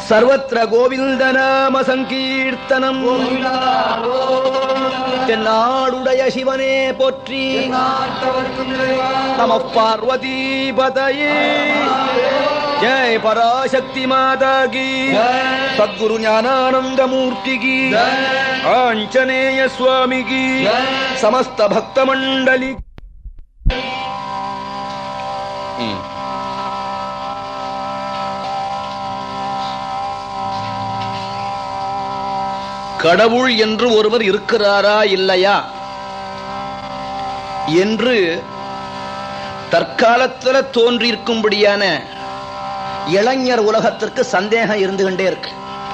सर्वत्र गोविंद नाम संकीर्तनम नाडुडय शिवने पोट्री नमः पार्वती पतये जय पराशक्ति माता की सद्गुरु ज्ञानानंद मूर्ति की आंजनेय स्वामी की समस्त भक्त मंडली கடவுள் என்று ஒருவர் இருக்கிறாரா இல்லையா என்று தற்காலத்தில் தோன்றியிருக்கும்படியான இளைஞர் உலகத்திற்கு சந்தேகம் இருந்து கொண்டே இருக்கு.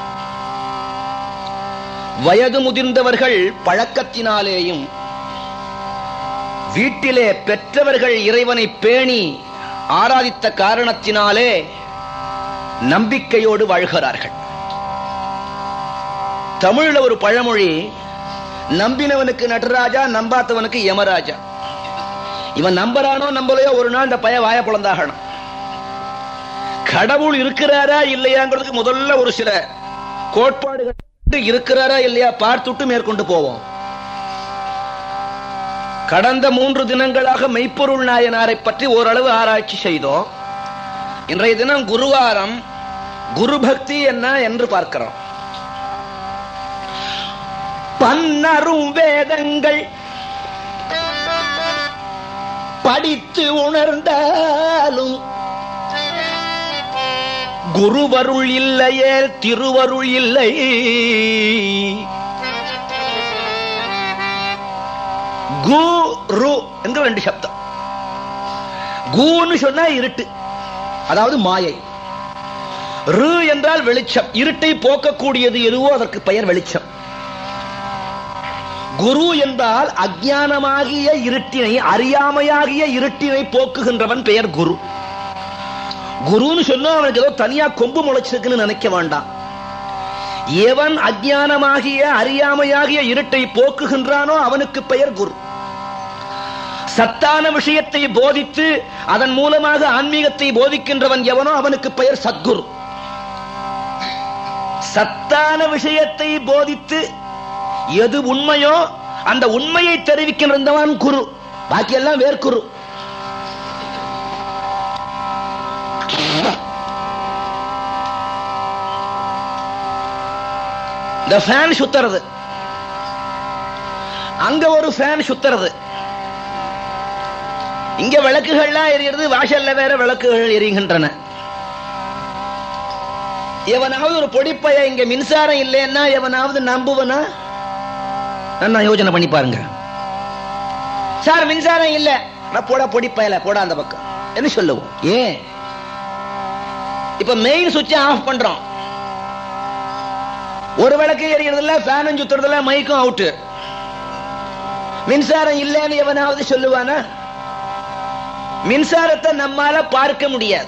வயது முதிர்ந்தவர்கள் பழக்கத்தினாலேயும் வீட்டிலே பெற்றவர்கள் இறைவனை பேணி ஆராதித்த காரணத்தினாலே நம்பிக்கையோடு வாழ்கிறார்கள். தமிழ்ல ஒரு பழமொழி, நம்பினவனுக்கு நடராஜா, நம்பாத்தவனுக்கு யமராஜா. இவன் நம்பரானோ நம்பலையோ ஒரு நாள் இந்த பய வாய பொழந்தாகணும். கடவுள் இருக்கிறாரா இல்லையாங்கிறதுக்கு முதல்ல ஒரு சில கோட்பாடுகள் இருக்கிறாரா இல்லையா பார்த்துட்டு மேற்கொண்டு போவோம். கடந்த 3 தினங்களாக மெய்ப்பொருள் நாயனாரை பற்றி ஓரளவு ஆராய்ச்சி செய்தோம். இன்றைய தினம் குருவாரம், குரு பக்தி என்ன என்று பார்க்கிறோம். பன்னரும் வேதங்கள் படித்து உணர்ந்தாலும் குருவருள் இல்லையே திருவருள் இல்லை. குரு என்று 2 சப்தம். குன்னு சொன்னா இருட்டு, அதாவது மாயை. ரு என்றால் வெளிச்சம், இருட்டை போக்கக்கூடியது எதுவோ அதற்கு பெயர் வெளிச்சம். குரு என்றால் அஞ்ஞானமாகிய இருட்டினை, அறியாமையாகிய இருட்டினை போக்குகின்றவன் பெயர் குரு. குருன்னு சொன்னா அவனுக்கு ஏதோ தனியா கொம்பு முளைச்சிருக்குன்னு நினைக்க வேண்டாம். எவன் அஞ்ஞானமாகிய அறியாமையாகிய இருட்டை போக்குகின்றானோ அவனுக்கு பெயர் குரு. சத்தான விஷயத்தை போதித்து அதன் மூலமாக ஆன்மீகத்தை போதிக்கின்றவன் எவனோ அவனுக்கு பெயர் சத்குரு. சத்தான விஷயத்தை போதித்து எது உண்மையோ அந்த உண்மையை தெரிவிக்கின்றவன் குரு. பாக்கியெல்லாம் வேர்க்குரு. இந்த ஃபேன் சுத்துறது, அங்க ஒரு ஃபேன் சுத்துறது, இங்க விளக்குகள்லாம் எரிகிறது, வாசல்ல வேற விளக்குகள் எரிகின்றன. எவனாவது ஒரு பொடிப்பைய இங்க மின்சாரம் இல்லைன்னா எவனாவது நம்புவனா? நான் யோசனை பண்ணி பாருங்க. சார் மின்சாரம் இல்ல, போடா பொடிப்பையல, போடா அந்த பக்கம் என்ன சொல்லுவோம். ஏன் இப்ப மெயின் சுவிட்சை ஆஃப் பண்றோம், ஒரு விளக்கு எரியறதுல, ஃபேனும் சுத்துறதுல, மைக்கும் அவுட்டு. மின்சாரம் இல்லைன்னு எவனாவது சொல்லுவானா? மின்சாரத்தை நம்மால பார்க்க முடியாது.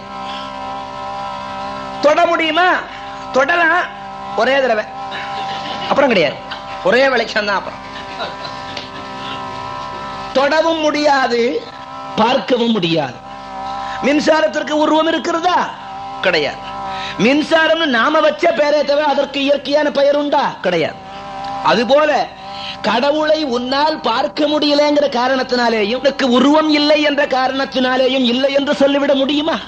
தொட முடியுமா? தொடலாம், ஒரே தடவை, அப்புறம் கிடையாது. ஒரே வெளிச்சம் தான். அப்புறம் தொடவும் முடியாது, பார்க்கவும் முடியாது. மின்சாரத்திற்கு உருவம் இருக்கிறதா? கிடையாது. மின்சாரம் நாம வச்ச பெயரை தவிர அதற்கு இயற்கையான பெயர் உண்டா? கிடையாது. அதுபோல கடவுளை உன்னால் பார்க்க முடியலங்கிற காரணத்தினாலேயும் உனக்கு உருவம் இல்லை என்ற காரணத்தினாலேயும் இல்லை என்று சொல்லிவிட முடியுமா?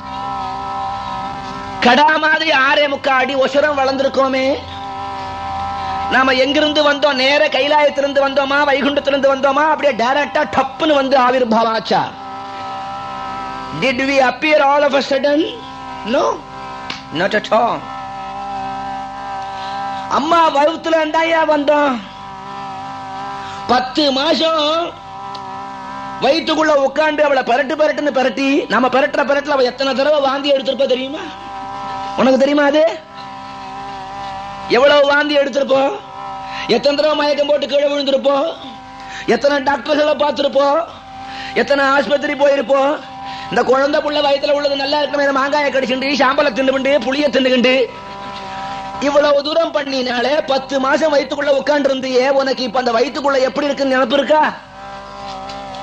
கடா மாதிரி 6.25 அடி ஒசரம் வளர்ந்திருக்கோமே, நாம எங்கிருந்து வந்தோம்? நேர கைலாயத்திலிருந்து வந்தோமா, வைகுண்டத்திலிருந்து வந்தோமா, அப்படியே டைரக்டா டப்புன்னு வந்து ஆவிர்பாவம் ஆச்சா? Did we appear all of a sudden? No, not at all. அம்மா வயித்துல இருந்தாயா வந்தோம். 10 மாசம் வயிற்றுக்குள்ள உட்காந்து அவளை பரட்டுன்னு பரட்டி, நம்ம பரட்டுல அவ எத்தனை தடவை வாந்தி எடுத்திருப்ப தெரியுமா? உனக்கு தெரியுமா? அது எவ்வளவு வாந்தி எடுத்திருப்போம், எத்தனை தடவை மயக்கம் போட்டு கீழே விழுந்திருப்போம், எத்தனை டாக்டர்களை பார்த்திருப்போம், எத்தனை ஆஸ்பத்திரி போயிருப்போம். இந்த குழந்தை புள்ள வயத்துல உள்ளது நல்லா இருக்கணும், மாங்காய கடிச்சுண்டு, சாம்பலை தின்னுண்டு, புளிய தின்னுகிண்டு, இவ்வளவு தூரம் பண்ணினாலே 10 மாசம் வயிற்றுக்குள்ள உட்கார்ந்து இருந்தியே, உனக்கு இப்ப அந்த வயிற்றுக்குள்ள எப்படி இருக்குன்னு நினைப்பு இருக்கா?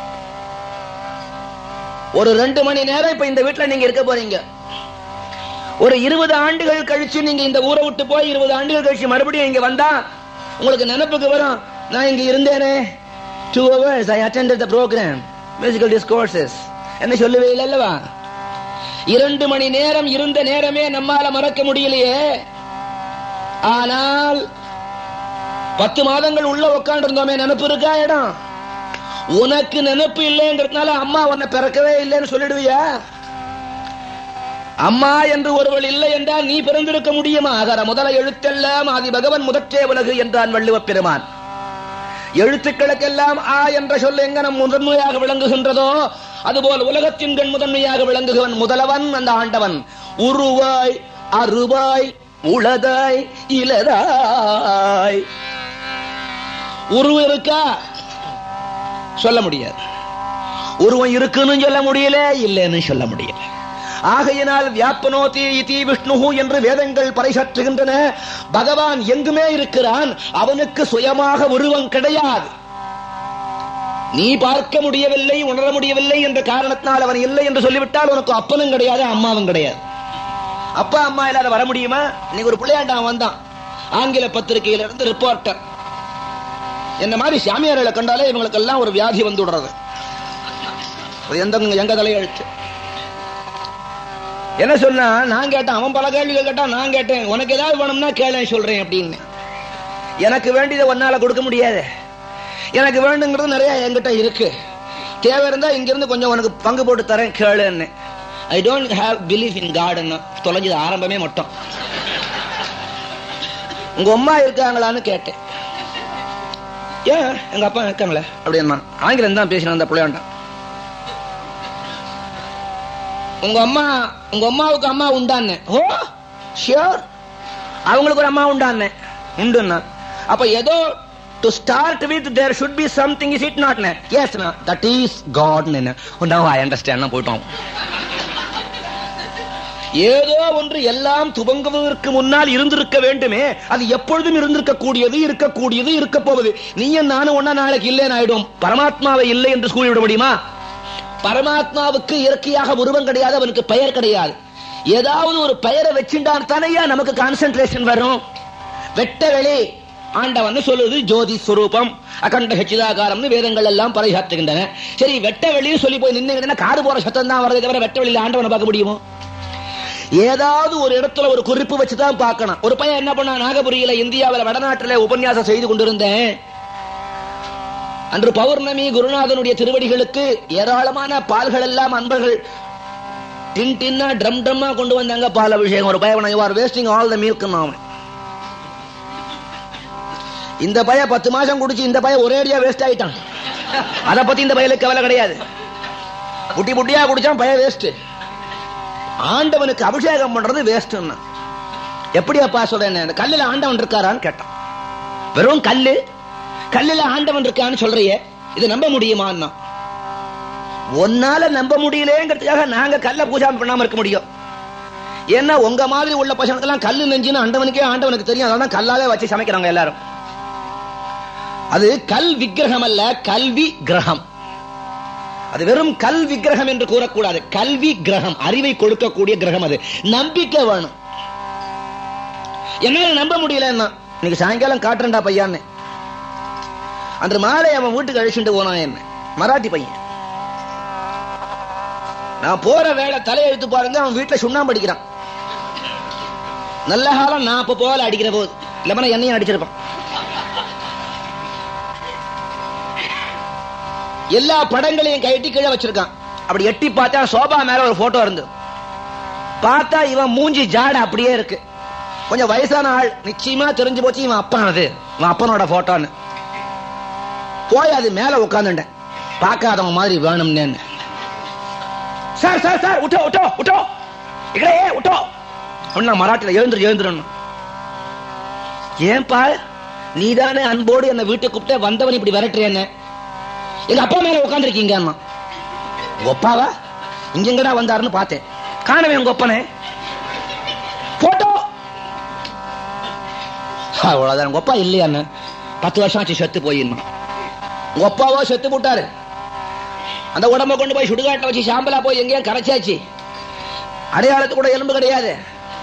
ஒரு 2 மணி நேரம் இப்ப இந்த வீட்டுல நீங்க இருக்க போறீங்க. ஒரு 20 ஆண்டுகள் கழிச்சு நீங்க இந்த ஊரை விட்டு போய் 20 ஆண்டுகள் கழிச்சு மறுபடியும் இங்க வந்தா உங்களுக்கு நினைப்புக்கு வரும், நான் இங்க இருந்தேனே 2 hours I attended the program musical discourses என்ன சொல்லவே இல்லைல்லவா? 2 மணி நேரம் இருந்த நேரமே நம்மால மறக்க முடியலையே. ஆனால் 10 மாதங்கள் உள்ள உட்கார்ந்து இருந்தோமே, நினைப்பு இருக்கா? இடம் உனக்கு நினைப்பு இல்லைங்கிறதுனால அம்மா உன்னை பிறக்கவே இல்லைன்னு சொல்லிடுவியா? அம்மா என்று ஒருவள் இல்லை என்றால் நீ பிறந்திருக்க முடியுமா? அகர முதல எழுத்தெல்லாம் ஆதி பகவன் முதற்றே உலகு என்றான் வள்ளுவப் பெருமான். எழுத்துக்களுக்கெல்லாம் ஆ என்ற சொல் எங்கனம் முதன்மையாக விளங்குகின்றதோ அதுபோல் உலகத்தின் கண் முதன்மையாக விளங்குகிறவன் முதலவன் அந்த ஆண்டவன். உருவாய் அருவாய் உளதாய் இலதாய். உருவம் இருக்கா? சொல்ல முடியாது. உருவம் இருக்குன்னு சொல்ல முடியல, இல்லைன்னு சொல்ல முடியல. ஆகையினால் வியாபனோதி இதி விஷ்ணு என்று வேதங்கள் பறைசாற்றுகின்றன. பகவான் எங்குமே இருக்கிறான், அவனுக்கு சுயமாக உருவம் கிடையாது. நீ பார்க்க முடியவில்லை, உணர முடியவில்லை என்ற காரணத்தினால் அவன் இல்லை என்று சொல்லிவிட்டால் உனக்கு அப்பனும் கிடையாது, அம்மாவும் கிடையாது. அப்பா அம்மா இல்லாத வர முடியுமா? இன்னைக்கு ஒரு பிள்ளையாண்டான் வந்தான், ஆங்கில பத்திரிகையில இருந்து ரிப்போர்ட்டர். என்ன மாதிரி சாமியார்களை கண்டாலே இவங்களுக்கு எல்லாம் ஒரு வியாதி வந்து விடுறது. எங்க தலையெழுத்து என்ன சொன்னா, நான் கேட்டேன், அவன் பல கேள்விகள் கேட்டான், நான் கேட்டேன், உனக்கு ஏதாவது வேணும்னா கேளேன் சொல்றேன் அப்படின்னு. எனக்கு வேண்டியதை ஒன்னால கொடுக்க முடியாது, எனக்கு வேண்டுங்கிறது நிறைய என்கிட்ட இருக்கு, தேவை இருந்தா இங்கிருந்து கொஞ்சம் உனக்கு பங்கு போட்டு தரேன் கேளுன்னு. I don't have belief in God. தொலைஞ்சது ஆரம்பமே மட்டும். உங்க அம்மா இருக்காங்களான்னு கேட்டேன். ஏன் எங்க அப்பா இருக்காங்களே அப்படின்னா, ஆங்கிலம் தான் பேசின அந்த பிள்ளையாண்டான். உங்க அம்மாவுக்கு அம்மா உண்டான்னு. ஓ ஷியோர், அவங்களுக்கு ஒரு அம்மா உண்டான்னு உண்டுன்னா. அப்ப ஏதோ to start with there should be something, is it not? Yes, that is God. Now I understand. போய்ட்டோம். ஏதோ ஒன்று எல்லாம் துவங்குவதற்கு முன்னால் இருந்திருக்க வேண்டுமே, அது எப்பொழுதும் இருந்திருக்க கூடியது, இருக்கக்கூடியது, இருக்க போவது. நீயும் நானும் ஒன்னா நாளைக்கு இல்லைன்னு ஆயிடும். பரமாத்மாவை இல்லை என்று கூறிவிட முடியுமா? பரமாத்மாவுக்கு இயற்கையாக உருவம் கிடையாது, அவனுக்கு பெயர் கிடையாது. ஏதாவது ஒரு பெயரை வச்சுட்டான் தானையா நமக்கு கான்சென்ட்ரேஷன் வரும். வெட்டவெளி ஆண்டவன் சொல்லுது ஜோதி ஸ்வரூபம் அகண்ட ஹச்சிதாகாரம்னு வேதங்கள் எல்லாம் பறைசாற்றுகின்றன. சரி, வெட்டவெளின்னு சொல்லி போய் நின்று காது போற சத்தம் தான் வருது தவிர வெட்டவெளியில் ஆண்டவனை பார்க்க முடியுமோ? ஏதாவது ஒரு இடத்துல ஒரு குறிப்பு வச்சுதான் பார்க்கணும். ஒரு பையன் என்ன பண்ணா, நாகபுரியில இந்தியாவில் வடநாட்டில் உபன்யாசம் செய்து கொண்டிருந்தேன். அன்று பௌர்ணமி, குருநாதனுடைய திருவடிகளுக்கு ஏராளமான பால்கள் எல்லாம் அன்பர்கள் டின் டின்னா ட்ரம் ட்ரம்மா கொண்டு வந்தாங்க பால் அபிஷேகம். ஒரு பையன், you are wasting all the milk. இந்த பையன் 10 மாசம் குடிச்சு இந்த பையன் ஒரேடியா வேஸ்ட் ஆயிட்டான். அதை பத்தி இந்த பையனுக்கு கவலை கிடையாது. புட்டி புட்டியா குடிச்சான், பையன் வேஸ்ட். ஆண்டவனுக்கு அபிஷேகம் பண்றது வேஸ்ட். எப்படி அப்பா சொல்றேன், கல்லுல ஆண்டவன் இருக்காரான்னு கேட்டான். வெறும் கல்லுல ஆண்டவன் இருக்கான்னு சொல்றியே, இது நம்ப முடியுமா? ஒன்னால நம்ப முடியலங்கிறதுக்காக நாங்க கல்ல பூஜை பண்ணாம இருக்க முடியும்? ஏன்னா உங்க மாதிரி உள்ள பசங்களுக்கெல்லாம் கல்லு நெஞ்சுன்னு ஆண்டவனுக்கு தெரியும். அதனால கல்லாவே வச்சு சமைக்கிறாங்க எல்லாரும். அது கல் விக்கிரகம் அல்ல, கல்வி கிரகம். அது வெறும் கல் விக்கிரகம் என்று கூறக்கூடாது, கல்வி கிரகம், அறிவை கொடுக்கக்கூடிய கிரகம். அது நம்பிக்கை வேணும். என்னால நம்ப முடியலன்னா இன்னைக்கு சாயங்காலம் காட்டுறா பையான்னு. அன்று மாலை அவன் வீட்டுக்கு அழிச்சுட்டு போனான். என்ன மராட்டி பையன். நான் போற வேலை தலையெழுத்து பாருங்க, அவன் வீட்டுல சுண்ணாம்பு அடிக்கிறான். நல்ல காலம் நான் அப்ப போல அடிக்கிற போது, இல்ல என்னையும் அடிச்சிருப்பான். எல்லா படங்களையும் கைட்டி கீழே வச்சிருக்கான். அப்படி எட்டி பார்த்தா சோபா மேல ஒரு போட்டோ இருந்து பார்த்தா இவன் மூஞ்சி ஜாட அப்படியே இருக்கு. கொஞ்சம் வயசான ஆள், நிச்சயமா தெரிஞ்சு போச்சு இவன் அப்பனது, இவன் அப்பனோட போட்டோன்னு. போய் அது மேல உட்காந்துட்டேன், பார்க்காதவன் மாதிரி வேணும்னு. சார் சார் சார் உட்டோ உட்டோ உட்டோ இக்கடே உட்டோ அப்படின்னா மராட்டில எழுந்துரும். ஏன்பா நீதானே அன்போடு என்ன வீட்டை கூப்பிட்டு வந்தவன் இப்படி விரட்டுறேன்னு? எங்க அப்பா மேல உட்காந்துருக்கீங்க. உங்க அப்பாவா? இங்க எங்கடா வந்தாருன்னு பார்த்தேன், காணவே உங்க அப்பனே. போட்டோ அவ்வளவுதான். உங்க அப்பா இல்லையான்னு 10 வருஷம் ஆச்சு செத்து போயிடணும். உங்க அப்பாவோ செத்து போட்டாரு. அந்த உடம்ப கொண்டு போய் சுடுகாட்டில் வச்சு சாம்பலா போய் எங்கேயும் கரைச்சாச்சு. அடையாளத்து கூட எலும்பு கிடையாது.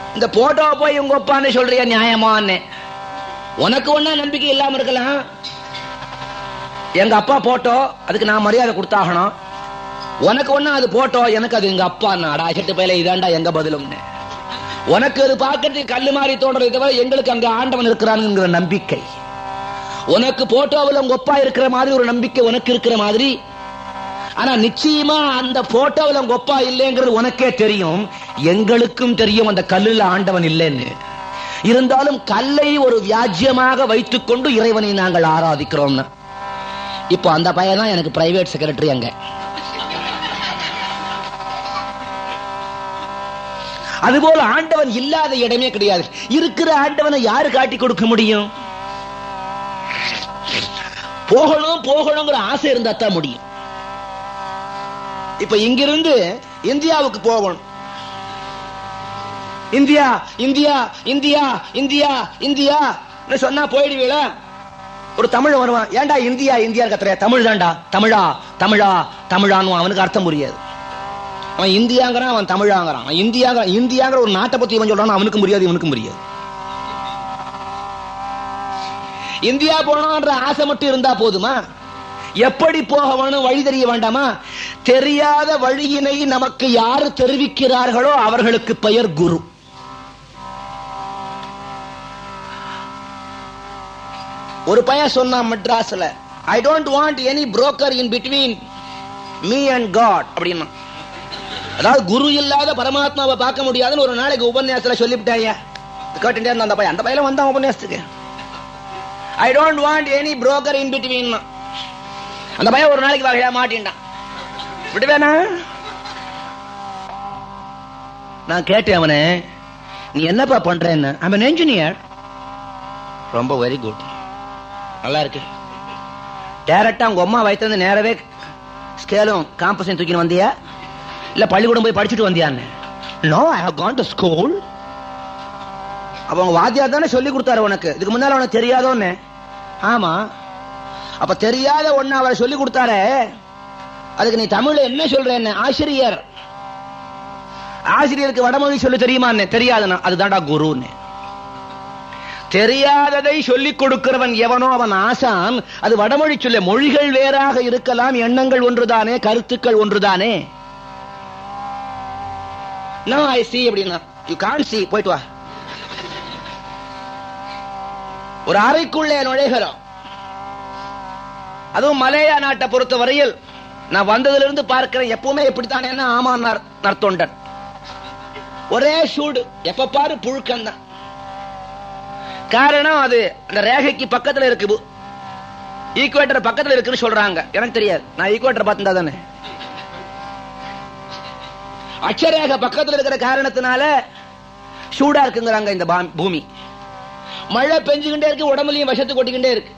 இந்த போட்டோ போய் உங்க ஒப்பான்னு சொல்றியா நியாயமான்னு? உனக்கு ஒன்னா நம்பிக்கை இல்லாம இருக்கலாம். எங்க அப்பா போட்டோ, அதுக்கு நான் மரியாதை கொடுத்தாகணும். உனக்கு ஒண்ணா அது போட்டோ, எனக்கு அது எங்க அப்பா. அடாச்சிட்டு பயில இதாண்டா எங்க பதிலும். உனக்கு அது பார்க்கறதுக்கு கல்லு மாதிரி தோன்றது தவிர எங்களுக்கு அங்க ஆண்டவன் இருக்கிறான்ங்கிற நம்பிக்கை. உனக்கு போட்டோவில் உங்க அப்பா இருக்கிற மாதிரி ஒரு நம்பிக்கை உனக்கு இருக்கிற மாதிரி. ஆனா நிச்சயமா அந்த போட்டோவில் உங்க அப்பா இல்லைங்கிறது உனக்கே தெரியும், எங்களுக்கும் தெரியும் அந்த கல்லுல ஆண்டவன் இல்லைன்னு. இருந்தாலும் கல்லை ஒரு வியாஜ்யமாக வைத்துக் கொண்டு இறைவனை நாங்கள் ஆராதிக்கிறோம். இப்போ அந்த பையன் தான் எனக்கு பிரைவேட் செக்ரட்டரி. அங்க அதுபோல ஆண்டவன் இல்லாத இடமே கிடையாது. இருக்கிற ஆண்டவனை யாரு காட்டி கொடுக்க முடியும்? போகணும் போகணுங்கிற ஆசை இருந்தா தான் முடியும். இப்ப இங்கிருந்து இந்தியாவுக்கு போகணும். India India India India India சொன்னா போயிடுவீங்களா? ஒரு தமிழ் வருவான், ஏண்டா இந்தியா இந்தியா கத்துற, தமிழ் தான்டா, தமிழா தமிழா தமிழான்னு அவனுக்கு அர்த்தம் புரியாது. அவன் இந்தியாங்கிறான், அவன் தமிழாங்கிறான். அவன் இந்தியாங்கிற ஒரு நாட்டை பத்தி இவன் சொல்றான், அவனுக்கும் புரியாது இவனுக்கும் புரியாது. இந்தியா போனோன்ற ஆசை மட்டும் இருந்தா போதுமா? எப்படி போக வேணும் வழி தெரிய வேண்டாமா? தெரியாத வழியினை நமக்கு யாரு தெரிவிக்கிறார்களோ அவர்களுக்கு பெயர் குரு. ஒரு பையன் சொன்னான் மெட்ராஸ்ல, I don't want any broker in between me and God அப்படின்னா. அதாவது குரு இல்லாத பரமாத்மாவை பார்க்க முடியாதுன்னு ஒரு நாளைக்கு உபன்யாசத்துல சொல்லிவிட்டாயா. கேட்டுட்டே இருந்தான் அந்த பையன். அந்த பையன் வந்தான் உபன்யாசத்துக்கு. I don't want any broker in between. அந்த பையன் ஒரு நாளைக்கு வகையா மாட்டின்டான். விடுவேனா? நான் கேட்டேன் அவனே, நீ என்னப்பா பண்றேன்னு. I am an engineer. ரொம்ப வெரி குட், நல்லா இருக்கு. டைரக்டா உங்க அம்மா வயிற்று நேரவே ஸ்கேலும் காம்பஸையும் தூக்கின்னு வந்தியா, இல்ல பள்ளிக்கூடம் போய் படிச்சுட்டு வந்தியான்னு? No, I have gone to school. அப்ப அவங்க வாத்தியார் தானே சொல்லி கொடுத்தாரு உனக்கு, இதுக்கு முன்னால உனக்கு தெரியாதோன்னு. ஆமா, அப்ப தெரியாத ஒண்ணு அவர் சொல்லி கொடுத்தாரு, அதுக்கு நீ தமிழ்ல என்ன சொல்றேன்னு? ஆசிரியர். ஆசிரியருக்கு வடமொழி சொல்லி தெரியுமா? தெரியாதுன்னா அதுதான்டா குருன்னு. தெரியாததை சொல்லிக் கொடுக்கிறவன் எவனோ அவன் ஆசான். அது வடமொழி சொல்ல. மொழிகள் வேறாக இருக்கலாம், எண்ணங்கள் ஒன்றுதானே, கருத்துக்கள் ஒன்றுதானே. No, I see அப்படின்னா you can't see. போயிட்டு வா. ஒரு அறைக்குள்ளே நுழைகிறோம். அதுவும் மலேயா நாட்டை பொறுத்த வரையில் நான் வந்ததிலிருந்து பார்க்கிறேன், எப்பவுமே எப்படித்தானே. ஆமா நர்த்தொண்டன், ஒரே சூடு, எப்ப பாரு புழுக்கம் தான். காரணம் அது அந்த ரேகைக்கு பக்கத்துல இருக்கு, ஈக்குவேட்டர் பக்கத்துல இருக்குன்னு சொல்றாங்க. எனக்கு தெரியாது, நான் ஈக்குவேட்டர் பார்த்துட்டா தானே. அட்சரேகை பக்கத்துல இருக்கிற காரணத்தினால சூடா இருக்குங்கிறாங்க இந்த பூமி. மழை பெஞ்சுக்கிட்டே இருக்கு, உடம்புலையும் விஷத்து கொட்டிக்கிட்டே இருக்கு.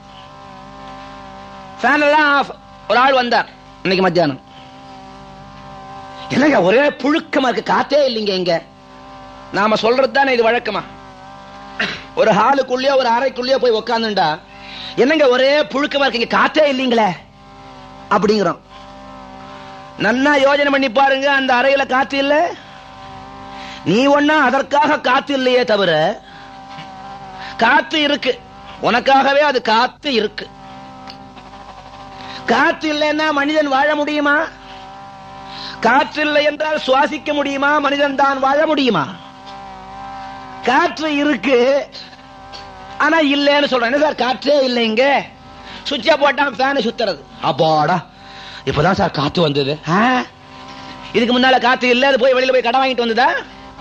ஃபேன் எல்லாம் ஆஃப். ஒரு ஆள் வந்தார் இன்னைக்கு மத்தியானம். என்னங்க ஒரே புழுக்கமா இருக்கு, காத்தே இல்லைங்க இங்க. நாம சொல்றது தானே இது வழக்கமா. ஒரு ஹாலுக்குள்ளேயோ ஒரு அறைக்குள்ளேயோ போய் உக்காந்துண்டா, என்னங்க ஒரே புழுக்கமா இருக்கு, காத்தே இல்லீங்களே அப்படிங்கிறோம். நன்னா யோஜனை பண்ணி பாருங்க, அந்த அறையில காத்து இல்ல. நீ ஒன்னா அதற்காக காத்து இல்லையே தவிர காத்து இருக்கு, உனக்காகவே அது காத்து இருக்கு. காத்து இல்லைன்னா மனிதன் வாழ முடியுமா? காற்று இல்லை என்றால் சுவாசிக்க முடியுமா? மனிதன் தான் வாழ முடியுமா? காற்று இருக்கு, ஆனா இல்லைன்னு சொல்றேன். என்ன சார் காற்றே இல்லைங்க, சுவிட்ச போட்டா ஃபேன் சுத்துறது. அப்பாடா, இப்பதான் சார் காத்து வந்தது. இதுக்கு முன்னால காத்து இல்ல, அது போய் வெளியில போய் கடை வாங்கிட்டு வந்ததா?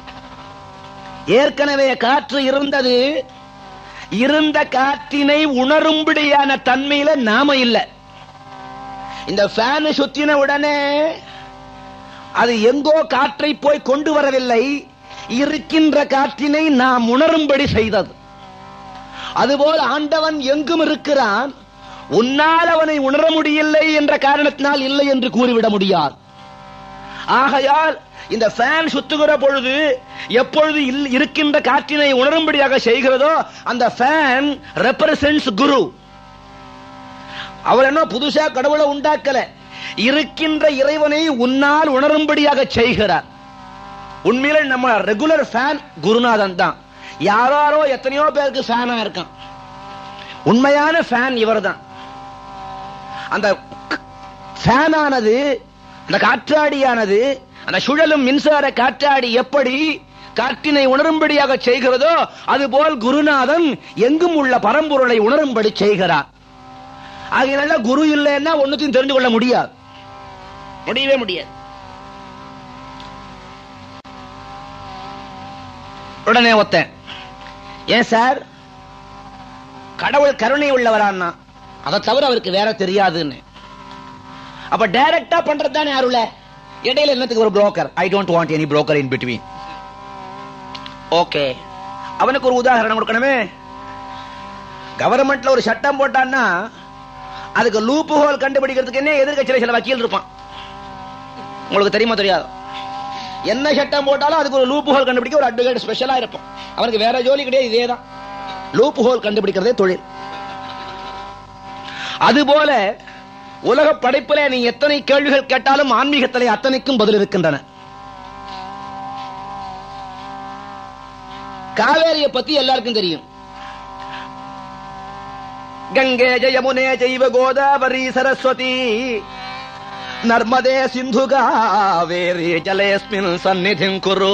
ஏற்கனவே காற்று இருந்தது. இருந்த காற்றினை உணரும்படியான தன்மையில நாம இல்ல. இந்த ஃபேன் சுத்தின உடனே அது எங்கோ காற்றை போய் கொண்டு வரவில்லை, இருக்கின்ற காற்றினை நாம் உணரும்படி செய்தது. அதுபோல் ஆண்டவன் எங்கும் இருக்கிறான். உன்னால் அவனை உணர முடியவில்லை என்ற காரணத்தினால் இல்லை என்று கூறிவிட முடியாது. ஆகையால் இந்த ஃபேன் சுத்துகிற பொழுது எப்பொழுது இருக்கின்ற காற்றினை உணரும்படியாக செய்கிறதோ அந்த ஃபேன் ரெப்ரசன்ட்ஸ் குரு. அவர் என்ன புதுசா கடவுளை உண்டாக்கல, இருக்கின்ற இறைவனை உன்னால் உணரும்படியாக செய்கிறார். உண்மையில நம்ம ரெகுலர் ஃபேன் குருநாதன் தான். யாரோ எத்தனையோ பேருக்கு ஃபேனா இருக்கான். உண்மையான ஃபேன் இவர் தான். அந்த ஃபேனானது, அந்த காற்றாடியானது, அந்த சுழலும் மின்சார காற்றாடி எப்படி காற்றினை உணரும்படியாக செய்கிறதோ அதுபோல் குருநாதன் எங்கும் உள்ள பரம்பொருளை உணரும்படி செய்கிறார். ஆகையினால குரு இல்லைன்னா ஒன்னுத்தையும் தெரிந்து கொள்ள முடியாது, முடியவே முடியாது. உடனே ஒத்தேன், ஏன் சார் கடவுள் கருணை உள்ளவரான்னா அதை தவிர அவருக்கு வேற தெரியாதுன்னு. அப்ப டைரக்டா பண்றதுதானே அருள, இடையில என்னத்துக்கு ஒரு broker? I don't want any broker in between. Okay, அவனுக்கு ஒரு உதாரணம் கொடுக்கணுமே. கவர்மெண்ட்ல ஒரு சட்டம் போட்டான்னா அதுக்கு லூப் ஹோல் கண்டுபிடிக்கிறதுக்கு என்ன எதிர்கட்சியில சில வக்கீல் இருப்பான். உங்களுக்கு தெரியுமா தெரியாது? என்ன சட்டம் போட்டாலும் அதுக்கு ஒரு லூப் ஹோல் கண்டுபிடிக்க ஒரு அட்வொகேட் ஸ்பெஷலா இருப்பான். அவனுக்கு வேற ஜோலி கிடையாது, இதேதான் லூப் ஹோல் கண்டுபிடிக்கிறதே தொழில். அதுபோல உலக படைப்பிலே நீ எத்தனை கேள்விகள் கேட்டாலும் ஆன்மீகத்திலே அத்தனைக்கும் பதில் இருக்கின்றன. காவேரியை பத்தி எல்லாருக்கும் தெரியும். கங்கே ஜயமுனே ஜைவ கோதாவரி சரஸ்வதி நர்மதே சிந்து காவேரி ஜலேஸ்மின் சந்நிதிம் குரு.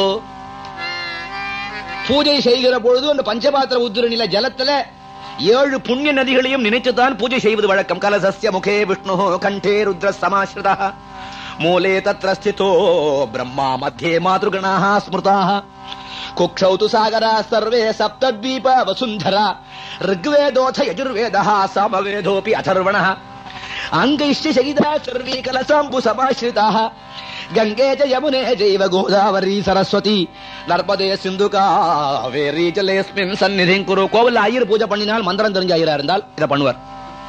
பூஜை செய்கிற பொழுது அந்த பஞ்சபாத்திர உத்திரநில ஜலத்துல 7 புண்ணிய நதிகளையும் நினைத்துதான் பூஜை செய்வது வழக்கம். கலசஸ்ய முகே விஷ்ணு கண்டே ருத்ர சமாஸ்ருதா மூலே தத்ர ஸ்திதோ பிரம்மா மத்தியே மாத்ருகணாः ஸ்மிருதாः குக்ஷௌ து சாகரா சர்வே சப்தத்வீப வசுந்தரா ऋग्वेदोऽथ यजुर्वेदः सामवेदोऽपि अथर्वणः अङ्गैश्च शयिता सर्वे कलसाम्बु समाश्रिताः गंगे च यमुने चैव गोदावरी सरस्वती नर्मदे सिंधु कावेरी जलेस्मिन् सन्निधिं कुरु. கோவில்ல ஐயர் பூஜை பண்ணினால் மந்திரம் தெரிஞ்ச ஐயரா இருந்தால் இதை பண்ணுவார்.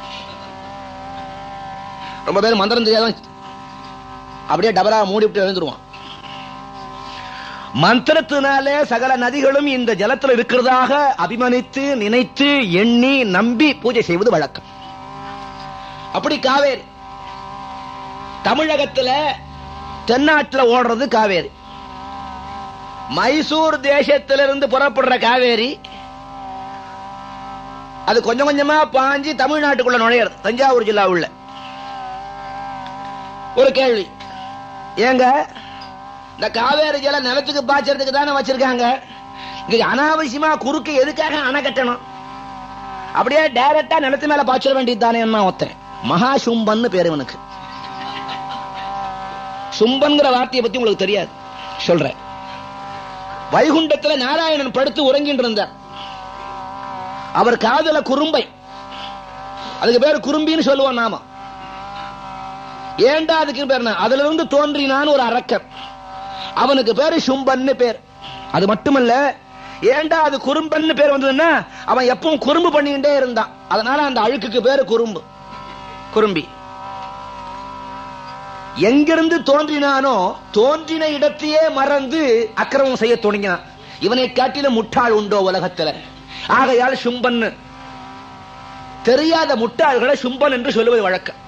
ரொம்ப பேர் மந்திரம் தெரியாதான் அப்படியே டபரா மூடிவிட்டு எழுந்துருவான். மந்திரத்தினாலே சகல நதிகளும் இந்த ஜலத்தில் இருக்கிறதாக அபிமனித்து நினைத்து எண்ணி நம்பி பூஜை செய்வது வழக்கம். அப்படி காவேரி தமிழகத்துல தென்னாட்டில் ஓடுறது காவேரி. மைசூர் தேசத்திலிருந்து புறப்படுற காவேரி அது கொஞ்சம் கொஞ்சமா பாஞ்சி தமிழ்நாட்டுக்குள்ள நுழையிறது. தஞ்சாவூர் ஜில்லா உள்ள ஒரு கேள்வி, ஏங்க இந்த காவேரி ஜல நிலத்துக்கு பாய்ச்சறதுக்கு தானே வச்சிருக்காங்க, இங்க அனாவசியமா குறுக்கு எதுக்காக அணை கட்டணும்? அப்படியே டைரக்டா நிலத்து மேல பாய்ச்ச வேண்டியது தானே. ஒருத்தன் மகா சும்பன் பேரு. இவனுக்கு சும்பன்கிற வார்த்தையை பத்தி உங்களுக்கு தெரியாது, சொல்றேன். வைகுண்டத்துல நாராயணன் படுத்து உறங்கிட்டு இருந்தார். அவர் காதல குறும்பை, அதுக்கு பேரு குறும்பின்னு சொல்லுவோம் நாம. ஏண்டா அதுக்கு பேர்? அதுல இருந்து தோன்றினான் ஒரு அரக்கன், அவனுக்கு பேரு சும்பன்னு பேர். அது மட்டுமல்ல, ஏண்டா அது குறும்பன்னு பேர் வந்ததுன்னா அவன் எப்பவும் குறும்பு பண்ணிக்கிட்டே இருந்தான். அதனால அந்த அழுக்குக்கு பேரு குறும்பு, குறும்பி. எங்கிருந்து தோன்றினானோ தோன்றின இடத்தையே மறந்து அக்கிரமம் செய்ய தொடங்கினான். இவனை காட்டில முட்டாள் உண்டோ உலகத்துல? ஆகையால் சும்பன். தெரியாத முட்டாள்களை சும்பன் என்று சொல்லுவது வழக்கம்.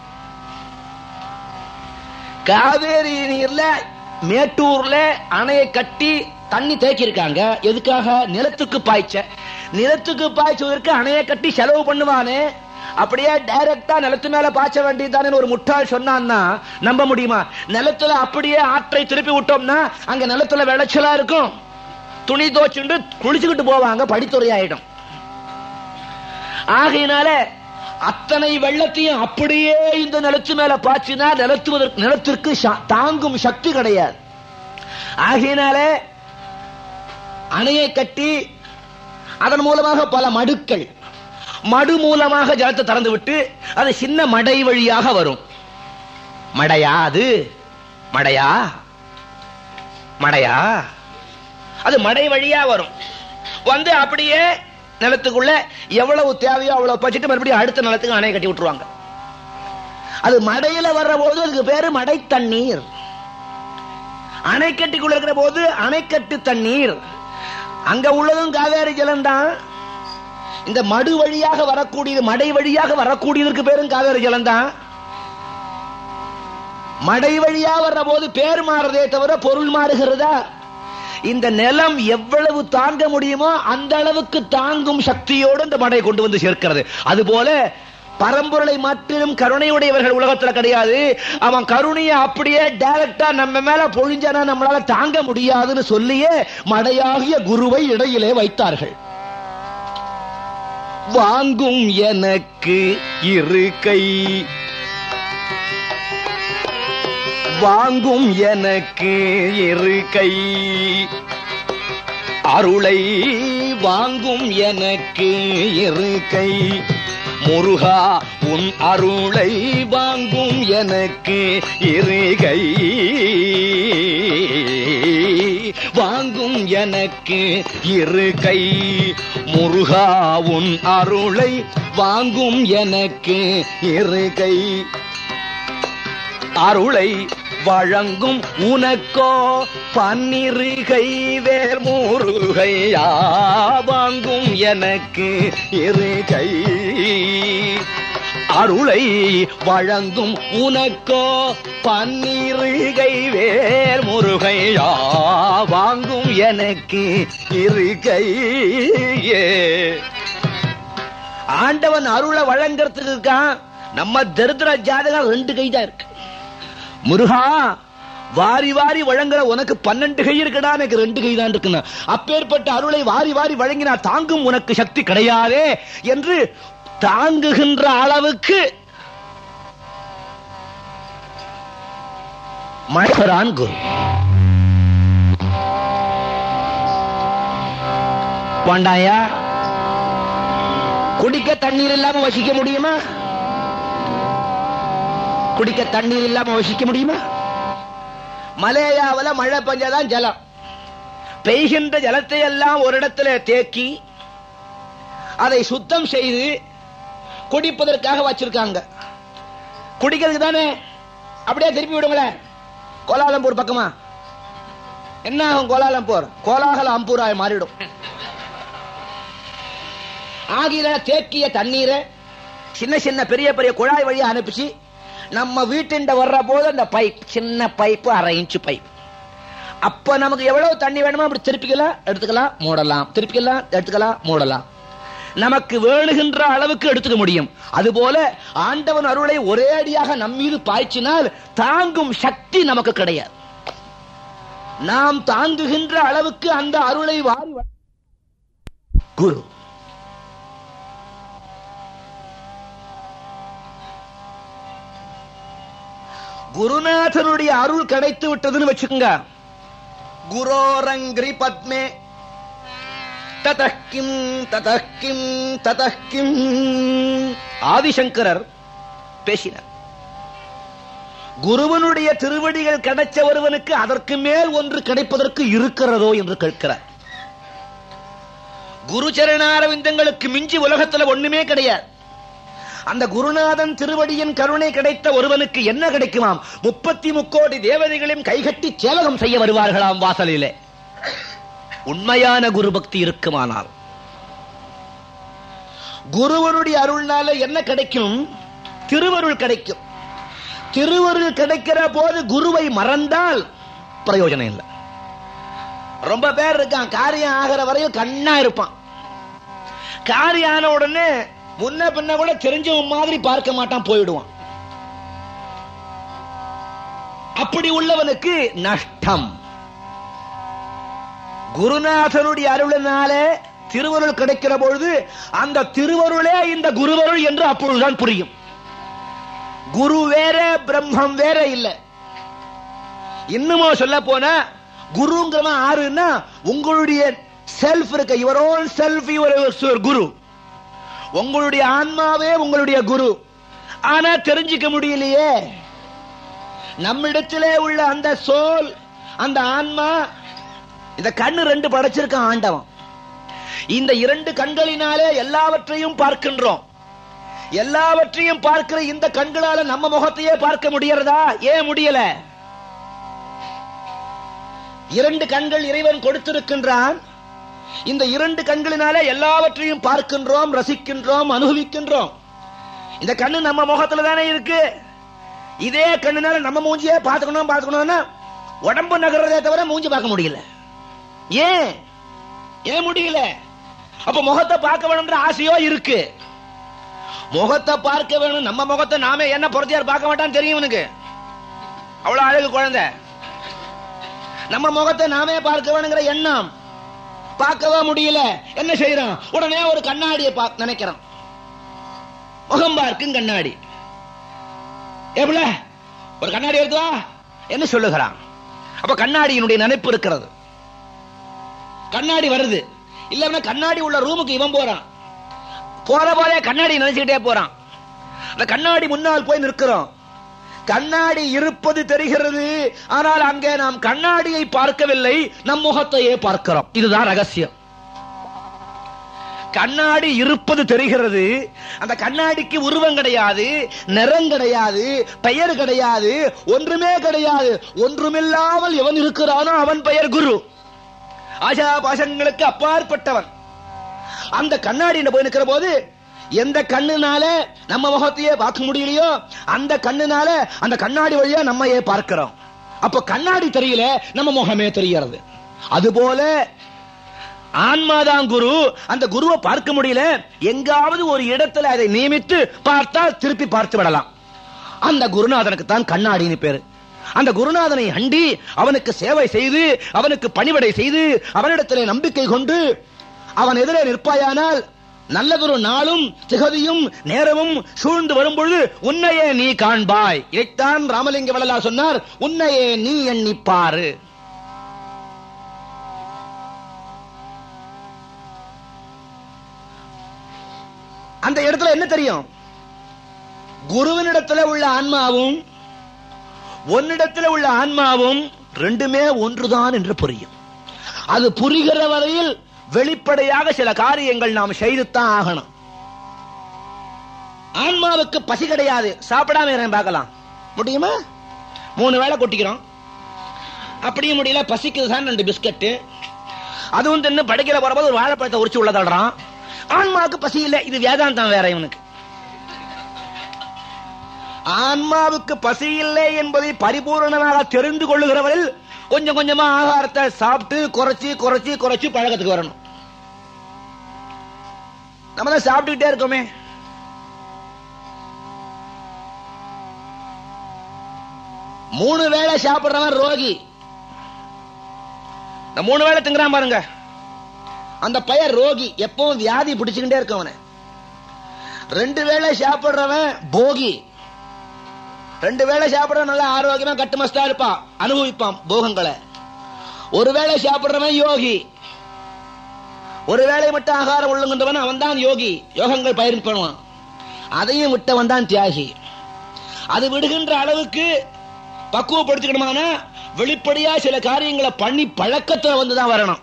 காவேரி நீர்ல மேட்டூர்ல அணையை கட்டி தண்ணி தேக்கி இருக்காங்க. எதுக்காக? நிலத்துக்கு பாய்ச்ச. நிலத்துக்கு பாய்ச்சுவதற்கு அணையை கட்டி செலவு பண்ணுவானே, அப்படியே டைரக்டா நிலத்து மேல பாய்ச்ச வேண்டியதானே ஒரு முட்டாள் சொன்னான்னா நம்ப முடியுமா? நிலத்துல அப்படியே ஆற்றை திருப்பி விட்டோம்னா அங்க நிலத்துல விளைச்சலா இருக்கும். துணி தோச்சுண்டு குளிச்சுக்கிட்டு போவாங்க, படித்துறை ஆயிடும். ஆகையினால அத்தனை வெள்ளத்தையும் அப்படியே இந்த நிலத்து மேல பாய்ச்சினா நிலத்திற்கு தாங்கும் சக்தி கிடையாது. ஆகையினால அணையை கட்டி அதன் மூலமாக பல மடுக்கள், மடு மூலமாக ஜலத்தை திறந்து விட்டு அது சின்ன மடை வழியாக வரும். மடையா? அது மடையா? மடையா? அது மடை வழியா வரும். வந்து அப்படியே நிலத்துக்குள்ள எவ்வளவு தேவையோ அவ்வளவு பச்சிட்டு மறுபடியும் அடுத்த நிலத்துக்கு அணை கட்டி விட்டுருவாங்க. அது மடையில வர்ற போது அதுக்கு பேரு மடை தண்ணீர். அணைக்கட்டிக்குள்ள இருக்கிற போது அணைக்கட்டு தண்ணீர். அங்க உள்ளதும் காவேரி ஜலம் தான். இந்த மடு வழியாக வரக்கூடியது, மடை வழியாக வரக்கூடியதற்கு பேரும் காவேரி ஜலம் தான். மடை வழியா வர்ற போது பேர் மாறுறதே தவிர பொருள் மாறுகிறதா? இந்த நிலம் எவ்வளவு தாங்க முடியுமோ அந்த அளவுக்கு தாங்கும் சக்தியோடு இந்த மடையை கொண்டு வந்து சேர்க்கிறது. அதுபோல பரம்பொருளை மட்டும் கருணையுடையவர்கள் உலகத்துல கிடையாது. அவன் கருணையை அப்படியே டைரக்டா நம்ம மேல பொழிஞ்சானா நம்மளால தாங்க முடியாதுன்னு சொல்லியே மடையாகிய குருவை இடையிலே வைத்தார்கள். வாங்கும் எனக்கு இரு கை, வாங்கும் எனக்கு இரு கை, அருளை வாங்கும் எனக்கு இரு கை, முருகா உன் அருளை வாங்கும் எனக்கு இரு கை, வாங்கும் எனக்கு இரு கை, முருகா உன் அருளை வாங்கும் எனக்கு இரு கை, அருளை வழங்கும் உனக்கோ பன்னிரு கை வேல் முருகையா, வாங்கும் எனக்கு இரு கை, அருளை வழங்கும் உனக்கோ பன்னிரு கை வேல் முருகையா, வாங்கும் எனக்கு இரு கை. ஆண்டவன் அருளை வழங்கறதுக்கு இருக்கான். நம்ம தரித்திர ஜாதகம் 2 கை தான் இருக்கு. முருகா வாரி வாரி வழங்குற உனக்கு 12 கை இருக்குடா, எனக்கு 2 கை தான் இருக்குன்னு. அப்பேற்பட்ட அருளை வாரி வாரி வழங்கினா தாங்கும் உனக்கு சக்தி கிடையாதே என்று தாங்குகின்ற அளவுக்கு மழைபரான் குரு. வாண்டாயா, குடிக்க தண்ணீர் இல்லாம வசிக்க முடியுமா? குடிக்க தண்ணீர் இல்லாம வசிக்க முடியுமா? மலேயாவில் மழை பெஞ்சாதான் ஜலம். பெய்கின்ற ஜலத்தை எல்லாம் ஒரு இடத்துல தேக்கி அதை சுத்தம் செய்து குடிப்பதற்காக வச்சிருக்காங்க. குடிக்கிறதுக்கு தானே. அப்படியே திருப்பி விடுங்களேன். கோலாலம்பூர் பக்கமா என்ன ஆகும்? கோலாலம்பூர் கோலாகல அம்பூராய் மாறிடும். ஆகிற தேக்கிய தண்ணீரை சின்ன சின்ன பெரிய பெரிய குழாய் வழியா அனுப்பிச்சு நம்ம வீட்டுண்ட வர்ற போது அந்த பைப், சின்ன பைப்பு 1/2 இன்ச்சு பைப். அப்ப நமக்கு எவ்வளவு தண்ணி வேணுமோ அப்படி திருப்பிக்கலாம், எடுத்துக்கலாம், மூடலாம், திருப்பிக்கலாம், எடுத்துக்கலாம், மூடலாம். நமக்கு வேணுகின்ற அளவுக்கு எடுத்துக்க முடியும். அதுபோல ஆண்டவன் அருளை ஒரே அடியாக நம் மீது பாய்ச்சினால் தாங்கும் சக்தி நமக்கு கிடையாது. நாம் தாங்குகின்ற அளவுக்கு அந்த அருளை வாரி குரு. குருநாதனுடைய அருள் கிடைத்து விட்டதுன்னு வச்சுக்கோங்க. குரோரங்கிரி பத்மே ததக்கிம் ததக்கிம் ததக்கிம் ஆதிசங்கரர் பேசினார். குருவனுடைய திருவடிகள் கிடைச்ச ஒருவனுக்கு அதற்கு மேல் ஒன்று கிடைப்பதற்கு இருக்கிறதோ என்று கேட்கிறார். குரு சரணாரவிந்தங்களுக்கு மிஞ்சி உலகத்தில் ஒண்ணுமே கிடையாது. அந்த குருநாதன் திருவடியின் கருணை கிடைத்த ஒருவனுக்கு என்ன கிடைக்குமாம்? 33 கோடி தேவதைகளையும் கைகட்டி சேவகம் செய்ய வருவார்களாம் வாசலிலே. உண்மையான குரு பக்தி இருக்குமானால் குருவனுடைய அருள்னால என்ன கிடைக்கும்? திருவருள் கிடைக்கும். திருவருள் கிடைக்கிற போது குருவை மறந்தால் பிரயோஜனம் இல்லை. ரொம்ப பேர் இருக்கான், காரியம் ஆகிற வரையும் கண்ணா இருப்பான். காரியம் ஆன உடனே முன்ன பின்ன கூட தெரிஞ்சவன் மாதிரி பார்க்க மாட்டான், போயிடுவான். அப்படி உள்ளவனுக்கு நஷ்டம். குருநாதனுடைய அருளினாலே திருவருள் கிடைக்கிற பொழுது அந்த திருவருளே இந்த குருவருள் என்று அப்பொழுதுதான் புரியும். குரு வேற, பிரம்மம் வேற இல்லை. இன்னுமோ சொல்ல போனா குருங்கிறவன் ஆறுன்னா உங்களுடைய செல்ஃப் இருக்க, your own self your guru. உங்களுடைய ஆன்மாவே உங்களுடைய குரு. ஆனா தெரிஞ்சுக்க முடியலையே. நம்மிடத்திலே உள்ள அந்த சோல், அந்த ஆன்மா, இந்த கண்ணு 2 படைச்சிருக்கான் ஆண்டவன். இந்த 2 கண்களினாலே எல்லாவற்றையும் பார்க்கின்றோம். எல்லாவற்றையும் பார்க்கிற இந்த கண்களால நம்ம முகத்தையே பார்க்க முடியறதா? ஏன் முடியல? 2 கண்கள் இறைவன் கொடுத்திருக்கின்றான். இந்த 2 கண்களினாலே எல்லாவற்றையும் பார்க்கின்றோம், ரசிக்கின்றோம், அனுபவிக்கின்றோம். இந்த கண்ணு நம்ம முகத்துல தானே இருக்கு. இதே கண்ணுனால நம்ம மூஞ்சியே பார்த்துக்கணும்னா உடம்பு நகர்றதே தவிர மூஞ்சி பார்க்க முடியல. ஏன் முடியல? அப்ப முகத்தை பார்க்க வேணும்ன்ற ஆசையோ இருக்கு. முகத்தை பார்க்க வேணும். நம்ம முகத்தை நாமே என்ன பொறுத்தியார் பார்க்க மாட்டான்னு தெரியும் உனக்கு. அவ்வளவு அழகு குழந்தை. நம்ம முகத்தை நாமே பார்க்க வேணுங்கிற எண்ணம் பார்க்கவே முடியல. என்ன செய்யறோம்? உடனே ஒரு கண்ணாடியை நினைக்கிறோம். முகம் பார்க்கும் கண்ணாடி. எப்படி ஒரு கண்ணாடி எடுத்து வா என்ன சொல்லுகிறான்? அப்ப கண்ணாடியினுடைய நினைப்பு இருக்கிறது. கண்ணாடி வருது. இல்ல கண்ணாடி உள்ள ரூமுக்கு இவன் போறான். போற போதே கண்ணாடி நினைச்சுக்கிட்டே போறான். அந்த கண்ணாடி முன்னால் போய் நிற்கிறோம். கண்ணாடி இருப்பது தெரிகிறது. ஆனால் அங்கே நாம் கண்ணாடியை பார்க்கவில்லை, நம் முகத்தையே பார்க்கிறோம். இதுதான் ரகசியம். கண்ணாடி இருப்பது தெரிகிறது. அந்த கண்ணாடிக்கு உருவம் கிடையாது, நிறம் கிடையாது, பெயர் கிடையாது, ஒன்றுமே கிடையாது. ஒன்றுமில்லாமல் எவன் இருக்கிறானோ அவன் பெயர் குரு. ஆசா பாசங்களுக்கு அப்பாற்பட்டவன். அந்த கண்ணாடி போய் நிற்கிற போது எந்த கண்ணுனால நம்ம முகத்தையே பார்க்க முடியலையோ அந்த கண்ணுனால அந்த கண்ணாடி வழியா நம்மையே பார்க்கிறோம். அப்ப கண்ணாடி தெரியல, நம்ம முகமே தெரிகிறது. அதுபோல ஆன்மாதான் குரு. அந்த குருவை பார்க்க முடியல, எங்காவது ஒரு இடத்துல அதை நியமித்து பார்த்தால் திருப்பி பார்த்து விடலாம். அந்த குருநாதனுக்கு தான் கண்ணாடின்னு பேரு. அந்த குருநாதனை அண்டி அவனுக்கு சேவை செய்து, அவனுக்கு பணிவிடை செய்து, அவனிடத்திலே நம்பிக்கை கொண்டு அவன் எதிரே நிற்பாயானால் நல்லதொரு நாளும் திகதியும் நேரமும் சூழ்ந்து வரும்பொழுது உன்னையே நீ காண்பாய். இதைத்தான் ராமலிங்க வள்ளலார் சொன்னார், உன்னையே நீ எண்ணிப்பாரு. அந்த இடத்துல என்ன தெரியும்? குருவினிடத்துல உள்ள ஆன்மாவும் ஒன்னிடத்துல உள்ள ஆன்மாவும் ரெண்டுமே ஒன்றுதான் என்று புரியும். அது புரிகிற வரையில் வெளிப்படையாக சில காரியங்கள் நாம் செய்துத்தான் ஆகணும். ஆன்மாவுக்கு பசி கிடையாது, சாப்பிடாம பார்க்கலாம் முடியுமா? 3 வேளை கொட்டிக்கிறோம். அப்படியும் முடியல, பசிக்குது தான் 2 பிஸ்கட். அதுவும் தின்னு படிக்கிற போறபோது ஒரு வாழைப்பழத்தை உரிச்சு உள்ள தள்ளுறான். ஆன்மாவுக்கு பசி இல்லை. இது வேதாந்தம் வேற. இவனுக்கு ஆன்மாவுக்கு பசி இல்லை என்பதை பரிபூர்ணமாக தெரிந்து கொள்ளுகிறவர்கள் கொஞ்சம் கொஞ்சமா ஆகாரத்தை சாப்பிட்டு குறைச்சி குறைச்சி குறைச்சி பழக்கத்துக்கு வரணும். நம்ம தான் சாப்பிட்டுக்கிட்டே இருக்கோமே. மூணு வேளை சாப்பிடுறவன் ரோகி. இந்த 3 வேளை திங்குறான் பாருங்க, அந்த பையன் ரோகி. எப்பவும் வியாதி பிடிச்சுக்கிட்டே இருக்கவன. 2 வேளை சாப்பிடுறவன் போகி. 2 வேளை சாப்பிடுறவன் நல்லா ஆரோக்கியமா கட்டுமஸ்தா இருப்பான், அனுபவிப்பான் போகங்களை. 1 வேளை சாப்பிடுறவன் யோகி. 1 வேளை மட்டும் ஆகாரம் உள்ளுகின்றவன் அவன் தான் யோகி, யோகங்கள் பயிர்ப்பான். அதையும் விட்டவன் தான் தியாகி. அது விடுகின்ற அளவுக்கு பக்குவப்படுத்திக்கணுமான வெளிப்படையா சில காரியங்களை பண்ணி பழக்கத்துல வந்துதான் வரணும்.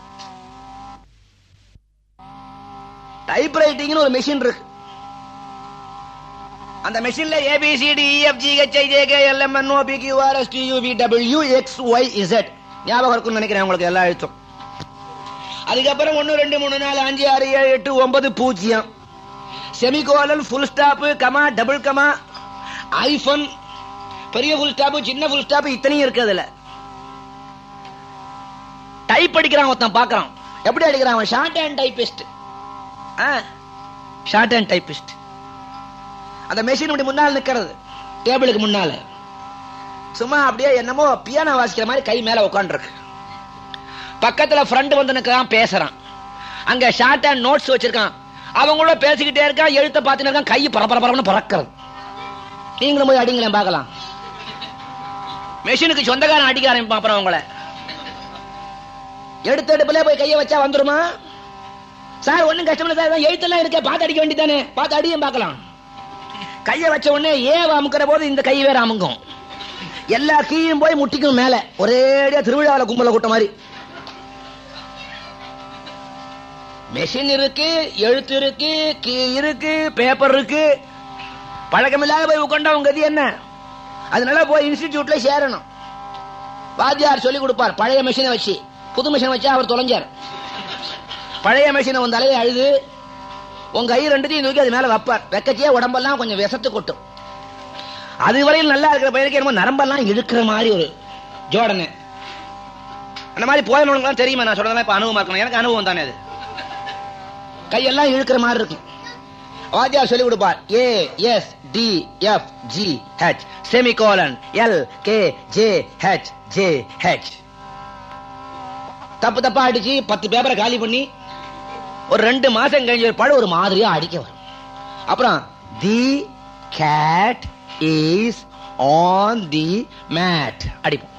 டைப் ரைட்டிங் ஒரு மெஷின் இருக்கு. அந்த மெஷின்ல ABCDEFGHIJKLMNOPQRSTUVWXYZ ஞாபகம் இருக்கும்னு நினைக்கிறேன் உங்களுக்கு எல்லா எழுத்தும். அதுக்கப்புறம் 1 2 3 4 5 6 7 8 9 0 semicolon, full stop, comma, double comma, hyphen, பெரிய ஃபுல் ஸ்டாப், சின்ன ஃபுல் ஸ்டாப், இத்தனையும் இருக்கு. அதுல டைப் அடிக்கிறான் ஒருத்தன், பாக்குறான். எப்படி அடிக்கிறான்? Shorthand typist. Shorthand typist. அந்த மெஷின் இப்படி முன்னால் நிக்கிறது, டேபிளுக்கு முன்னால. சும்மா அப்படியே என்னமோ பியானோ வாசிக்கிற மாதிரி கை மேல உட்காந்துருக்கு. பக்கத்துல ஃப்ரெண்ட் வந்து நிக்கிறான், பேசுறான். அங்க ஷார்ட் ஹேண்ட் நோட்ஸ் வச்சிருக்கான், அவங்களோட பேசிக்கிட்டே இருக்கான். எழுத்த பார்த்துட்டு இருக்கான், கை பரபரன்னு பறக்கிறது. நீங்களும் போய் அடிங்களேன் பார்க்கலாம். மெஷினுக்கு சொந்தக்காரன் அடிக்க ஆரம்பிப்பான். அப்புறம் அவங்கள எடுத்த எடுப்புல போய் கையை வச்சா வந்துருமா? சார் ஒன்னும் கஷ்டம் இல்லை சார், எழுத்தெல்லாம் இருக்க, பார்த்து அடிக்க வேண்டியதானே, பார்த்து அடியும் பார்க்கலாம். கையை வச்ச உடனே அமுக்கிற போது இந்த கை வேற அமுங்கும். எல்லா கீயும் போய் முட்டிக்கும் மேல. ஒரேடியா திருவிழாவில் கும்பல கூட்ட மாதிரி. மெஷின் இருக்கு, எழுத்து இருக்கு, கீ இருக்கு, பேப்பர் இருக்கு. பழக்கமில்லாத போய் உட்காண்டா உங்க கதி என்ன? அதனால போய் இன்ஸ்டிடியூட்ல சேரணும். வாத்தியார் சொல்லி கொடுப்பார். பழைய மெஷினை வச்சு, புது மெஷினை வச்சா அவர் தொலைஞ்சார். பழைய மெஷினை உன் தலையை அழுது உங்க கை 2த்தையும் தூக்கி அது மேல வைப்பார். வெக்கச்சியே உடம்பெல்லாம் கொஞ்சம் விசத்து கொட்டும். அதுவரையில் நல்லா இருக்கிற பையனுக்கு என்னமோ நரம்பெல்லாம் இழுக்கிற மாதிரி ஒரு ஜோடனை. அந்த மாதிரி போயணும்லாம் தெரியுமா? நான் சொல்றதெல்லாம் இப்ப அனுபவமா இருக்கணும். எனக்கு அனுபவம் தானே. அது கையெல்லாம் இழுக்கிற மாதிரி இருக்கும். வாத்தியார் சொல்லி கொடுப்பார். ASDFGH semicolon LKJHJH. தப்பு தப்பா அடிச்சு 10 பேப்பரை காலி பண்ணி ஒரு 2 மாசம் கழிஞ்ச பாடு ஒரு மாதிரியா அடிக்க வரும். அப்புறம் the cat is on the mat அடிப்போம்.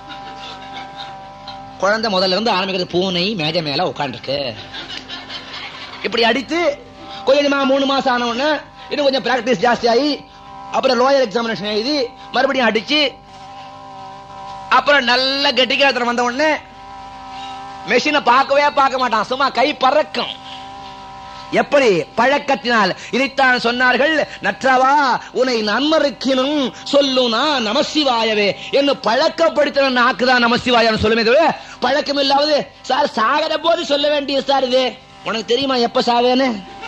குழந்தை முதல்ல இருந்து ஆரம்பிக்கிறது பூனை மேஜ மேல உட்காந்துருக்கு. இப்படி அடித்து கொஞ்சமா 3 மாசம் ஆன உடனே இன்னும் கொஞ்சம் பிராக்டிஸ் ஜாஸ்தி ஆகி அப்புறம் லோயர் எக்ஸாமினேஷன் எழுதி மறுபடியும் அடிச்சு அப்புறம் நல்ல கெட்டிக்காரத்துல வந்த உடனே மெஷினை பார்க்க மாட்டான். சும்மா கை பறக்கும். எப்படி? பழக்கத்தினால். இதைத்தான் சொன்னார்கள், நற்றவா உன்னை நன்மறுக்கினும் சொல்லுனா நமசிவாயவே என்று பழக்கப்படுத்தின நாக்குதான் நமசிவாயம் சொல்லுமே தவிர பழக்கம் இல்லாவது சார் சாகர போது சொல்ல வேண்டிய சார் இது உனக்கு தெரியுமா எப்ப சாவேன்னு?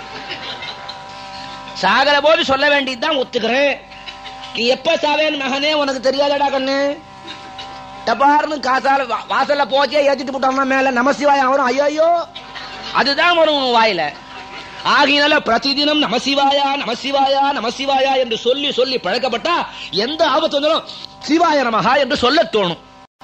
சாகர போது சொல்ல வேண்டியதுதான் ஒத்துக்கிறேன். நீ எப்ப சாவேன்னு மகனே உனக்கு தெரியாதடா கண்ணு. டபார்னு காசால வாசல்ல போச்சே ஏத்திட்டு போட்டோம்னா மேல நமசிவாயம் வரும். ஐயோ அதுதான் வரும் வாயில. ஆகினால பிரதிதினம் நமசிவாயா நமசிவாயா நமசிவாயா என்று சொல்லி சொல்லி பழக்கப்பட்டா எந்த ஆபத்து வந்தாலும் சிவாய நமஹா என்று சொல்ல தோணும்.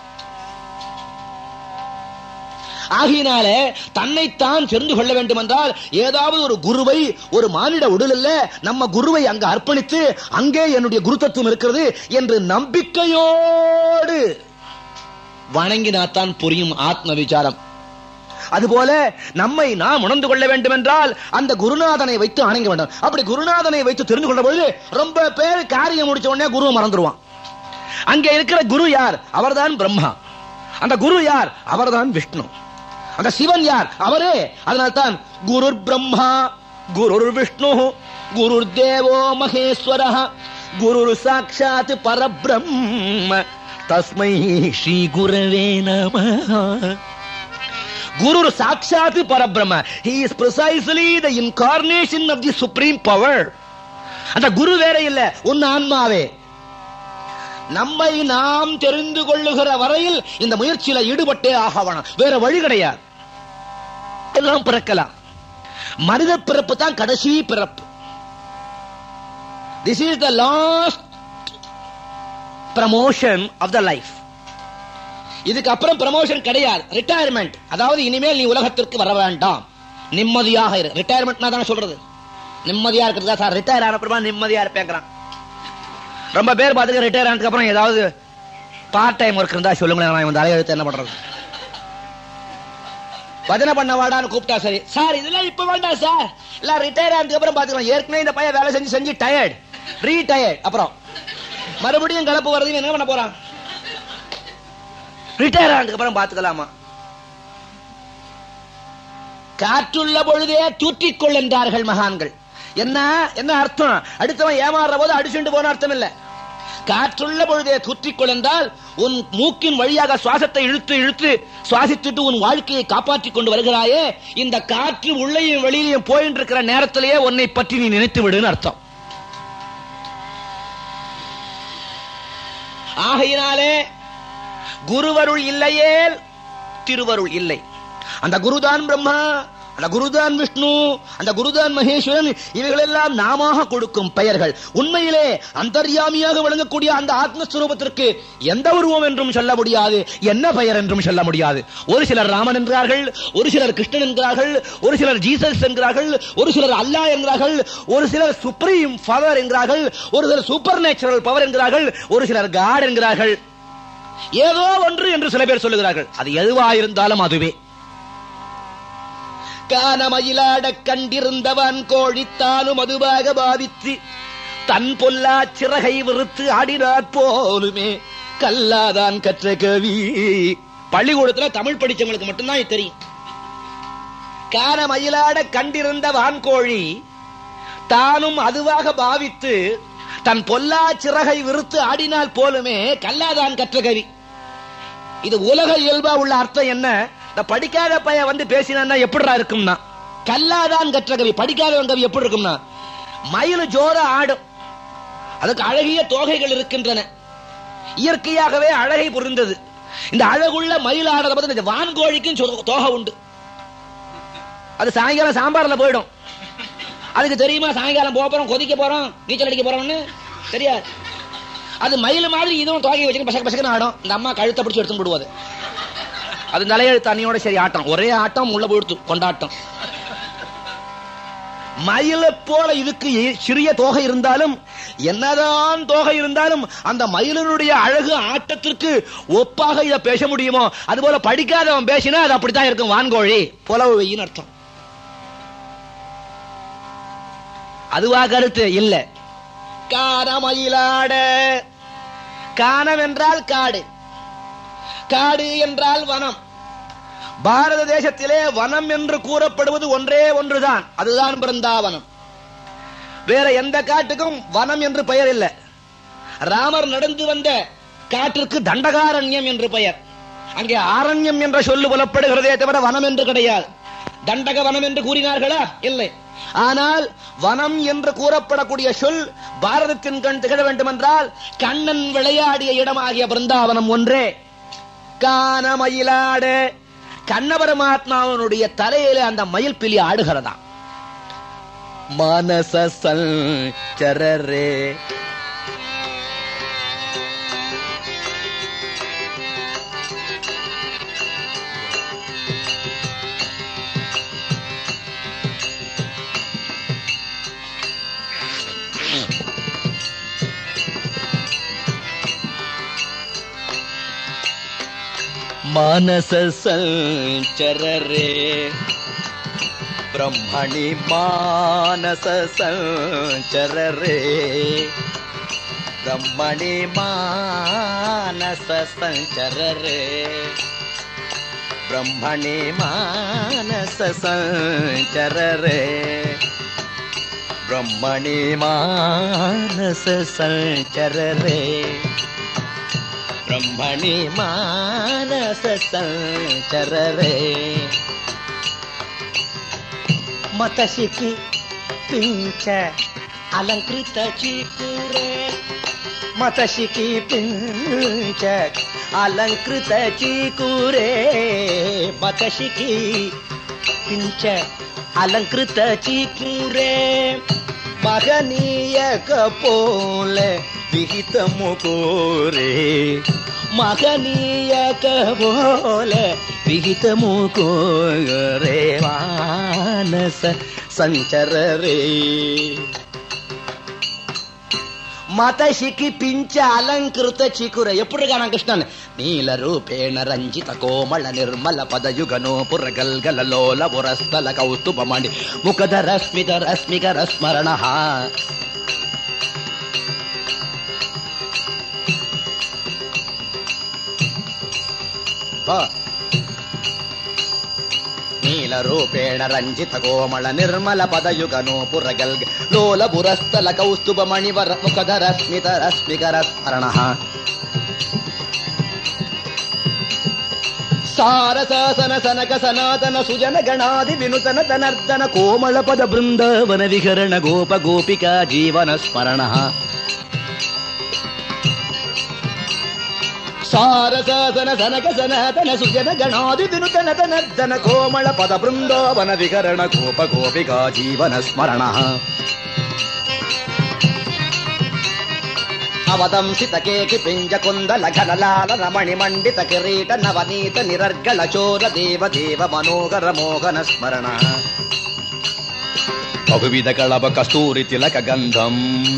ஆகினால தன்னைத்தான் தெரிந்து கொள்ள வேண்டும் என்றால் ஏதாவது ஒரு குருவை, ஒரு மானிட உடலில் நம்ம குருவை அங்கு அர்ப்பணித்து அங்கே என்னுடைய குருத்தத்துவம் இருக்கிறது என்று நம்பிக்கையோடு வணங்கினாத்தான் புரியும் ஆத்ம விசாரம். அதுபோல நம்மை நாம் உணர்ந்து கொள்ள வேண்டும் என்றால் அந்த குருநாதனை வைத்து அணங்க வேண்டும். அப்படி குருநாதனை வைத்து தெரிந்து கொள்ள பொழுது ரொம்ப பேர் காரியம் முடிச்ச உடனே குருவை மறந்துடுவான். அங்கே இருக்கிற குரு யார்? அவர்தான் பிரம்மா. அந்த குரு யார்? அவர்தான் விஷ்ணு. அந்த சிவன் யார்? அவரே. அதனால்தான் குரு பிரம்மா குரு விஷ்ணு குரு தேவோ மகேஸ்வர குரு சாட்சாத் பரபிரம்ம தஸ்மை ஸ்ரீ குரவே நமஹ. Guru Sakshat Parabrahma. He is precisely the incarnation of the supreme power. அந்த குரு வேற இல்ல, உன் ஆன்மாவே. நம்மை நாம் தெரிந்து கொள்ளுகிற வரையில் இந்த முயற்சியில ஈடுபட்டே ஆகணும். வேற வழி கிடையாது. எல்லாம் பிறக்கலாம். மனித பிறப்பு தான் கடைசி பிறப்பு. This is the last promotion of the life. இதுக்கு அப்புறம் ப்ரமோஷன் கிடையாது, ரிட்டையர்மெண்ட். அதாவது இனிமேல் நீ உலகத்திற்கு வர வேண்டாம், நிம்மதியாக இரு. ரிட்டையர்மெண்ட் நான் தானே சொல்றது, நிம்மதியா இருக்கிறதா சார். ரிட்டையர் ஆனப்புறமா நிம்மதியா இருப்பேங்கிறான். ரொம்ப பேர் பார்த்துக்க ரிட்டையர் ஆனதுக்கு அப்புறம் ஏதாவது பார்ட் டைம் ஒர்க் இருந்தா சொல்லுங்களேன், நான் இந்த அலையெழுத்து என்ன பண்றது. பஜனை பண்ண வாடான்னு கூப்பிட்டா சரி சார் இதெல்லாம் இப்ப வேண்டாம் சார், இல்ல ரிட்டையர் ஆனதுக்கு அப்புறம் பாத்துக்கலாம். ஏற்கனவே இந்த பையன் வேலை செஞ்சு செஞ்சு டயர்ட், ரீடயர்ட். அப்புறம் மறுபடியும் கலப்பு வர்றது என்ன பண்ண போறான்? ரிட்டையர் ஆனதுக்கு அப்புறம் பாத்துக்கலாமா? காற்றுள்ள பொழுதே தூற்றிக்கொள் என்றார்கள் மகான்கள். என்ன என்ன அர்த்தம்? அடுத்தவன் ஏமாறுற போது அடிச்சுட்டு போன அர்த்தம் இல்ல. காற்றுள்ள பொழுதே தூற்றிக்கொள் என்றால் உன் மூக்கின் வழியாக சுவாசத்தை இழுத்து இழுத்து சுவாசித்துட்டு உன் வாழ்க்கையை காப்பாற்றிக் கொண்டு வருகிறாயே, இந்த காற்று உள்ளேயும் வெளியிலையும் போயிட்டு இருக்கிற நேரத்திலேயே உன்னை பற்றி நீ நினைத்து விடுன்னு அர்த்தம். ஆகையினாலே குருவருள் இல்லையே திருவருள் இல்லை. அந்த குருதான் பிரம்மா, அந்த குருதான் விஷ்ணு, அந்த குருதான் மகேஸ்வரன். இவைகளெல்லாம் நாம கொடுக்கும் பெயர்கள். உண்மையிலே அந்தர்யாமியாக விளங்கக்கூடிய அந்த ஆத்மஸ்வரூபத்திற்கு எந்த உருவம் என்றும் சொல்ல முடியாது, என்ன பெயர் என்றும் சொல்ல முடியாது. ஒரு சிலர் ராமன் என்கிறார்கள், ஒரு சிலர் கிருஷ்ணன் என்கிறார்கள், ஒரு சிலர் ஜீசஸ் என்கிறார்கள், ஒரு சிலர் அல்லாஹ் என்கிறார்கள், ஒரு சிலர் சுப்ரீம் பவர் என்கிறார்கள், ஒரு சிலர் சூப்பர் நேச்சுரல் பவர் என்கிறார்கள், ஒரு சிலர் காட் என்கிறார்கள். ஏதோ ஒன்று என்று சில பேர் சொல்லுகிறார்கள். அது எதுவாயிருந்தாலும் அதுவே. கானமயிலாட கண்டிருந்தவன் கோழித்தானும் அதுவாக பாவித்து தன் பொல்லா சிறகை விறுத்து ஆடினாற் போலுமே கல்லாதான் கற்ற கவி. பள்ளிக்கூடத்துல தமிழ் படிச்சவங்களுக்கு மட்டும்தான் தெரியும். கானமயிலாட கண்டிருந்த வான்கோழி தானும் அதுவாக பாவித்து தன் பொல்லா சிறகை விறுத்து ஆடினால் போலுமே கல்லாதான் கற்ற கவி. இது உலக இயல்பா உள்ள அர்த்தம் என்ன? இந்த படிக்காத பையன் வந்து பேசினா எப்படிடா இருக்கும்னா, கல்லாதான் கற்ற கவி. படிக்காதவன் கவி எப்படி இருக்கும்னா, மயில் ஜோர ஆடும், அதுக்கு அழகிய தோகைகள் இருக்கின்றன, இயற்கையாகவே அழகை புரிந்தது. இந்த அழகுள்ள மயில் ஆடுறத பத்தி இந்த வான்கோழிக்கும் தோகை உண்டு. அது சாயங்காலம் சாம்பார்ல போயிடும். அதுக்கு தெரியுமா சாயங்காலம் போறோம், கொதிக்க போறோம், நீச்சல் அடிக்க போறோம்னு தெரியாது. அது மயில் மாதிரி இதுவும் தோகை வச்சு பசக்க பசக்கன்னு ஆடும். இந்த அம்மா கழுத்தை பிடிச்சி எடுத்து போடுவாது. அது தலையெழு தண்ணியோட சரி ஆட்டம், ஒரே ஆட்டம் உள்ள போயிடுத்து கொண்டாட்டம். மயில போல இதுக்கு சிறிய தோகை இருந்தாலும், என்னதான் தோகை இருந்தாலும் அந்த மயிலினுடைய அழகு ஆட்டத்திற்கு ஒப்பாக இதை பேச முடியுமோ அதுபோல படிக்காதவன் பேசினா அது அப்படித்தான் இருக்கும். வான்கோழி புலவு வெயின்னு அர்த்தம். அதுவா கருத்து இல்ல. கான மயிலாட, கானம் என்றால் காடு, காடு என்றால் வனம். பாரத தேசத்திலே வனம் என்று கூறப்படுவது ஒன்றே ஒன்றுதான், அதுதான் பிருந்தாவனம். வேற எந்த காட்டுக்கும் வனம் என்று பெயர் இல்லை. ராமர் நடந்து வந்த காட்டிற்கு தண்டகாரண்யம் என்று பெயர். அங்கே ஆரண்யம் என்ற சொல்லு புலப்படுகிறதே தவிர வனம் என்று கிடையாது. தண்டக வனம் என்று கூறினார்களா? இல்லை. ஆனால் வனம் என்று கூறப்படக்கூடிய சொல் பாரதத்தின் கண் திகழ வேண்டும் என்றால் கண்ணன் விளையாடிய இடமாகிய பிருந்தாவனம் ஒன்றே. கான மயிலாட, கண்ண பரமாத்மாவனுடைய தலையில அந்த மயில் பிலி ஆடுகிறதா. மனச சஞ்சரரே, मानस संचररे ब्रह्मणि मानस संचररे ब्रह्मणि मानस संचररे ब्रह्मणि मानस संचररे ब्रह्मणि मानस संचररे ब्रह्मणि मानस संचररे मतशिखि पिंच अलंकृत चिकुरे मतशिखि पिंच अलंकृत चिकुरे मतशिखि पिंच अलंकृत चिकुरे महनीय कपोल विहित मुकुरे महनीय कपोल विहित मुकुरे मानस संचररे मतशिखि पिंच अलंकृत चिकुरे एप्पुडु गाना कृष्णन नील रूपेण रंजित कोमल निर्मल पदयुगनो पुरगल्गल लोल पुरस्थल कौस्तुभमणि मुखधर स्मित रश्मिकर स्मरणः नील रूपेण रंजित कोमल निर्मल पदयुगनो पुरगल लोल पुरस्थल कौस्तुभ मणिवर मुखधर स्मित रश्मिकर स्मरणः सारसासन सनक सनातन सुजन गणादि विनुतन तनर्दन कोमल पद बृंदावन विहरण गोप गोपिका जीवन स्मरणः सारसासन सनक सनातन सुजन गणादि विनुतन तनर्दन कोमल पद बृंदावन विहरण गोप गोपिका जीवन स्मरणः अवदंसित केकि पिंज कुंदल घनलाल रमणि मंडित किरीट नवनीत निरर्गल चोर देव देव मनोहर मोहन स्मरणः बहुविध कलभ कस्तूरि तिलक गंधम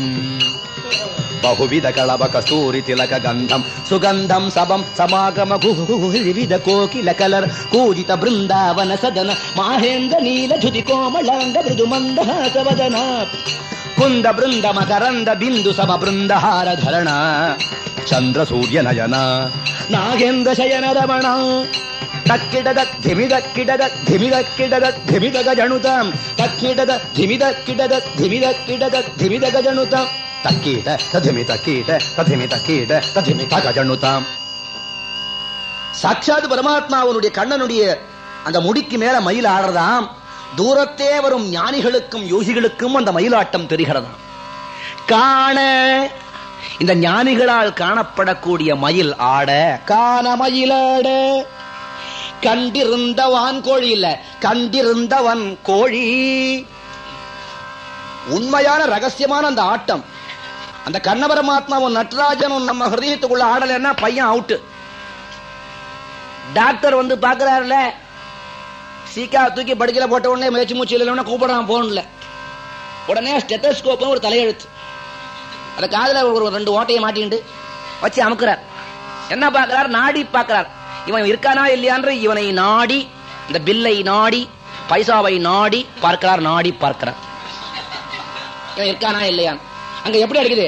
बहुविध कलभ कस्तूरि तिलक गंधम सुगंधम सबम समागम विविध कोकिल कलर कूजित बृंदावन सदन माहेन्द्र नील झुति कोमलांग मृदु मंदहास वदन कुंद बृंद मकरंद बिंदु सम बृंदहार धरण चंद्र सूर्य नयन नागेन्द्र शयन रमण तक्किडद धिमिदक्किडद धिमिदक्किडद धिमिदग जणुतां तक्किडद धिमिदक्किडद धिमिदक्किडद धिमिदग जणुतां तक्कीट तधिमित कीट तधिमित कीट तधिमित गजणुतां साक्षात परमात्मावनुடைய கண்ணனுடைய அந்த முடிக்கு மேல மயில் ஆடுறதாம். தூரத்தே வரும் ஞானிகளுக்கும் யோகிகளுக்கும் அந்த மயிலாட்டம் தெரிகிறதாம். காண இந்த ஞானிகளால் காணப்படக்கூடிய மயில் ஆட, காண மயிலாட, கண்டிருந்தவான் கோழி இல்ல, கண்டிருந்தவன் கோழி. உண்மையான ரகசியமான அந்த ஆட்டம், அந்த கண்ண பரமாத்மாவும் நட்ராஜனும் நம்ம ஹிருதயத்துக்குள்ள ஆடலைன்னா பையன் அவுட்டு. டாக்டர் வந்து பாக்குறாருல, சீக்கா தூக்கி படுக்கையில போட்ட உடனே முயற்சி மூச்சு இல்லைன்னா கூப்பிடறான் போன்ல. உடனே ஸ்டெத்தோஸ்கோப் ஒரு தலையெழுத்து, அந்த காதுல ஒரு 2 ஓட்டையை மாட்டிட்டு வச்சு அமுக்கிறார். என்ன பார்க்கிறார்? நாடி பார்க்கிறார். இவன் இருக்கானா இல்லையான்ற இவனை நாடி, இந்த பில்லை நாடி, பைசாவை நாடி பார்க்கிறார். நாடி பார்க்கிறார் இவன் இருக்கானா இல்லையான். அங்க எப்படி அடிக்குது?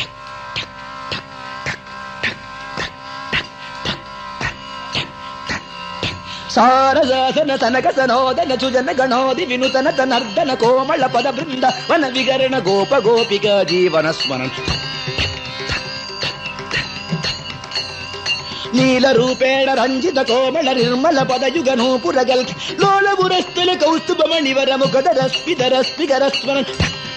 சாரசாசன தனகசனோதன சுஜன கணோதி வினுதன தனர்தன கோமள பத பிருந்த வன விகரண கோப கோபிக ஜீவன ஸ்மரன் நீல ரூபேண ரஞ்சித கோமள நிர்மல பத யுக நூபுரகல் லோல புரஸ்தல கௌஸ்துப மணிவர முகத ரஸ்பித ரஸ்பிகர ஸ்மரன்.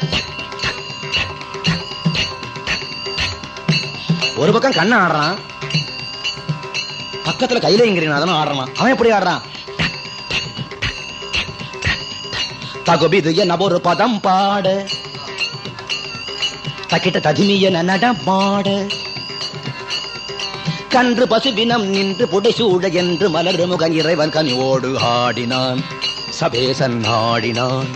ஒரு பக்கம் கண்ண ஆடுறான், பக்கத்துல கையில எங்கிறீங்க ஆடுறான். அவன் எப்படி ஆடுறான்? தகுபிது என்ன ஒரு பதம் பாட, தக்கிட்ட ததிமிய நடமாட, கன்று பசுவினம் நின்று புடைசூட என்று மலர் முக இறைவன் கனியோடு ஆடினான், சபேசன் ஆடினான்.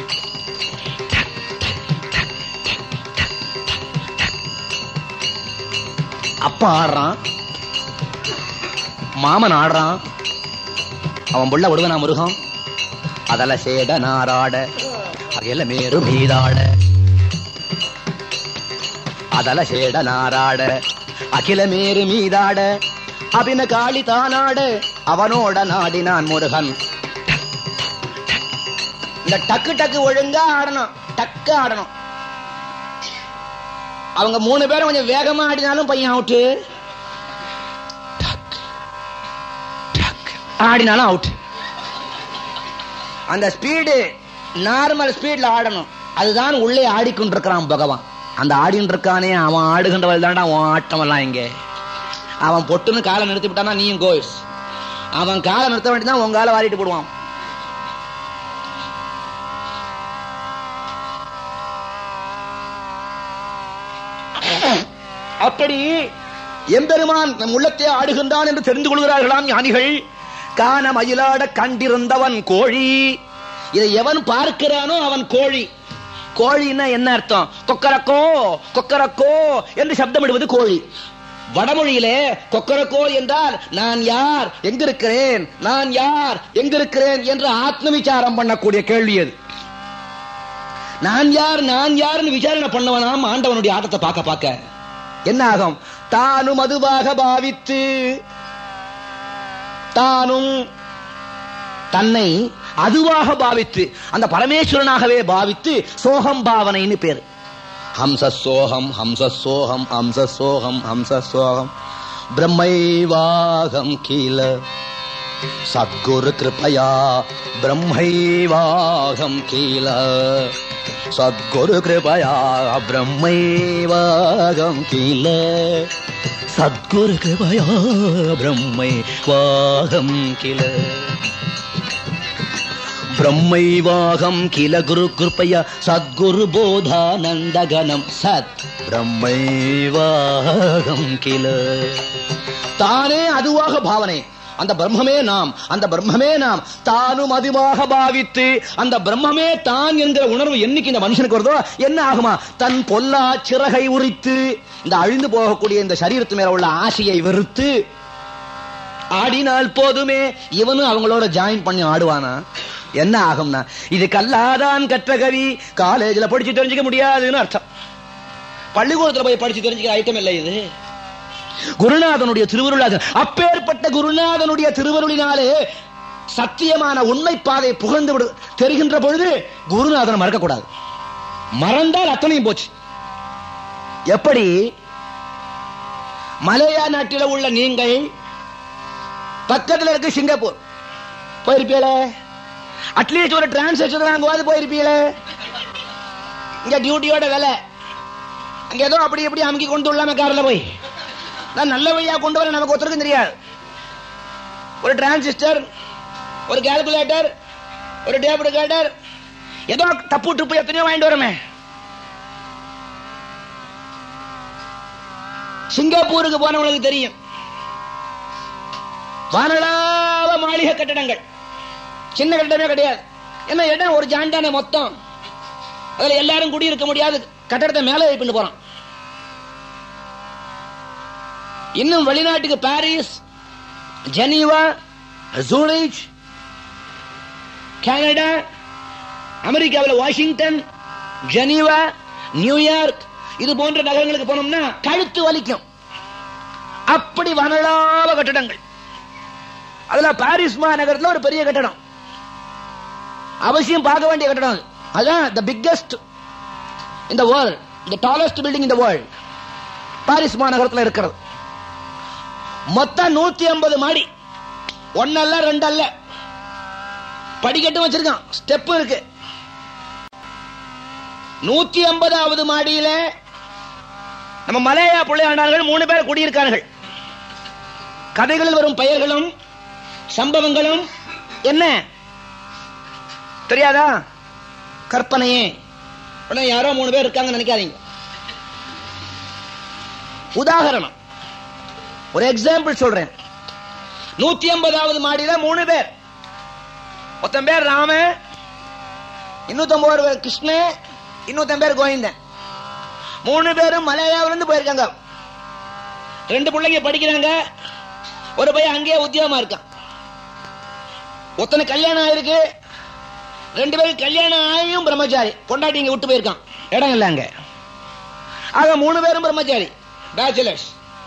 அப்பா ஆடுறான், மாமன் ஆடுறான், அவன் புள்ள விடுவனா முருகம் அதல சேட நாராட அகையில மேரு மீதாட, அதல சேட நாராட அகில மேரு மீதாட, அபின காளி தானாட அவனோட நாடினான் முருகன். இந்த டக்கு டக்கு ஒழுங்கா ஆடணும், டக்கு ஆடணும். அவங்க 3 பேரும் கொஞ்சம் வேகமா ஆடினாலும் பையன் அவுட்டு, ஆடினாலும் அவுட். அந்த ஸ்பீடு நார்மல் ஸ்பீட்ல ஆடணும். அதுதான் உள்ளே ஆடிக்கொண்டிருக்கிறான் பகவான். அந்த ஆடின்னு இருக்கானே அவன் ஆடுகின்றவள் தான்டா அவன் ஆட்டம் எல்லாம். இங்க அவன் பொட்டுன்னு காலை நிறுத்தி விட்டானா நீயும் கோயிஸ், அவன் காலை நிறுத்த வேண்டியதான் உன் காலை வாரிட்டு போடுவான். அப்படி எம்பெருமான் நம் உள்ளத்தை ஆடுகின்றான் என்று தெரிந்து கொள்கிறார்களாம் ஞானிகள். காண மயிலாட கண்டிருந்தவன் கோழி. இதை எவன் பார்க்கிறானோ அவன் கோழி. கோழின்னா என்ன அர்த்தம்? கொக்கரக்கோ கொக்கரக்கோ என்று சப்தமிடுவது கோழி. வடமொழியிலே கொக்கரக்கோ என்றால் நான் யார் எங்கிருக்கிறேன், நான் யார் எங்கிருக்கிறேன் என்று ஆத்ம விசாரம் பண்ணக்கூடிய கேள்வி அது. நான் யார் நான் யாருன்னு விசாரணை பண்ணவனாம் ஆண்டவனுடைய ஆட்டத்தை பார்க்க பார்க்க என்ன ஆகும்? தானும் அதுவாக பாவித்து, தானும் தன்னை அதுவாக பாவித்து, அந்த பரமேஸ்வரனாகவே பாவித்து சோகம் பாவனைன்னு பேரு. ஹம்சசோகம் ஹம்சசோகம் ஹம்சசோகம் ஹம்சசோகம் பிரம்மைவாகம் கீழ சத்குரு கிருபையா பிரம்மைவாகம் கீழ சத்குரு கிருபையா பிரம்மைவாகம் கீழ சத்குரு கிருபையா பிரம்மைவாகம் கீழ பிரம்மைவாகம் கில குரு கிருபையா சத்குரு போதானந்தகனம் சத் பிரம்மைவாகம் கில. தானே அதுவாக பாவனை, அந்த பிரம்மமே நாம், அந்த பிரம்மமே நாம். தானும் அதுவாக பாவித்து அந்த பிரம்மமே தான் என்கிற உணர்வு என்னைக்கு இந்த மனுஷனுக்கு வருதோ என்ன ஆகுமா? தன் பொல்லா சிறகை உரித்து இந்த அழிந்து போகக்கூடிய இந்த சரீரத்து மேல உள்ள ஆசையை வெறுத்து ஆடினால் போதுமே. இவனும் அவங்களோட ஜாயின் பண்ணி ஆடுவானா? என்ன ஆகும்னா, இது கல்லாதான் கற்ற கவி, காலேஜ்ல படிச்சு தெரிஞ்சுக்க முடியாதுன்னு அர்த்தம். பள்ளிக்கூடத்துல போய் படிச்சு தெரிஞ்சுக்கிற ஐட்டம் இல்லை இது. குருநாதனுடைய திருவருள், அப்பேற்பட்ட குருநாதனுடைய திருவருளினாலே சத்தியமான உண்மை பாதை புகழ்ந்து விடு தெரிகின்ற பொழுது குருநாதனை மறக்க கூடாது. மறந்தால் அத்தனையும் போச்சு. எப்படி மலேயா நாட்டில் உள்ள நீங்கள் பக்கத்தில் இருக்கு சிங்கப்பூர் போயிருப்பீங்களே, அட்லீஸ்ட் ஒரு டிரான்சாக்சன் போயிருப்பீங்களே. இங்க டியூட்டியோட வேலை அங்க ஏதோ அப்படி எப்படி அமுக்கி கொண்டு விடலாம காரில் போய் நான் நல்ல வழியா கொண்டு வர நமக்கு ஒருத்தருக்கும் தெரியாது. ஒரு டிரான்சிஸ்டர், ஒரு கால்குலேட்டர், ஒரு டேப் ரெக்கார்டர், ஏதோ தப்பு ட்ரிப்பு எத்தனையோ வாங்கிட்டு வரமே. சிங்கப்பூருக்கு போனவங்களுக்கு தெரியும், வானளாவ மாளிகை கட்டடங்கள், சின்ன கட்டடமே கிடையாது. என்ன இடம் ஒரு ஜாண்டான மொத்தம், அதுல எல்லாரும் குடியிருக்க முடியாது, கட்டடத்தை மேலே எழுப்பிட்டு போறான். இன்னும் வெளிநாட்டுக்கு பாரிஸ், ஜெனீவா, ஜூரிச், கனடா, அமெரிக்காவில் வாஷிங்டன், ஜெனீவா, நியூயார்க், இது போன்ற நகரங்களுக்கு போனோம்னா கழுத்து வலிக்கும். அப்படி வனலாவ கட்டடங்கள். அதுல பாரிஸ் மாநகரத்தில் ஒரு பெரிய கட்டடம், அவசியம் பார்க்க வேண்டிய கட்டடம். அதுதான் the biggest in the world, the tallest building in the world. Paris மாநகரத்தில் இருக்கிறது. மொத்தம் 150 மாடி, ஒன்னல்ல ரெண்டல்ல, படிக்கட்டும் வச்சிருக்கான், ஸ்டெப் இருக்கு. 150வது மாடியில நம்ம மலையா பிள்ளையாண்டார்கள் 3 பேர் குடியிருக்கார்கள். கதைகளில் வரும் பெயர்களும் சம்பவங்களும் என்ன தெரியாதா? கற்பனையே. யாரோ 3 பேர் இருக்காங்க நினைக்காதீங்க. உதாரணம், ஒரு எக்ஸாம்பிள் சொல்றேன். 150வது மாடியில 3 பேர். மொத்தம் பேர் ராம, 250 பேர் கிருஷ்ண, 250 பேர் கோவிந்தன். 3 பேரும் மலையாவிலிருந்து போயிருக்காங்க. 2 பிள்ளைங்க படிக்கிறாங்க, ஒரு பையன் அங்கேயே உத்தியோகமா இருக்கான். ஒருத்தனை கல்யாணம் ஆயிருக்கு, 2 பேருக்கு கல்யாணம் ஆகியும் பிரம்மச்சாரி, பொண்டாட்டி இங்க விட்டு போயிருக்கான், இடம் இல்லை அங்க. ஆக 3 பேரும் பிரம்மச்சாரி, பேச்சுலர்ஸ்.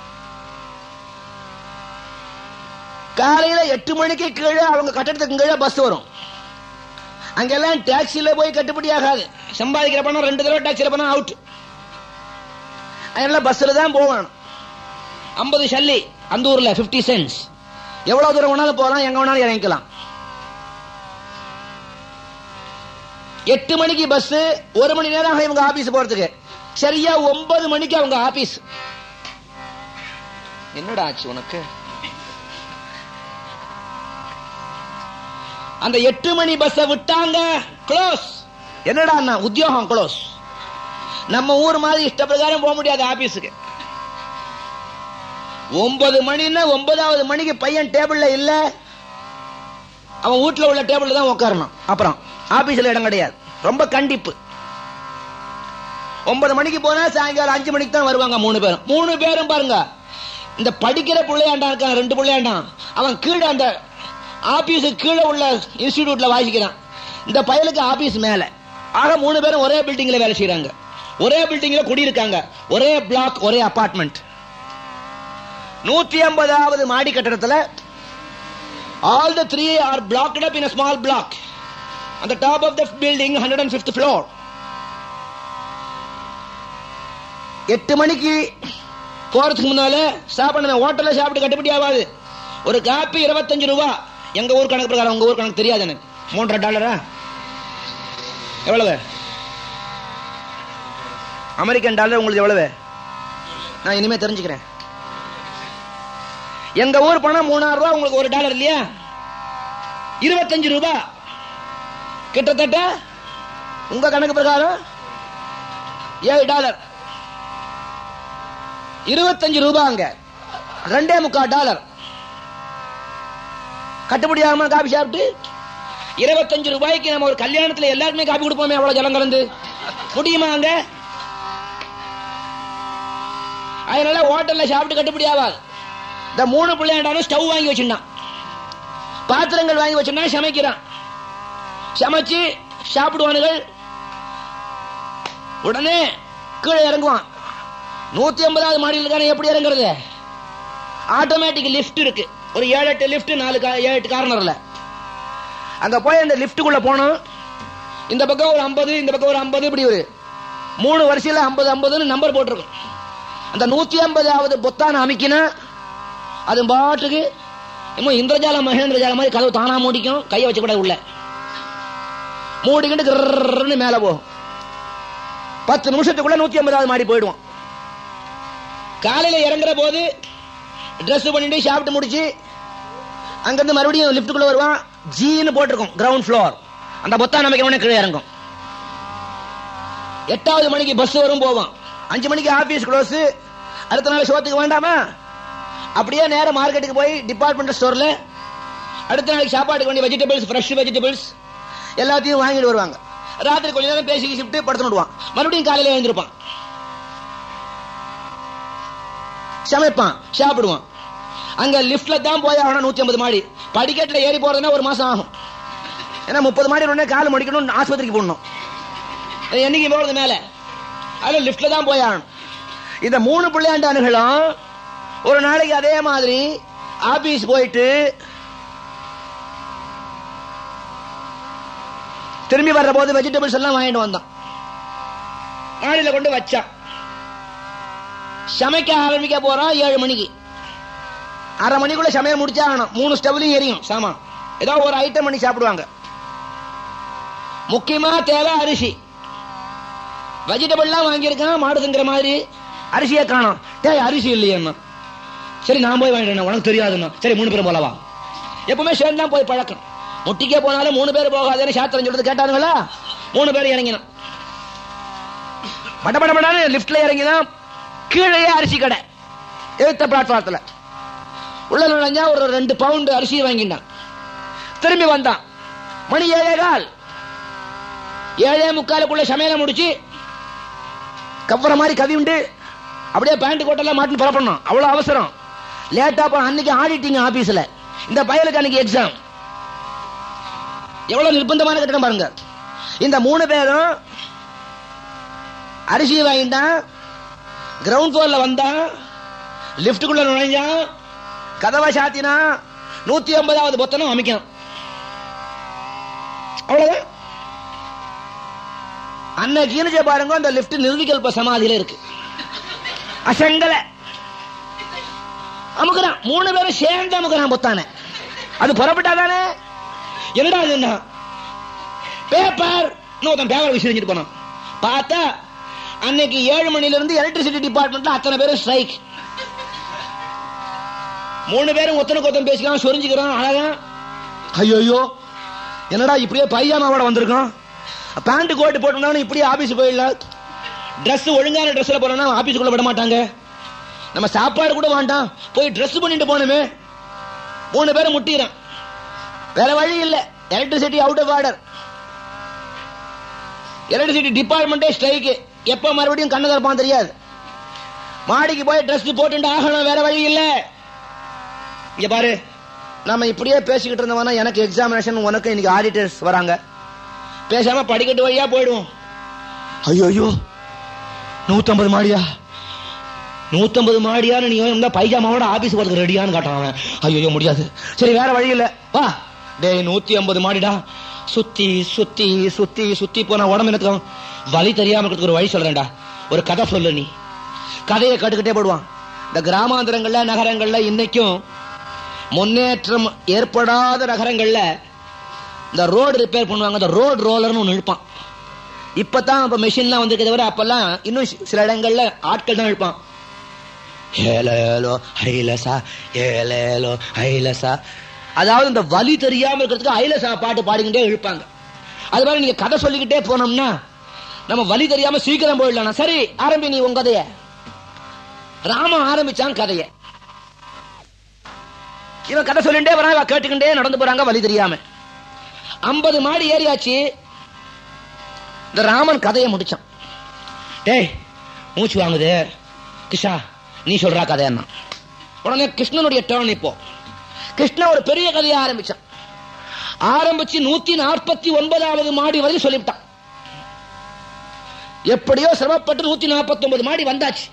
காலையில 8 மணிக்கு கீழே அவங்க கட்டடத்துக்கு கீழே பஸ் வரும். அங்கெல்லாம் டாக்ஸில போய் கட்டுப்படி ஆகாது. சம்பாதிக்கிற பணம் 2 தடவை டாக்ஸில பணம் அவுட். அதனால பஸ்ல தான் போகணும். 50 சல்லி, அந்த ஊர்ல 50 சென்ட்ஸ். எவ்வளவு தூரம் வேணாலும் போகலாம், எங்க வேணாலும் இறங்கிக்கலாம். 8 மணிக்கு பஸ், 1 மணி நேரம் இவங்க ஆபீஸ் போறதுக்கு. சரியா 9 மணிக்கு அவங்க ஆபீஸ். என்னடா ஆச்சு உனக்கு? அந்த 8 மணி பஸ் விட்டாங்க, க்ளோஸ். என்னடா உத்தியோகம் க்ளோஸ். நம்ம ஊர் மாதிரி இஷ்ட பிரகாரம் போக முடியாது ஆபீஸுக்கு. 9 மணின்னா 9வது மணிக்கு பையன் டேபிள்ல இல்ல, அவன் வீட்டுல உள்ள டேபிள்ல தான் உட்காரணும். அப்புறம் ஆபீஸ்ல இடம் கிடையாது. ரொம்ப கண்டிப்பு. 9 மணிக்கு போனா சாயங்காலம் 5 மணிக்கு தான் வருவாங்க 3 பேரும். 3 பேரும் பாருங்க, இந்த படிக்கிற பிள்ளையாண்டான் இருக்கான், 2 பிள்ளையாண்டான், அவன் கீழே அந்த ஆபீஸுக்கு கீழே உள்ள இன்ஸ்டிடியூட்ல வாசிக்கிறான். இந்த பயலுக்கு ஆபீஸ் மேல. ஆக 3 பேரும் ஒரே பில்டிங்ல வேலை செய்யறாங்க, ஒரே பில்டிங்ல குடியிருக்காங்க, ஒரே பிளாக், ஒரே அபார்ட்மெண்ட். 150வது மாடி கட்டடத்துல all the 3 are blocked up in a small block on the top of the building, 105th floor. 8 மணிக்கு போறதுக்கு முன்னால சாப்பிடணும். ஹோட்டல்ல சாப்பிட்டு கட்டுப்படி ஆகாது. ஒரு காப்பி 25 ரூபாய். எங்க ஊர் கணக்கு பிரகாரம், உங்க ஊர் கணக்கு தெரியாது எனக்கு. $3 எவ்வளவு? அமெரிக்கன் டாலர் உங்களுக்கு எவ்வளவு? நான் இனிமே தெரிஞ்சுக்கிறேன். எங்க ஊர் பணம் 3000 ரூபாய், உங்களுக்கு $1 இல்லையா? 25 ரூபாய். கிட்டத்தட்ட உங்க கணக்கு பிரகாரம் $7. 25 ரூபாய் அங்க $2.25. கட்டுப்படியாம காபி சாப்பிட்டு 25 ரூபாய்க்கு நம்ம ஒரு கல்யாணத்துல எல்லாருக்குமே காபி கொடுப்போமே, எவ்வளவு ஜலம் கலந்து முடியுமா அங்க? அதனால ஹோட்டல்ல சாப்பிட்டு கட்டுப்படி ஆகாது. இந்த 3 பிள்ளையாண்டாலும் ஸ்டவ் வாங்கி வச்சிருந்தான், பாத்திரங்கள் வாங்கி வச்சிருந்தா சமைக்கிறான். சமைச்சு சாப்பிடுவானுகள். உடனே கீழே இறங்குவான். 150வது மாடியில் இருக்கான, எப்படி இறங்குறது? ஆட்டோமேட்டிக் லிப்ட் இருக்கு, ஒரு 7-8 லிப்ட், 7-8 கார்னர்ல. அங்க போய் அந்த லிப்டுக்குள்ள போனோம். இந்த பக்கம் ஒரு 50, இந்த பக்கம் ஒரு 50, இப்படி ஒரு 3 வரிசையில 50-50ன்னு நம்பர் போட்டிருக்கும். அந்த 150வது பொத்தான அமைக்கினா அது பாட்டுக்கு இந்திரஜாலம் மகேந்திரஜாலம் மாதிரி கதவு தானா மூடிக்கும். கையை வச்சு கூட உள்ள மூடிக்கிட்டு மேல போகும். 10 நிமிஷத்துக்குள்ள 150வது மாடி போயிடுவோம். காலையில இறங்குற போது ட்ரெஸ் பண்ணிட்டு சாப்பிட்டு முடிச்சு அங்கிருந்து மறுபடியும் லிப்டுக்குள்ள வருவான். ஜீன்னு போட்டிருக்கும் கிரவுண்ட் ஃப்ளோர். அந்த பொத்தான் நமக்கு கீழே இறங்கும். 8வது மணிக்கு பஸ் வரும் போவான். 5 மணிக்கு ஆபீஸ் க்ளோஸ். அடுத்த நாள் ஷோத்துக்கு வேண்டாமா, அப்படியே நேரம் மார்க்கெட்டுக்கு போய் டிபார்ட்மெண்டல் ஸ்டோர்ல அடுத்த நாளைக்கு சாப்பாட்டுக்கு வேண்டிய வெஜிடபிள்ஸ், ஃப்ரெஷ் வெஜிடபிள்ஸ் எல்லாத்தையும் வாங்கிட்டு வருவாங்க. ராத்திரி கொஞ்ச நேரம் பேசி ஷிஃப்ட் படுத்து விடுவான். மறுபடியும் காலையில எழுந்திருப்பான், சமைப்பான், சாப்பிடுவான். அங்க லிப்ட்ல தான் போய் ஆகணும். 150 மாடி படிக்கட்டுல ஏறி போறதுன்னா 1 மாசம் ஆகும். ஏன்னா 30 மாடி உடனே கால் முடிக்கணும், ஆஸ்பத்திரிக்கு போடணும். என்னைக்கு போறது மேல, அதுல லிப்ட்ல தான் போய் ஆகணும். இந்த 3 பிள்ளையாண்டானுகளும் ஒரு நாளைக்கு அதே மாதிரி ஆபீஸ் போயிட்டு திரும்பி வர்ற போது வெஜிடபிள்ஸ் எல்லாம் வாங்கிட்டு வந்தான். மாடியில கொண்டு வச்சான். சமைக்க ஆரம்பிக்க போறான் 7 மணிக்கு. 1/2 மணிக்குள்ள சமையல் முடிச்சா ஆகணும். 3 ஸ்டவ்லையும் எரியும் சாமான். ஏதோ ஒரு ஐட்டம் பண்ணி சாப்பிடுவாங்க. முக்கியமா தேவை அரிசி. வெஜிடபிள்லாம் வாங்கியிருக்கான், மாடுதுங்கிற மாதிரி. அரிசியே காணும். அரிசி இல்லையா? சரி நான் போய் வாங்கிட்டேன், உனக்கு தெரியாதுன்னா. சரி 3 பேரும் போலவா. எப்பவுமே சேர்ந்து தான் போய் பழக்கம். முட்டிக்கே போனாலும் 3 பேர் போகாதுன்னு சாத்திரம் சொல்றது கேட்டானுங்களா? 3 பேர் இறங்கினான். மடமடமடான்னு லிப்ட்ல இறங்கினான். கீழே அரிசி கடை எழுத்த பிளாட்பாரத்தில். உள்ள நுழைஞ்சா ஒரு 2 பவுண்டு அரிசி வாங்கிட்டான். திரும்பி வந்தான். மணி 7:15. 7:45 சமையலை முடிச்சு கவர மாதிரி கவி உண்டு அப்படியே பேண்ட் கோட்டெல்லாம் மாட்டி புறப்படணும். அவ்வளவு அவசரம். லேட்டா போன. அன்னைக்கு ஆடிட்டிங் ஆபீஸ்ல. இந்த பயலுக்கு அன்னைக்கு எக்ஸாம். எவ்வளவு நிர்பந்தமான கட்டணம் பாருங்க. இந்த 3 பேரும் அரிசி வாங்கிட்டான். கிரவுண்ட் ஃப்ளோர்ல வந்தான். லிப்டுக்குள்ள நுழைஞ்சான். கதவை சாத்தினா 150வது பொத்தனம் அமைக்கணும். அவ்வளவுதான். அன்னைக்கு பாருங்க அந்த லிப்ட் நிர்விகல்ப சமாதியில இருக்கு. அசங்கல அமுக்குறான். 3 பேரும் சேர்ந்து அமுக்குறான் பொத்தான. அது புறப்பட்டாதானே. என்னடா பேப்பர் பேப்பர் விசிறிஞ்சிட்டு போனான். பார்த்தா அன்னைக்கு 7 மணில இருந்து எலக்ட்ரிசிட்டி டிபார்ட்மெண்ட்ல அத்தனை பேரும் ஸ்ட்ரைக். 3 பேரும் ஒத்தனை பேசிக்கலாம், சொரிஞ்சுக்கிறான். அழகா ஐயோ என்னடா இப்படியே பைஜாமாவோட வந்திருக்கோம். பேண்ட் கோட் போட்டோம்னா இப்படியே ஆபீஸ் போயிடலாம். ட்ரெஸ் ஒழுங்கான ட்ரெஸ்ல போனா ஆபீஸுக்குள்ள விட மாட்டாங்க. நம்ம சாப்பாடு கூட வேண்டாம், போய் ட்ரெஸ் பண்ணிட்டு போனோமே. 3 பேரும் முட்டிக்கிறான். வேற வழி இல்ல. Electricity out of order. Electricity டிபார்ட்மெண்டே ஸ்ட்ரைக். எப்ப மறுபடியும் கண்ணு திறப்பான் தெரியாது. மாடிக்கு போய் ட்ரெஸ் போட்டு ஆகணும். வேற வழி இல்ல. இங்க பாரு, நம்ம இப்படியே பேசிக்கிட்டு இருந்தோம்னா எனக்கு எக்ஸாமினேஷன், உனக்கு இன்னைக்கு ஆடிட்டர்ஸ் வராங்க. பேசாம படிக்கட்டு வழியா போயிடுவோம். ஐயோ 150 மாடியா 150 மாடியான்னு நீ பைஜாமாவோட ஆபீஸ் வரதுக்கு ரெடியான்னு காட்டுறான். ஐயோ முடியாது. சரி வேற வழி இல்ல, வா. டேய் 150 மாடிடா. சுத்தி சுத்தி சுத்தி சுத்தி போன உடம்பு எனக்கு வலி தெரியாம ஒரு வழி சொல்றேன்டா. ஒரு கதை சொல்லு. நீ கதையை கட்டுக்கிட்டே போடுவான். இந்த கிராமாந்தரங்கள்ல நகரங்கள்ல இன்னைக்கும் முன்னேற்றம் ஏற்படாத நகரங்கள்ல இந்த ரோடு ரிப்பேர் பண்ணுவாங்க. இந்த ரோடு ரோலர்னு ஒன்று இழுப்பான். இப்பதான் இப்ப மெஷின்லாம் வந்திருக்கத விட அப்பெல்லாம் இன்னும் சில இடங்கள்ல ஆட்கள் தான் இழுப்பான். ஏலேலோ ஐலசா ஏலேலோ ஐலசா. அதாவது இந்த வலி தெரியாம இருக்கிறதுக்கு ஐலசா பாட்டு பாடிக்கிட்டே இழுப்பாங்க. அது மாதிரி நீங்க கதை சொல்லிக்கிட்டே போனோம்னா நம்ம வலி தெரியாம சீக்கிரம் போயிடலாம். சரி ஆரம்பி நீ உங்க கதைய. ராமன் ஆரம்பிச்சான் கதைய. இவன் கதை சொல்லிட்டே வரான், இவன் கேட்டுக்கிட்டே நடந்து போறாங்க வலி தெரியாம. 50 மாடி ஏறியாச்சு. இந்த ராமன் கதையை முடிச்சான். டேய் மூச்சு வாங்குது கிருஷ்ணா, நீ சொல்றா கதை என்ன. உடனே கிருஷ்ணனுடைய டர்ன். இப்போ கிருஷ்ணன் ஒரு பெரிய கதையை ஆரம்பிச்சான். ஆரம்பிச்சு 149வது மாடி வரையும் சொல்லிவிட்டான். எப்படியோ சிரமப்பட்டு 149 மாடி வந்தாச்சு.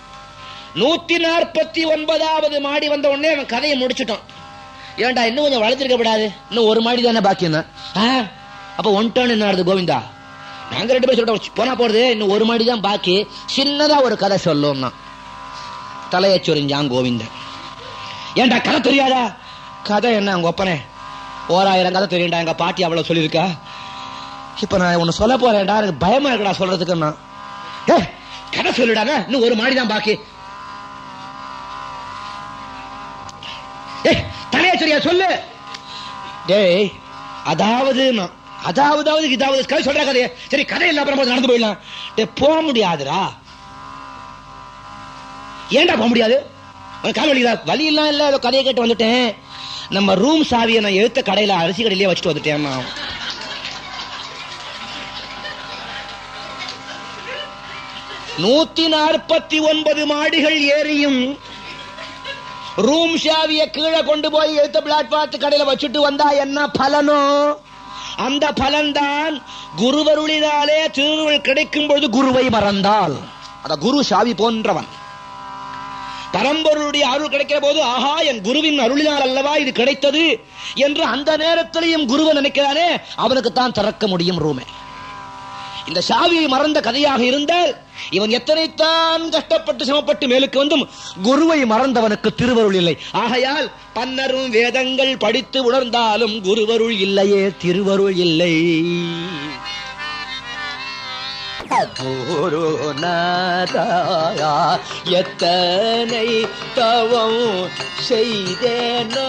149வது மாடி வந்த உடனே அவன் கதையை முடிச்சுட்டான். ஏன்டா இன்னும் கொஞ்சம் வளர்த்திருக்கப்படாது, இன்னும் 1 மாடி தானே பாக்கி. அப்ப 1 டர்ன் என்ன ஆகுது கோவிந்தா? நாங்க 2 பேர் சொல்லிட்டோம் போனா போறது, இன்னும் 1 மாடி தான் பாக்கி. சின்னதா ஒரு கதை சொல்லும்னா தலையை சொரிஞ்சான் கோவிந்தன். ஏன்டா கதை தெரியாதா? கதை என்ன உங்க ஒப்பனே 1000 கதை தெரியும்டா, எங்க பாட்டி அவ்வளவு சொல்லியிருக்கா. இப்ப நான் ஒன்னு சொல்ல போறேன்டா, எனக்கு பயமா இருக்குடா சொல்றதுக்கு. கதை சொல்லிடாங்க, இன்னும் 1 மாடி தான் பாக்கி. தலையா சரியா சொல்லு. டேய் அதாவது இதாவது கதை சொல்ற கதைய சரி கதை இல்ல அப்புறம் நடந்து போயிடலாம். போக முடியாதுடா. ஏன்டா போக முடியாது? கால் வலிக்குதா? வலி எல்லாம் இல்ல, கதையை கேட்டு வந்துட்டேன். நம்ம ரூம் சாவியை நான் எழுத்த கடையில அரிசி கடையிலே வச்சுட்டு வந்துட்டேன். 149 மாடிகள் ஏறியும் ரூம் சாவியை கீழே கொண்டு போய் எழுத்த பிளாட்பார்த்து கடையில வச்சுட்டு வந்தா என்ன பலனோ? அந்த பலன்தான் குருவருளினாலே திருவருள் கிடைக்கும் பொழுது குருவை மறந்தால். அத குரு சாவி போன்றவன். பரம்பொருளுடைய அருள் கிடைக்கிற போது ஆஹா என் குருவின் அருளினால் அல்லவா இது கிடைத்தது என்று அந்த நேரத்திலையும் குருவை நினைக்கிறானே, அவனுக்கு தான் திறக்க முடியும் ரூமே. இந்த சாவியை மறந்த கதையாக இருந்தால் இவன் எத்தனைத்தான் கஷ்டப்பட்டு சிரமப்பட்டு மேலுக்கு வந்தும் குருவை மறந்தவனுக்கு திருவருள் இல்லை. ஆகையால் பன்னரும் வேதங்கள் படித்து உணர்ந்தாலும் குருவருள் இல்லையே, திருவருள் இல்லை. குருநாதா எத்தனை தவம் செய்தேனோ,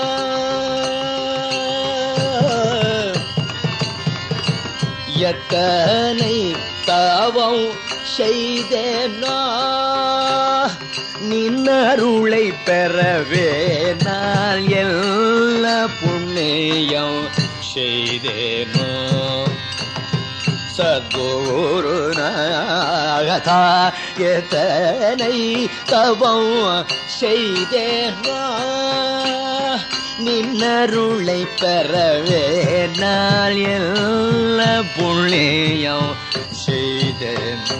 எத்தனை தவம் செய்தேனோ, நின்னருளை பெறவே நான் எல்லா புண்ணியம் செய்தேனோ. சத்குருநாதா எத்தனை தவம் செய்தேனோ, நின்னருளை பெறவே நான் எல்லா புண்ணியம் செய்தேனோ.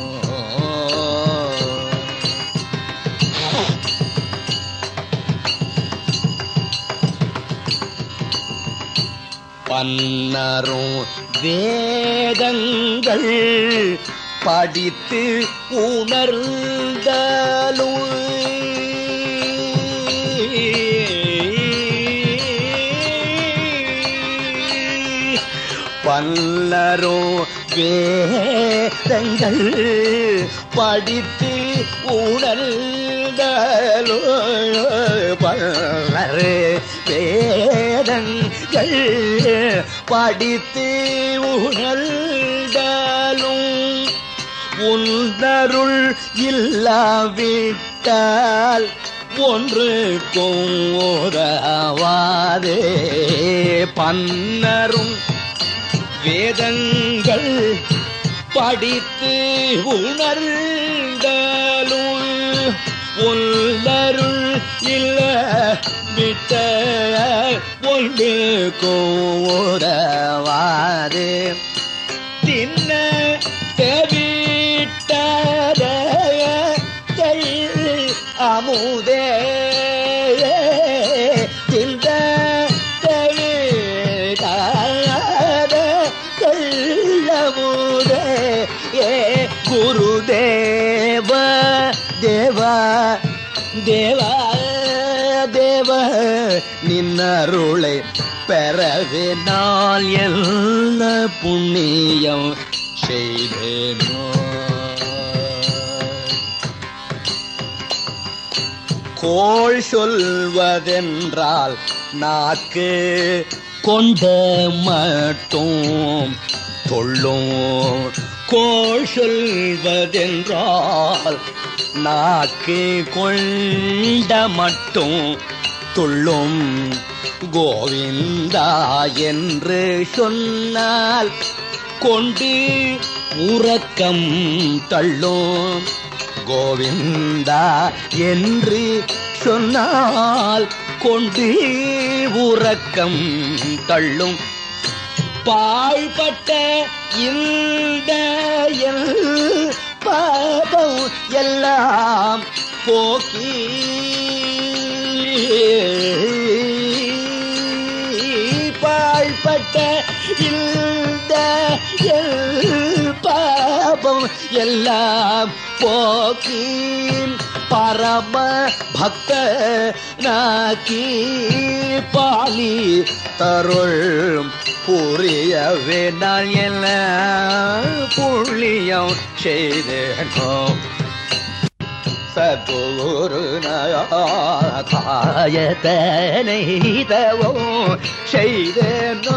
பன்னரும் வேதங்கள் படித்து உணர்ந்தாலும் பல்லரும் வேதங்கள் படித்து உணர்ந்தாலும் பல்லரு வேதங்கள் படித்து உணர்ந்தாலும் உன்னருள் இல்லாவிட்டால் ஒன்றுக்கும் உதவாதே. பன்னரும் வேதங்கள் படித்து உணர்ந்தாலும் உன்னருள் இல்ல விட்ட ஒன்றுக்கும் உதவாதே. தின்ன தேவிட்டத அமுதே திந்த தேவிட்டமுதே குருதேவ தேவா தேவா தேவ நின்னருளை பெறவே நாள் என்ன புண்ணியம் செய்தேனோ. கோள் சொல்வதென்றால் நாக்கு கொண்ட மட்டும் தொள்ளும். கோள் சொல்வதென்றால் நாக்கு கொண்ட மட்டும் துள்ளும். கோவிந்தா என்று சொன்னால் கொண்டு உறக்கம் தள்ளும். கோவிந்தா என்று சொன்னால் கொண்டு உறக்கம் தள்ளும். பாழ்பட்ட இந்த பாபம் எல்லாம் போக்கி பாழ்பட்ட இந்த பாபம் எல்லாம் போக்கி பரம பக்த நாக்கி பாலி தருள் புரியவே நான் எல்லாம் புள்ளியம் செய்தேனோ. சத்குருநாதாயத்தனைதவோ செய்தேனோ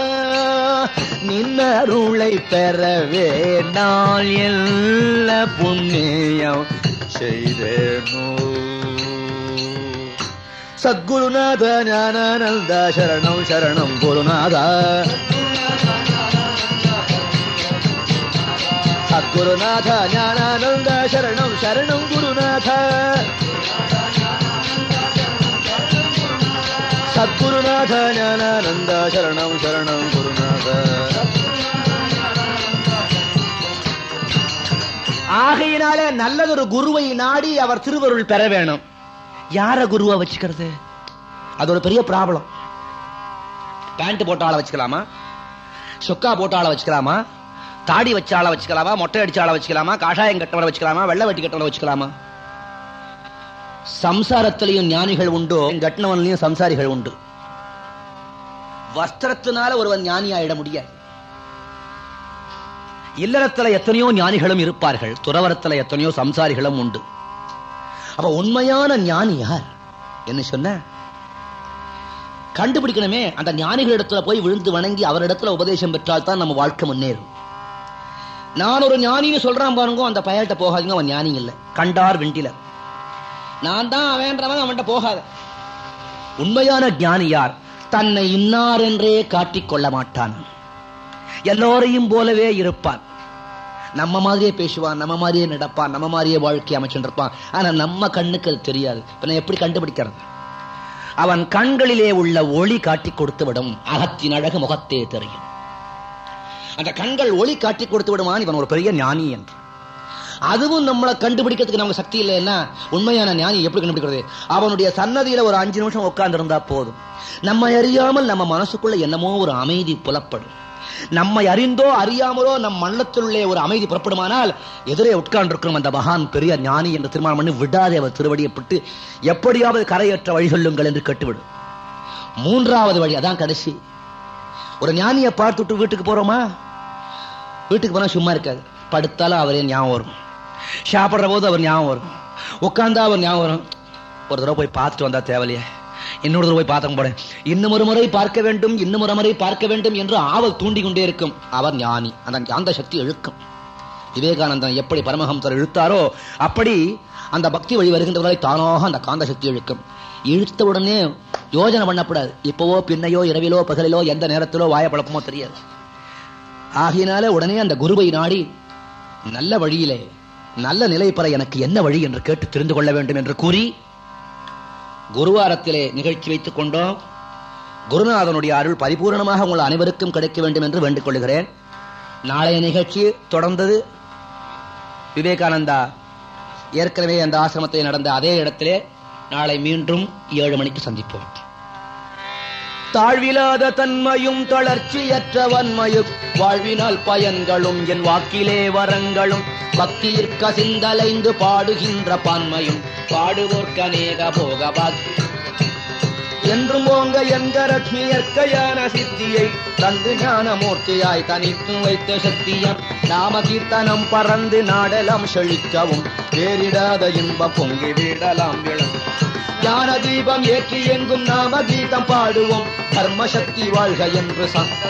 நின்னருளை பெறவே நான் எல்லா புண்ணியம் செய்தேனோ. சத்குருநாத ஞானானந்த சரணம் சரணம் குருநாதா. சத்குருநாத ஞானானந்த சரணம் சரணம் குருநாத. சத்குருநாத ஞானானந்த சரணம் சரணம் குருநாத. ஆகையினால நல்லதொரு குருவை நாடி அவர் திருவருள் பெற வேணும். யார குருவா வச்சுக்கிறது? அது ஒரு பெரிய ப்ராப்ளம். பேண்ட் போட்ட ஆளை வச்சுக்கலாமா, சொக்கா போட்ட ஆளை வச்சுக்கலாமா, தாடி வச்ச ஆளை வச்சுக்கலாமா, மொட்டை அடிச்ச ஆளை வச்சுக்கலாமா, காஷாயம் கட்டவரை வச்சுக்கலாமா, வெள்ளை வெட்டி கட்டவரை வச்சுக்கலாமா? சம்சாரத்திலையும் ஞானிகள் உண்டு, கட்டினவன்லையும் சம்சாரிகள் உண்டு. வஸ்திரத்தினால ஒருவன் ஞானி ஆயிட முடியாது. இல்லறத்துல எத்தனையோ ஞானிகளும் இருப்பார்கள், துறவரத்துல எத்தனையோ சம்சாரிகளும் உண்டு. அப்ப உண்மையான ஞானி யார் என்ன சொன்ன கண்டுபிடிக்கணுமே. அந்த ஞானிகளிடத்துல போய் விழுந்து வணங்கி அவரிடத்துல உபதேசம் பெற்றால் தான் நம்ம வாழ்க்கை முன்னேறும். நான் ஒரு ஞானின்னு சொல்றான் பாருங்க, அந்த பயல்கிட்ட போகாதீங்க, அவன் ஞானி இல்லை, கண்டார் விண்டில. நான் தான் அவன்றவன், அவன்கிட்ட போகாத. உண்மையான ஞானி யார்? தன்னை இன்னார் என்றே காட்டிக்கொள்ள மாட்டான், எல்லோரையும் போலவே இருப்பான். நம்ம மாதிரியே பேசுவான், நம்ம மாதிரியே நடப்பான், நம்ம மாதிரியே வாழ்க்கை அமைச்சுருப்பான். ஆனா நம்ம கண்ணுக்கு அது தெரியாது. இப்ப எப்படி கண்டுபிடிக்கிறது? அவன் கண்களிலே உள்ள ஒளி காட்டி கொடுத்து விடும். அகத்தின் அழகு முகத்தே தெரியும். அந்த கண்கள் ஒளி காட்டி கொடுத்து விடுவான், இவன் ஒரு பெரிய ஞானி என்று. அதுவும் நம்மளை கண்டுபிடிக்கிறதுக்கு நமக்கு சக்தி இல்லைன்னா உண்மையான ஞானி எப்படி கண்டுபிடிக்கிறது? அவனுடைய சன்னதியில ஒரு 5 நிமிஷம் உட்கார்ந்து இருந்தா போதும், நம்ம அறியாமல் நம்ம மனசுக்குள்ள என்னமோ ஒரு அமைதி புலப்படும். நம்மை அறிந்தோ அறியாமலோ நம் மனத்திலுள்ளே ஒரு அமைதி புறப்படுமானால் எதிரே உட்கார்ந்திருக்கும் அந்த மகான் பெரிய ஞானி என்று தீர்மானம் பண்ணி விடாதே அவர் திருவடியப்பட்டு எப்படியாவது கரையற்ற வழி சொல்லுங்கள் என்று கட்டுவிடும். 3வது வழி, அதான் கடைசி. ஒரு ஞானியை பார்த்துட்டு வீட்டுக்கு போறோமா, வீட்டுக்கு போனா சும்மா இருக்காது. படுத்தாலும் அவரே ஞாபகம் வரும், சாப்பிடுற போது அவர் ஞாபகம் வரும், உட்கார்ந்தா அவர் ஞாபகம் வரும். ஒரு தடவை போய் பார்த்துட்டு வந்தா தேவையில்லையே, இன்னொரு தடவை போய் பார்த்த போட, இன்னும் ஒரு முறை பார்க்க வேண்டும், இன்னும் ஒரு முறை பார்க்க வேண்டும் என்று ஆவல் தூண்டி கொண்டே இருக்கும். அவர் ஞானி. அந்த சக்தி இழுக்கும். விவேகானந்தன் எப்படி பரமஹம்சர் இழுத்தாரோ அப்படி அந்த பக்தி வழி வருகின்றவர்களை தானாக அந்த காந்த சக்தி இழுக்கும். இழுத்த உடனே யோஜனை பண்ணப்படாது. இப்பவோ பின்னையோ இரவிலோ பகலிலோ எந்த நேரத்திலோ வாயப்பழப்பமோ தெரியாது. ஆகையினால உடனே அந்த குருவை நாடி நல்ல வழியிலே நல்ல நிலை பெற எனக்கு என்ன வழி என்று கேட்டு தெரிந்து கொள்ள வேண்டும் என்று கூறி குருவாரத்திலே நிகழ்ச்சி வைத்துக் கொண்டோம். குருநாதனுடைய அருள் பரிபூர்ணமாக உங்கள் அனைவருக்கும் கிடைக்க வேண்டும் என்று வேண்டிக் கொள்கிறேன். நாளைய நிகழ்ச்சி தொடர்ந்தது. விவேகானந்தா ஏற்கனவே அந்த ஆசிரமத்தில் நடந்த அதே இடத்திலே நாளை மீண்டும் 7 மணிக்கு சந்திப்போம். தாழ்விலாத தன்மையும் தளர்ச்சியற்ற வன்மையும் வாழ்வினால் பயன்களும் என் வாக்கிலே வரங்களும் பக்தியிற்க சிந்தலைந்து பாடுகின்ற பான்மையும் பாடுவோர்க்கு அநேக போகபாக் என்றும் ஓங்க என்கரட்சி இயற்கையான சித்தியை தந்து ஞானமூர்த்தியாய் தனித்து வைத்த சக்தியம் நாமகீர்த்தனம் பறந்து நாடலாம் செழிக்கவும் வேறிடாத இன்பம் பொங்கி வீடலாம் விளம் ஞான தீபம் ஏற்றி எங்கும் நாம கீதம் பாடுவோம் கர்ம சக்தி வாழ்க என்று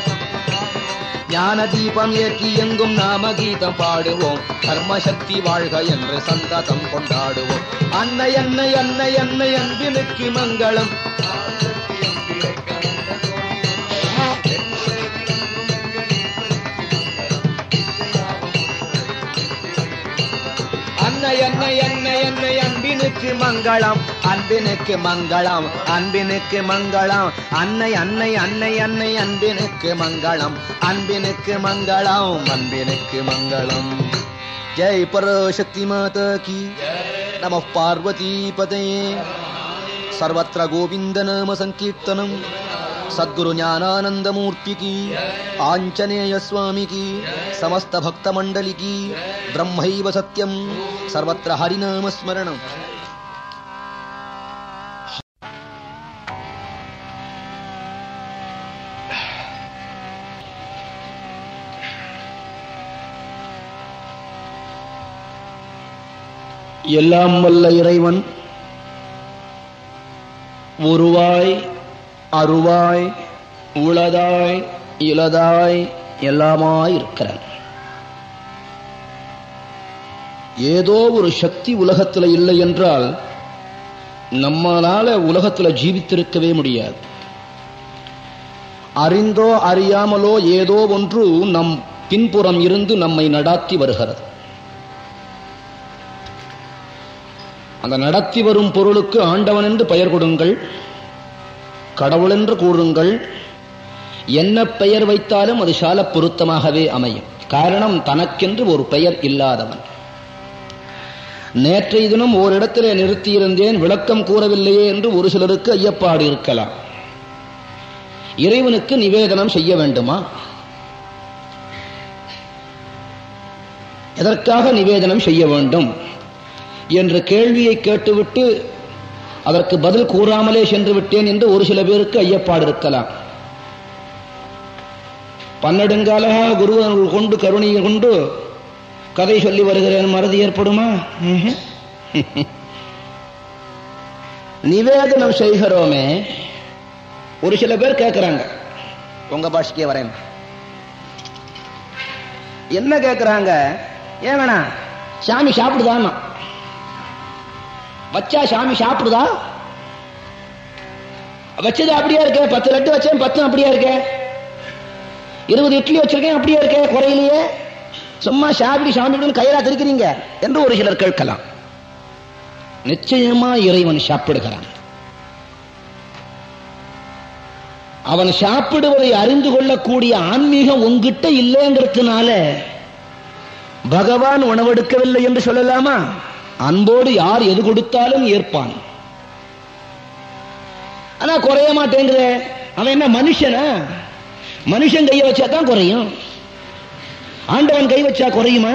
ஞான தீபம் ஏற்றி எங்கும் நாம கீதம் பாடுவோம் கர்ம சக்தி வாழ்க என்று சந்ததம் கொண்டாடுவோம். அன்னை அன்னை அன்னை அன்னை அன்பினுக்கு மங்களம் அன்னை அன்னை அன்னை அன்னை அன்பினுக்கு மங்களம் அன்பினுக்கு மங்களம் அன்பினுக்கு மங்களம் அன்னை அன்னை அன்னை அன்னை அன்பினுக்கு மங்களம் அன்பினுக்கு மங்களம் அன்பினுக்கு மங்களம். ஜெய் பராசக்தி மாதா கி நம பார்வதி பதயே. सर्वत्र गोविंद नाम संकीर्तनम. सद्गुरु ज्ञानानंद मूर्ति की, आंजनेय स्वामी की, समस्त भक्त मंडली की. ब्रह्मैव सत्यम सर्वत्र हरि नाम स्मरणम. எல்லாம் வல்ல இறைவன் உருவாய் அருவாய் உளதாய் இலதாய் எல்லாமாய் இருக்கிறான். ஏதோ ஒரு சக்தி உலகத்தில் இல்லை என்றால் நம்மளால உலகத்தில் ஜீவித்திருக்கவே முடியாது. அறிந்தோ அறியாமலோ ஏதோ ஒன்று நம் பின்புறம் இருந்து நம்மை நடாத்தி வருகிறது. அந்த நடத்தி வரும் பொருளுக்கு ஆண்டவன் என்று பெயர் கொடுங்கள், கடவுள் என்று கூறுங்கள். என்ன பெயர் வைத்தாலும் அது சால பொருத்தமாகவே அமையும். காரணம், தனக்கென்று ஒரு பெயர் இல்லாதவன். நேற்றைய தினம் ஓரிடத்திலே நிறுத்தியிருந்தேன், விளக்கம் கூறவில்லையே என்று ஒரு சிலருக்கு ஐயப்பாடு இருக்கலாம். இறைவனுக்கு நிவேதனம் செய்ய வேண்டுமா? எதற்காக நிவேதனம் செய்ய வேண்டும் என்ற கேள்வியை கேட்டுவிட்டு அதற்கு பதில் கூறாமலே சென்று விட்டேன் என்று ஒரு சில பேருக்கு ஐயப்பாடு இருக்கலாம். பன்னெடுங்காலாக குருவர்கள் கொண்டு கருணையை கொண்டு கதை சொல்லி வருகிறேன், மறதி ஏற்படுமா? நிவேதனம் செய்கிறோமே, ஒரு சில பேர் கேட்கிறாங்க, உங்க பாஷைக்கே வரேன், என்ன கேட்கிறாங்க? ஏங்கண்ணா சாமி சாப்பிடுதான்னா, வச்சா சாமி சாப்பிடுதா? வச்சது அப்படியே இருக்க, 10 லட்டு வச்சேன் 10 அப்படியே இருக்க, 20 இட்லி வச்சிருக்கேன் அப்படியே இருக்க, குறையிலேயே, சும்மா சாப்பிடி சாப்பிடுன்னு கையிலா திருக்கிறீங்க என்று ஒரு சிலர் கேட்கலாம். நிச்சயமா இறைவன் சாப்பிடுகிறான். அவன் சாப்பிடுவதை அறிந்து கொள்ளக்கூடிய ஆன்மீகம் உங்கிட்ட இல்லைங்கிறதுனால பகவான் உணவெடுக்கவில்லை என்று சொல்லலாமா? அன்போடு யார் எது கொடுத்தாலும் ஏற்பான். ஆனா குறைய மாட்டேங்கிற, அவன் என்ன மனுஷனா? மனுஷன் கையை வச்சா தான் குறையும், ஆண்டவன் கை வச்சா குறையுமா?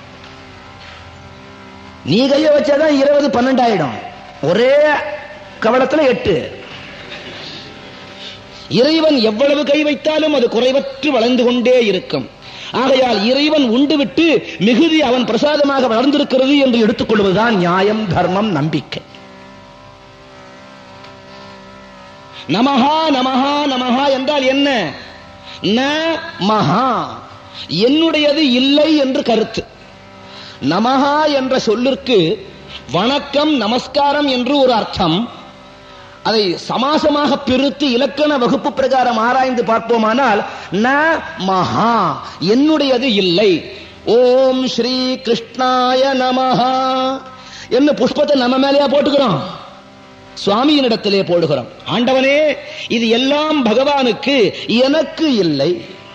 நீ கையை வச்சாதான் 20 12 ஆயிடும், ஒரே கவளத்துல 8. இறைவன் எவ்வளவு கை வைத்தாலும் அது குறைவற்று வளர்ந்து கொண்டே இருக்கும். ஆகையால் இறைவன் உண்டு விட்டு மிகுதி அவன் பிரசாதமாக வளர்ந்திருக்கிறது என்று எடுத்துக்கொள்வதுதான் நியாயம், தர்மம், நம்பிக்கை. நமஹா நமஹா நமஹா என்றால் என்ன? ந மகா, என்னுடையது இல்லை என்று கருத்து. நமஹா என்ற சொல்லிற்கு வணக்கம் நமஸ்காரம் என்று ஒரு அர்த்தம். அதை சமாசமாக பிரித்து இலக்கண வகுப்பு பிரகாரம் ஆராய்ந்து பார்ப்போமானால், ந மகா, என்னுடையது இல்லை. ஓம் ஸ்ரீ கிருஷ்ணாய நமஹா என்ன புஷ்பத்தை நம்ம மேலேயா போட்டுக்கிறோம்? சுவாமியினிடத்திலே போடுகிறோம். ஆண்டவனே இது எல்லாம் பகவானுக்கு, எனக்கு இல்லை.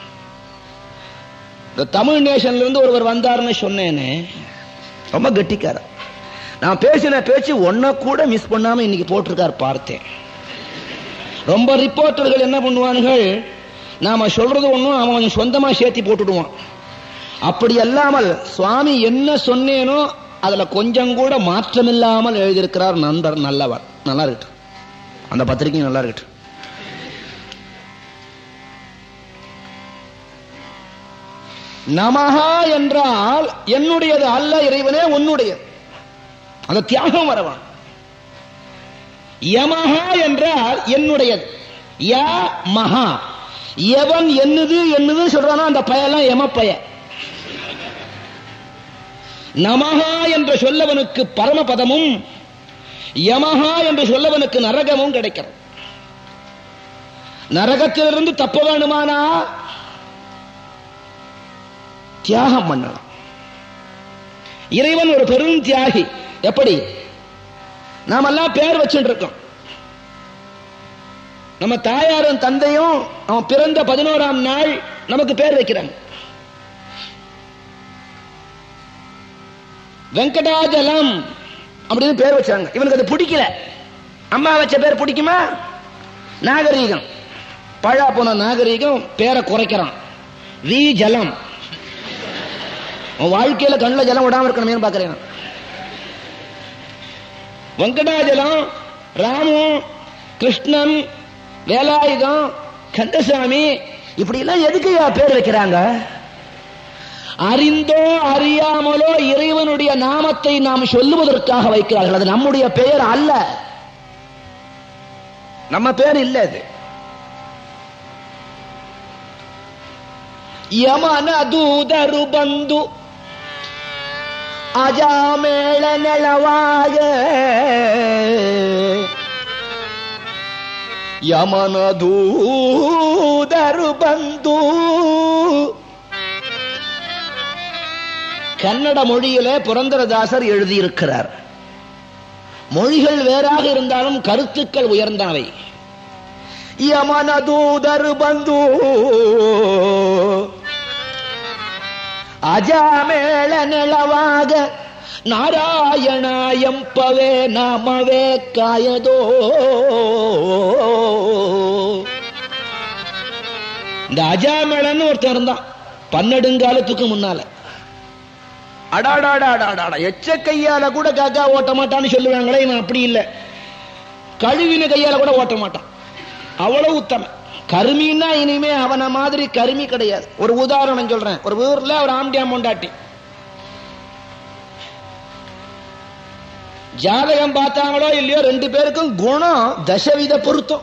தமிழ் நேஷன்ல இருந்து ஒருவர் வந்தார்னு சொன்னேனே, ரொம்ப கெட்டிக்காரர். நான் பேசின பேச்சு ஒன்ன கூட மிஸ் பண்ணாம இன்னைக்கு போட்டிருக்கார், பார்த்தேன். ரொம்ப ரிப்போர்ட்டர்கள் என்ன பண்ணுவார்கள், நாம சொல்றது ஒண்ணும் அவன் கொஞ்சம் சொந்தமா சேர்த்தி போட்டுடுவான். அப்படி அல்லாமல் சுவாமி என்ன சொன்னேனோ அதுல கொஞ்சம் கூட மாற்றமில்லாமல் எழுதியிருக்கிறார் நண்பர். நல்லவர், நல்லா இருக்கு, அந்த பத்திரிகை நல்லா இருக்கு. நமஹா என்றால் என்னுடையது அல்ல இறைவனே, உன்னுடையது. அந்த தியாகம் வரவான். யமஹா என்றால் என்னுடையது. ய மகா, எவன் என்னது என்னது சொல்றானோ அந்த பயெல்லாம் யம பய. நமஹா என்று சொல்லவனுக்கு பரமபதமும், யமஹா என்று சொல்லவனுக்கு நரகமும் கிடைக்கிறது. நரகத்திலிருந்து தப்ப வேணுமானா தியாகம் பண்ணலாம். இறைவன் ஒரு பெரும் தியாகி. எப்படி? நாமெல்லாம் பேர் வச்சுட்டு இருக்கோம். நம்ம தாயாரும் தந்தையும் அவன் பிறந்த 11ஆம் நாள் நமக்கு பேர் வைக்கிறாங்க. வெங்கடாஜலம் அப்படின்னு பேர் வச்சாங்க. இவனுக்கு அது பிடிக்கல. அம்மா வச்ச பேர் பிடிக்குமா? நாகரீகம், பழா போன நாகரீகம் பேரை குறைக்கிறான். வி ஜலம், வாழ்க்கையில கண்ணில் ஜலம் விடாம இருக்கணுமே பாக்குறேன். வெங்கடாஜலம், ராமு, கிருஷ்ணன், வேலாயுதம், கந்தசாமி, இப்படி எல்லாம் எதுக்கு பேர் வைக்கிறாங்க? அறிந்தோ அறியாமலோ இறைவனுடைய நம்முடைய நாமத்தை நாம் சொல்லுவதற்காக வைக்கிறார்கள். அது நம்முடைய பெயர் அல்ல, நம்ம பெயர் இல்ல. அது யமன தூதரு பந்து அஜாமேள நெளவாக, யமன தூதரு பந்து. கன்னட மொழியிலே புரந்தரதாசர் எழுதியிருக்கிறார். மொழிகள் வேறாக இருந்தாலும் கருத்துக்கள் உயர்ந்தவை. யமன தூதரு பந்து அஜாமேள நெளவாக, நாராயணாயம்பவே நாமவே காயதோ. இந்த அஜாமேளன்னு ஒருத்தர் இருந்தான் பன்னெடுங்காலத்துக்கு முன்னால. அடாடாடாடாடா, எச்ச கையால கூட காக்கா ஓட்ட மாட்டான்னு சொல்லுவாங்களே, இவன் அப்படி இல்லை. கழுவின கையால கூட ஓட்ட மாட்டான், அவ்வளவு உத்தமன். கருமின்னா இனிமே அவனை மாதிரி கருமி கிடையாது. ஒரு உதாரணம் சொல்றேன். ஒரு ஊர்ல ஒரு ஆம்பியா மொண்டாட்டி ஜாதகம் பார்த்தாங்களோ இல்லையோ, 2 பேருக்கும் குணம் தசவித பொருத்தம்.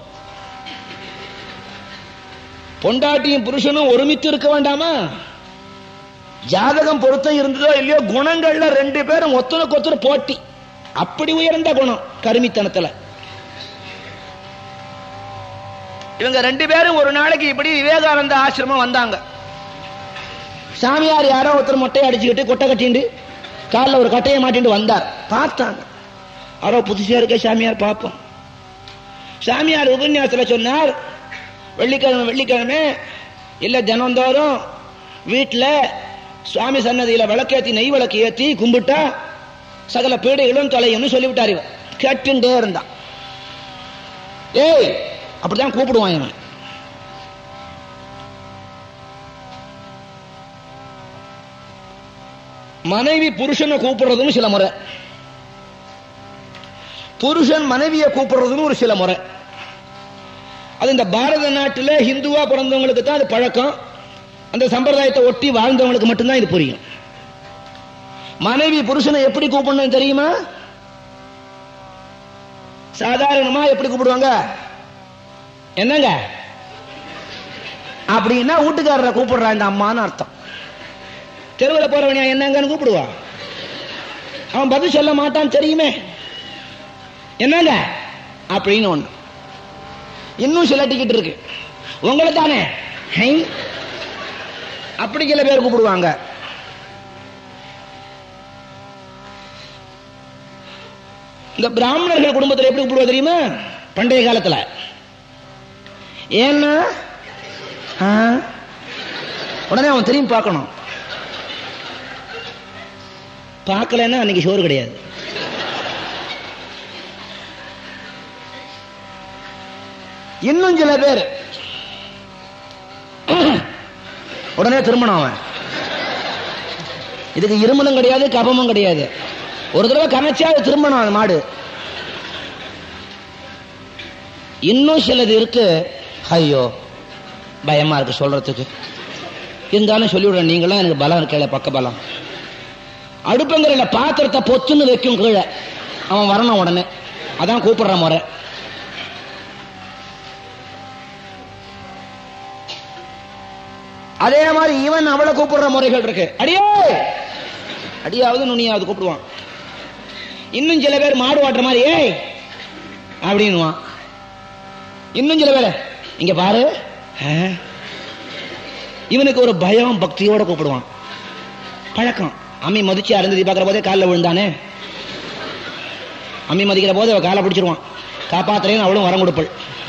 பொண்டாட்டியும் புருஷனும் ஒருமித்து இருக்க வேண்டாமா? ஜாதகம் பொருத்தம் இருந்ததோ இல்லையோ, குணங்கள்ல 2 பேரும் ஒத்துனுக்கு ஒத்துரு போட்டி. அப்படி உயர்ந்த குணம் கருமித்தனத்துல. இவங்க 2 பேரும் ஒரு நாளைக்கு இப்படி விவேகானந்த ஆசிரமம் வந்தாங்க. சாமியார் யாரோ ஒருத்தர் மொட்டையை அடிச்சுக்கிட்டு கொட்டை கட்டிண்டு காலில் ஒரு கட்டையை மாட்டிட்டு வந்தார். பார்த்தாங்க, யாரோ புதுசா இருக்க சாமியார் பார்ப்போம். சாமியார் உபன்யாசத்துல சொன்னார், வெள்ளிக்கிழமை இல்ல தினந்தோறும் வீட்டில் சுவாமி சன்னதியில விளக்கேத்தி நெய் விளக்கு ஏத்தி கும்பிட்டா சகல பீடைகளும் தொலையும்னு சொல்லிவிட்டார். இவன் கேட்டுட்டே இருந்தான். ஏய், அப்படிதான் கூப்பிடுவான் இவன். மனைவி புருஷனை கூப்பிடுறதும் சில முறை, புருஷன் மனைவியை கூப்பிடுறதுன்னு ஒரு சில முறை. அது இந்த பாரத நாட்டில் ஹிந்துவா பிறந்தவங்களுக்கு தான் அது பழக்கம். அந்த சம்பிரதாயத்தை ஒட்டி வாழ்ந்தவங்களுக்கு மட்டும்தான் இது புரியும். மனைவி புருஷனை எப்படி கூப்பிடணும் தெரியுமா? சாதாரணமா எப்படி கூப்பிடுவாங்க? என்னங்க அப்படின்னா வீட்டுக்காரரை கூப்பிடுறா இந்த அம்மான்னு அர்த்தம். தெருவில் போறவனியா என்னங்கன்னு கூப்பிடுவா? அவன் பதில் சொல்ல மாட்டான் தெரியுமே. என்னங்க அப்படின்னு ஒண்ணு. இன்னும் சில டிக்கெட் இருக்கு, உங்களை தானே அப்படி சில பேர் கூப்பிடுவாங்க. இந்த பிராமணர்கள் குடும்பத்தில் எப்படி கூப்பிடுவா தெரியுமா? பண்டைய காலத்துல ஏன்னா உடனே அவன் திரும்பி பார்க்கணும். பார்க்கலன்னா அன்னைக்கு சோறு கிடையாது. இன்னும் சில பேர் உடனே திருமணம். அவன் இதுக்கு இருமலும் கிடையாது, கபமும் கிடையாது. ஒரு தடவை கணச்சா திருமணம் அந்த மாடு. இன்னும் சிலது இருக்கு, ஐயோ பயமா இருக்கு சொல்றதுக்கு, இருந்தாலும் சொல்லிவிடுறேன். நீங்களும் எனக்கு பலம் இருக்கல, பக்க பலம். அடுப்பங்கரையில பாத்திரத்தை பொத்துன்னு வைக்கும் கீழே, அவன் வரணும் உடனே. அதான் கூப்பிடுற முறை. அதே மாதிரி இவன் அவளை கூப்பிடுற முறைகள் இருக்கு. அடியே அடியாவது நுனியாவது கூப்பிடுவான். இன்னும் சில பேர் மாடு வாட்டுற மாதிரி ஏய் அப்படின்னுவான். இன்னும் சில பேர் இங்க பாரு. இவனுக்கு ஒரு பயம் பக்தியோட கூப்பிடுவான். பழக்கம். அம்மி மதிச்சு அருந்ததி பார்க்கிற போதே காலில் விழுந்தானே, அம்மி மதிக்கிற போது அவ காலை பிடிச்சிருவான். காப்பாத்துறேன்னு அவளும் வரம் கொடுப்பள்.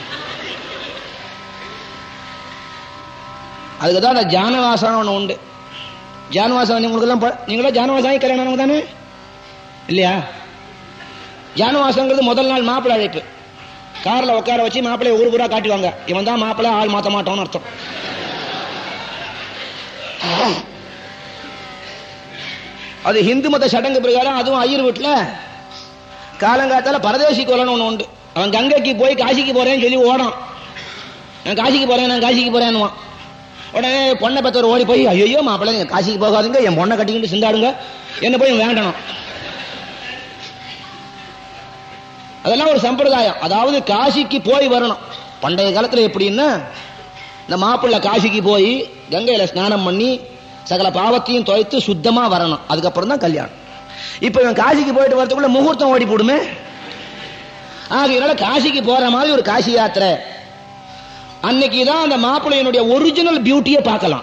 அதுக்குதான் அந்த ஜானவாசம் ஒன்று உண்டு. ஜானவாசம் நீங்களும் ஜானவாசாயி கல்யாணம் தானே இல்லையா? ஜானவாசங்கிறது முதல் நாள் மாப்பிள்ளை அழைப்பு. காரில் உட்கார வச்சு மாப்பிள்ளைய ஊர் பூரா காட்டுவாங்க. இவன் தான் மாப்பிள்ளை, ஆள் மாற்ற மாட்டோம்னு அர்த்தம். அது இந்து மத சடங்கு பிரகாரம். அதுவும் ஐயர் வீட்டில் காலங்காத்தால பரதேசி கொலைன்னு ஒன்று உண்டு. அவன் கங்கைக்கு போய் காசிக்கு போறேன்னு சொல்லி ஓடான். நான் காசிக்கு போறேன், நான் காசிக்கு போறேன்னுவான். உடனே பொண்ணை பெற்றவர் ஓடி போய், ஐயோ மாப்பிள்ளை நீங்க காசிக்கு போகாதுங்க, என் பொண்ணை கட்டிக்கிட்டு சிந்தாடுங்க, என்ன போய் வேண்டணும். அதெல்லாம் ஒரு சம்பிரதாயம். அதாவது காசிக்கு போய் வரணும். பண்டைய காலத்துல எப்படின்னா, இந்த மாப்பிள்ளை காசிக்கு போய் கங்கையில ஸ்நானம் பண்ணி சகல பாவத்தையும் துவைத்து சுத்தமா வரணும். அதுக்கப்புறம் தான் கல்யாணம். இப்ப இவன் காசிக்கு போயிட்டு வரதுக்குள்ள முகூர்த்தம் ஓடி போடுமே. ஆகையினால காசிக்கு போற மாதிரி ஒரு காசி யாத்திரை. அன்னைக்குதான் அந்த மாப்பிள்ளையினுடைய ஒரிஜினல் பியூட்டியை பார்க்கலாம்.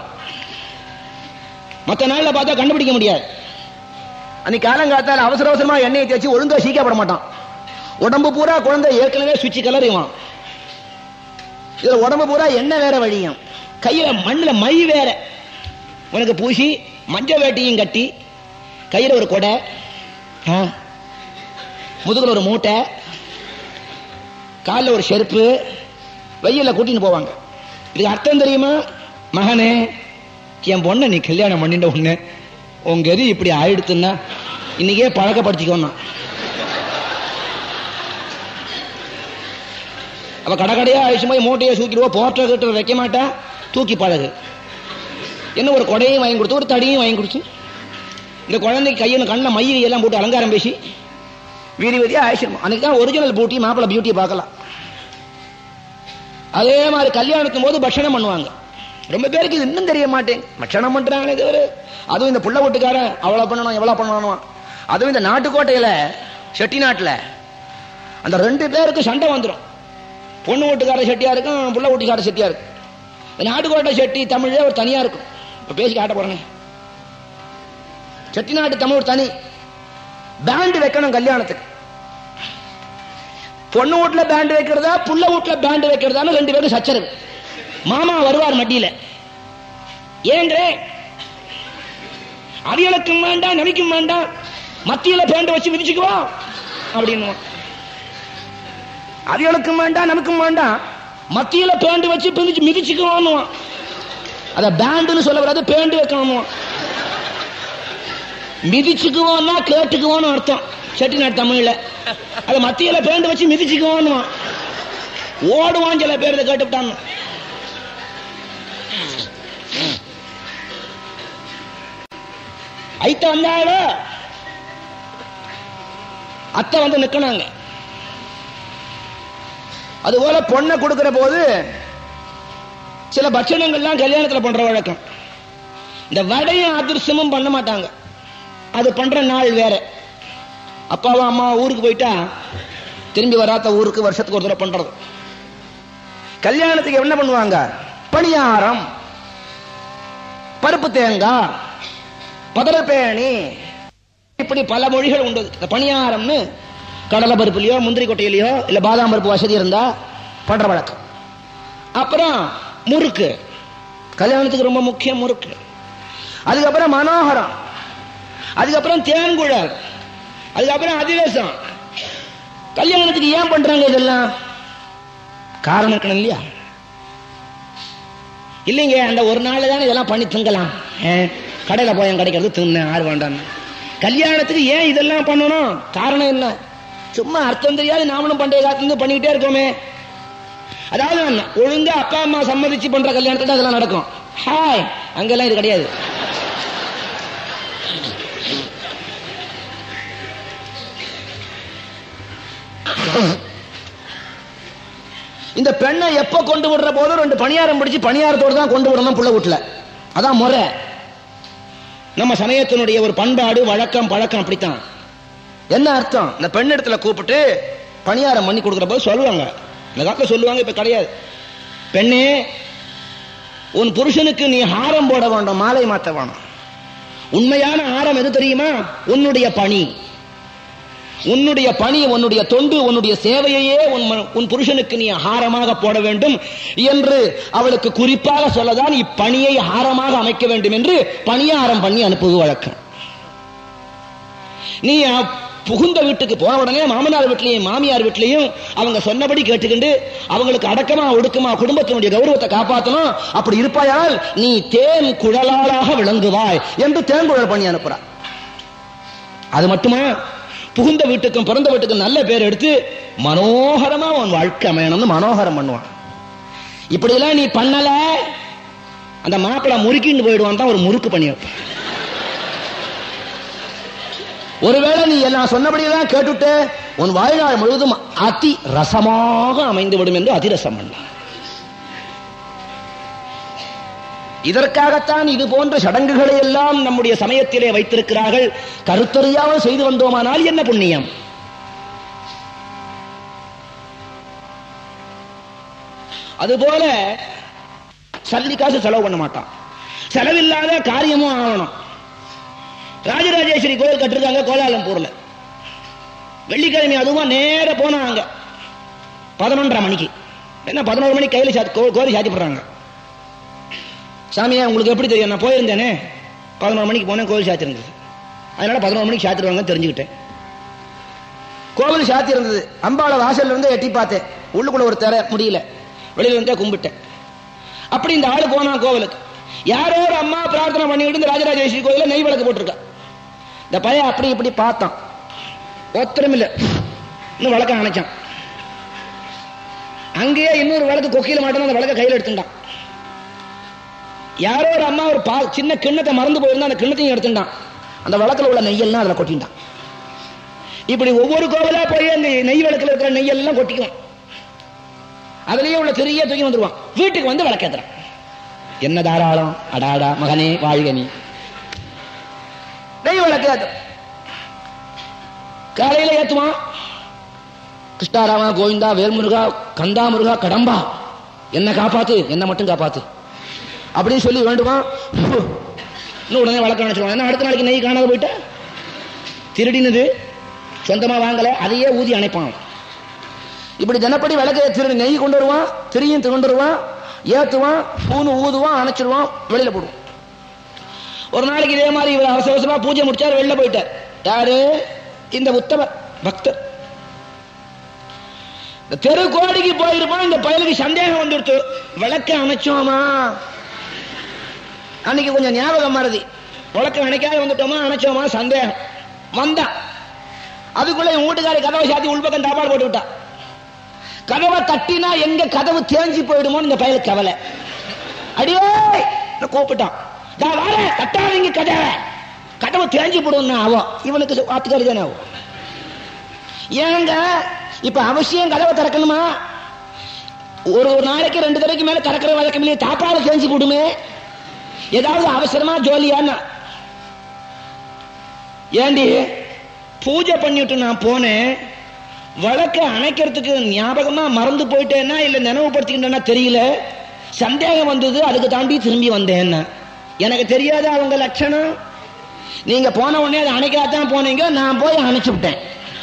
மற்ற நாள்ல பார்த்தா கண்டுபிடிக்க முடியாது. அன்னைக்கு காலங்காத்தால அவசர அவசரமா எண்ணெயை தேய்ச்சி ஒழுங்கா சீக்கப்பட மாட்டான். உடம்பு பூரா குழந்தை ஏற்கனவே சுவிட்சி கலருவான். இதுல உடம்பு பூரா எண்ணெய் வேற வழியும், கையில மண்ணுல மை வேற. உனக்கு பூசி மஞ்ச வேட்டியும் கட்டி, கையில ஒரு கொடை, முதுகுல ஒரு மூட்டை, காலில் ஒரு செருப்பு, வெயில கூட்டின்னு போவாங்க. இதுக்கு அர்த்தம் தெரியுமா? மகனே, என் பொண்ணை நீ கல்யாணம் பண்ணிட்ட உடனே உங்க எது இப்படி ஆயிடுத்துன்னா இன்னைக்கே பழக்கப்படுத்திக்கணும். அவ கடைக்கடையா ஆயிடுச்சு போய் மூட்டையை தூக்கிடுவோம், போட்ட கிட்ட வைக்க மாட்டா, தூக்கி பழகு. என்ன ஒரு கொடையும் வாங்கி கொடுத்து, ஒரு தடியும் வாங்கி கொடுத்து, இந்த குழந்தைக்கு கையில் கண்ணில் மையை எல்லாம் போட்டு அலங்காரம் பேசி வீதி வீதியா ஆயிடுச்சு. அன்னைக்கு தான் ஒரிஜினல் பியூட்டி, மாப்பிள்ளை பியூட்டியை பார்க்கலாம். அதே மாதிரி கல்யாணத்தும் போது பட்சணம் பண்ணுவாங்க. ரொம்ப பேருக்கு இது இன்னும் தெரிய மாட்டேன். பட்சணம் பண்றாங்களே தவிர, அதுவும் இந்த புள்ள வீட்டுக்காரன் அவ்வளவு பண்ணணும் எவ்வளவு பண்ணணும். அதுவும் இந்த நாட்டுக்கோட்டையில செட்டி நாட்டுல அந்த 2 பேருக்கு சண்டை வந்துடும். பொண்ணு வீட்டுக்கார செட்டியா இருக்கும், புள்ள வீட்டுக்கார செட்டியா இருக்கும். நாட்டுக்கோட்டை செட்டி தமிழே ஒரு தனியா இருக்கும். இப்ப பேசி காட்ட போறேன். செட்டி நாட்டு தமிழ் தனி. பேண்ட் வைக்கணும் கல்யாணத்துக்கு. பொண்ணு வீட்டுல பேண்ட் வைக்கிறதா, புள்ள வீட்டுல பேண்ட் வைக்கிறதான்னு 2 பேரும் சச்சரவு. மாமா வருவார் மட்டியில. ஏங்க அவியலுக்கும் வேண்டாம் நபிக்கும் வேண்டாம், மத்தியில பேண்ட் வச்சு மிதிச்சுக்குவோம் அப்படின்னு. அவியலுக்கும் வேண்டாம் நமக்கும் வேண்டாம், மத்தியில பேண்ட் வச்சு மிதிச்சுக்குவோம். அத பேண்டுன்னு சொல்லக்கூடாது, பேண்ட் வைக்கணும். மிதிச்சுக்குவோம்னா கேட்டுக்குவோன்னு அர்த்தம் செட்டிநாட்டு தமிழ்ல. அத மத்தியில பேண்ட் வச்சு மிதிச்சுக்குவோம். ஓடுவான் சில பேர் இதை கேட்டுவிட்டான். ஐத்த வந்தாலும் அத்தை வந்து நிக்கணாங்க. அதுபோல பொண்ணை கொடுக்கிற போது சில பட்சணங்கள்லாம் கல்யாணத்துல பண்ற வழக்கம். இந்த வடையும் அதிர்ஷ்டமும் பண்ண மாட்டாங்க. அது பண்ற நாள் வேற. அப்பாவும் அம்மா ஊருக்கு போயிட்டா திரும்பி வராத ஊருக்கு வருஷத்துக்கு ஒரு தடவை பண்றது. கல்யாணத்துக்கு என்ன பண்ணுவாங்க? பணியாரம், பருப்பு தேங்காய், பதரப்பேணி, இப்படி பல மொழிகள் உண்டு. இந்த பணியாரம்னு கடலை பருப்புலையோ முந்திரி கொட்டையிலையோ இல்ல பாதாம் பருப்பு வசதி இருந்தா பண்ற வழக்கம். அப்புறம் முறுக்கு, கல்யாணத்துக்கு ரொம்ப முக்கியம் முறுக்கு. அதுக்கப்புறம் மனோகரம், அதுக்கப்புறம் தேன்குழல், அதுக்கப்புறம் அதிரசம். கல்யாணத்துக்கு ஏன் பண்றாங்க இதெல்லாம்? காரணம் இருக்கணும் இல்லையா? இல்லைங்க, அந்த ஒரு நாள் தானே இதெல்லாம் பண்ணி திங்கலாம், கடையில போய் கிடைக்கிறது தின்னு ஆறு வேண்டாம். கல்யாணத்துக்கு ஏன் இதெல்லாம் பண்ணணும்? காரணம் என்ன? சும்மா அர்த்தம் தெரியாது நாமளும் பண்டைய காலத்துல பண்ணிக்கிட்டே இருக்கோமே. அதாவது ஒழுங்கா அப்பா அம்மா சம்மதிச்சு பண்ற கல்யாணத்துல அதெல்லாம் நடக்கும். ஹாய், அங்கெல்லாம் இது கிடையாது. இந்த பெண்ணை எப்ப கொண்டு விடுற போதும் 2 பணியாரம் பிடிச்சு பணியாரத்தோடு தான் கொண்டு விடணும் புள்ள வீட்டுல. அதான் முறை. நம்ம சமயத்தினுடைய ஒரு பண்பாடு, வழக்கம், பழக்கம் அப்படித்தான். என்ன அர்த்தம்? இந்த பெண் இடத்துல கூப்பிட்டு பணியாரம் பண்ணி கொடுக்கிற போது சொல்லுவாங்க, இந்த காலத்துல சொல்லுவாங்க, இப்ப கிடையாது. பெண்ணே, உன் புருஷனுக்கு நீ ஹாரம் போட வேண்டாம், மாலை மாத்த வேணும். உண்மையான ஹாரம் எது தெரியுமா? உன்னுடைய பணி, உன்னுடைய பணி, உன்னுடைய தொண்டு, உன்னுடைய சேவையையே உன் புருஷனுக்கு நீ ஹாரமாக போட வேண்டும் என்று அவளுக்கு குறிப்பாக சொல்லதான் இப்பணியை ஹாரமாக அமைக்க வேண்டும் என்று பணியாரம் பண்ணி அனுப்புவது வழக்கம். நீ புகுந்த வீட்டுக்கு போன உடனே மாமனார் வீட்லையும் மாமியார் வீட்லையும் அவங்க சொன்னபடி கேட்டுக்கிண்டு அவங்களுக்கு அடக்கமா ஒடுக்கமா குடும்பத்தினுடைய கௌரவத்தை காப்பாற்றணும். அப்படி இருப்பாயால் நீ தேன் குழலாளாக விளங்குவாய் என்று தேன்குழல் பண்ணி அனுப்புறார். அது மட்டுமா, புகுந்த வீட்டுக்கும் பிறந்த வீட்டுக்கும் நல்ல பேர் எடுத்து மனோகரமா உன் வாழ்க்கை அமையணும்னு மனோகரம் பண்ணுவான். இப்படி எல்லாம் நீ பண்ணல, அந்த மாப்பிள்ளை முறுக்கின்னு போயிடுவான் தான் ஒரு முறுக்கு பண்ணி வைப்பான். ஒருவேளை நீ எல்லாம் சொன்னபடியெல்லாம் கேட்டுட்டு உன் வாழ்நாள் முழுவதும் அதி ரசமாக அமைந்துவிடும் என்று அதிரசம் பண்ணான். இதற்காகத்தான் இது போன்ற சடங்குகளை எல்லாம் நம்முடைய சமயத்திலே வைத்திருக்கிறார்கள். கருத்தறியாமல் செய்து வந்தோமானால் என்ன புண்ணியம்? அதுபோல சல்லி காசு செலவு பண்ண மாட்டான். செலவில்லாத காரியமும் ஆகணும். ராஜராஜேஸ்வரி கோயில் கட்டிருக்காங்க கோலாலம்பூர்ல. வெள்ளிக்கிழமை அதுவும் நேர போனாங்க 11:30 மணிக்கு. என்ன 11 மணிக்கு கையில் கோயில் சாத்தி போடுறாங்க. சாமியா உங்களுக்கு எப்படி தெரியும்? நான் போயிருந்தேனே 11 மணிக்கு போனேன், கோவில் சாத்தி இருந்தது. அதனால 11 மணிக்கு சாத்திடுவாங்க தெரிஞ்சுக்கிட்டேன். கோவில் சாத்தி இருந்தது. அம்பாளை வாசல்ல இருந்து எட்டி பார்த்தேன். உள்ளுக்குள்ள ஒரு திரை முடியல, வெளியில இருந்தே கும்பிட்டேன். அப்படி இந்த ஆளு போனா கோவிலுக்கு. யாரோ ஒரு அம்மா பிரார்த்தனை பண்ணிட்டு இந்த ராஜராஜேஸ்வரி கோயில நெய் விளக்கு போட்டிருக்கா. இந்த பையன் அப்படி இப்படி பார்த்தான், ஒத்தரும் இல்ல, இன்னும் விளக்க அணைச்சான். அங்கேயே இன்னொரு விளக்கு கொக்கியில மாட்டோம், அந்த விளக்க கையில் எடுத்துட்டான். யாரோ ஒரு அம்மா ஒரு சின்ன கிண்ணத்தை மறந்து போயிருந்தா அந்த கிண்ணத்தையும் எடுத்துட்டான். அந்த விளக்குல உள்ள நெய்யெல்லாம் அதுல கொட்டிட்டான். இப்படி ஒவ்வொரு கோவிலா போய் அந்த நெய் விளக்குல இருக்கிற நெய்யெல்லாம் கொட்டிக்குவான். அதுலயே உள்ள பெரிய தூக்கி வந்துருவான். வீட்டுக்கு வந்து விளக்கேத்துறான். என்ன தாராளம், அடாடா மகனே வாழ்கனி. நெய் விளக்கு காலையில ஏத்துவான். கிருஷ்ணாராமா கோவிந்தா வேல்முருகா கந்தா முருகா கடம்பா என்ன காப்பாத்து, என்ன மட்டும் காப்பாத்து அப்படின்னு சொல்லி வேண்டுமா. இன்னும் உடனே வழக்கம் நினைச்சிருவான். என்ன அடுத்த நாளைக்கு நெய் காணாத போயிட்ட, திருடினது சொந்தமா வாங்கல, அதையே ஊதி அணைப்பான். இப்படி தினப்படி விளக்க திருடி நெய் கொண்டு வருவான், திரியும் கொண்டு வருவான், ஏத்துவான், பூனு ஊதுவான், அணைச்சிடுவான், வெளியில போடுவான். ஒரு நாளைக்கு இதே மாதிரி இவர் அவசர அவசரமா பூஜை முடிச்சார், வெளில போயிட்டார். யாரு? இந்த உத்தம பக்தர். தெரு கோடிக்கு போயிருப்பான். இந்த பயலுக்கு சந்தேகம் வந்துடுத்து, விளக்க அணைச்சோமா. அன்னைக்கு கொஞ்சம் ஞாபகம் மறதி, விளக்க அணைக்காத வந்துட்டோமா அணைச்சோமா சந்தேகம் வந்தான். அதுக்குள்ள என் வீட்டுக்காரி கதவை சாத்தி உள்பக்கம் தாப்பாடு போட்டு விட்டா. கதவை தட்டினா எங்க கதவு தேஞ்சி போயிடுமோன்னு இந்த பயலுக்கு கவலை. அடியே கூப்பிட்டான், தட்டாதீங்க கதவை, கதவை தேஞ்சி போடுவோம் ஆகும். இவனுக்கு ஆத்துக்காரி தானே ஆகும். ஏங்க இப்ப அவசியம் கதவை திறக்கணுமா? ஒரு நாளைக்கு 2 தடவைக்கு மேல திறக்கிற வழக்கம் இல்லையே, தாப்பாடு தேஞ்சி போடுமே. ஏதாவது அவசரமா ஜோலியான்னா ஏண்டி பூஜை பண்ணிட்டு நான் போனேன், வழக்க அணைக்கிறதுக்கு ஞாபகமா மறந்து போயிட்டேன்னா இல்ல நினைவுபடுத்திக்கிட்டேன்னா தெரியல, சந்தேகம் வந்தது, அதுக்கு தாண்டி திரும்பி வந்தேன். எனக்கு தெரியாத அவங்க லட்சணம். நீங்க போன உடனே அதை அணைக்காதான் போனீங்க, நான் போய் அணைச்சு விட்டேன்.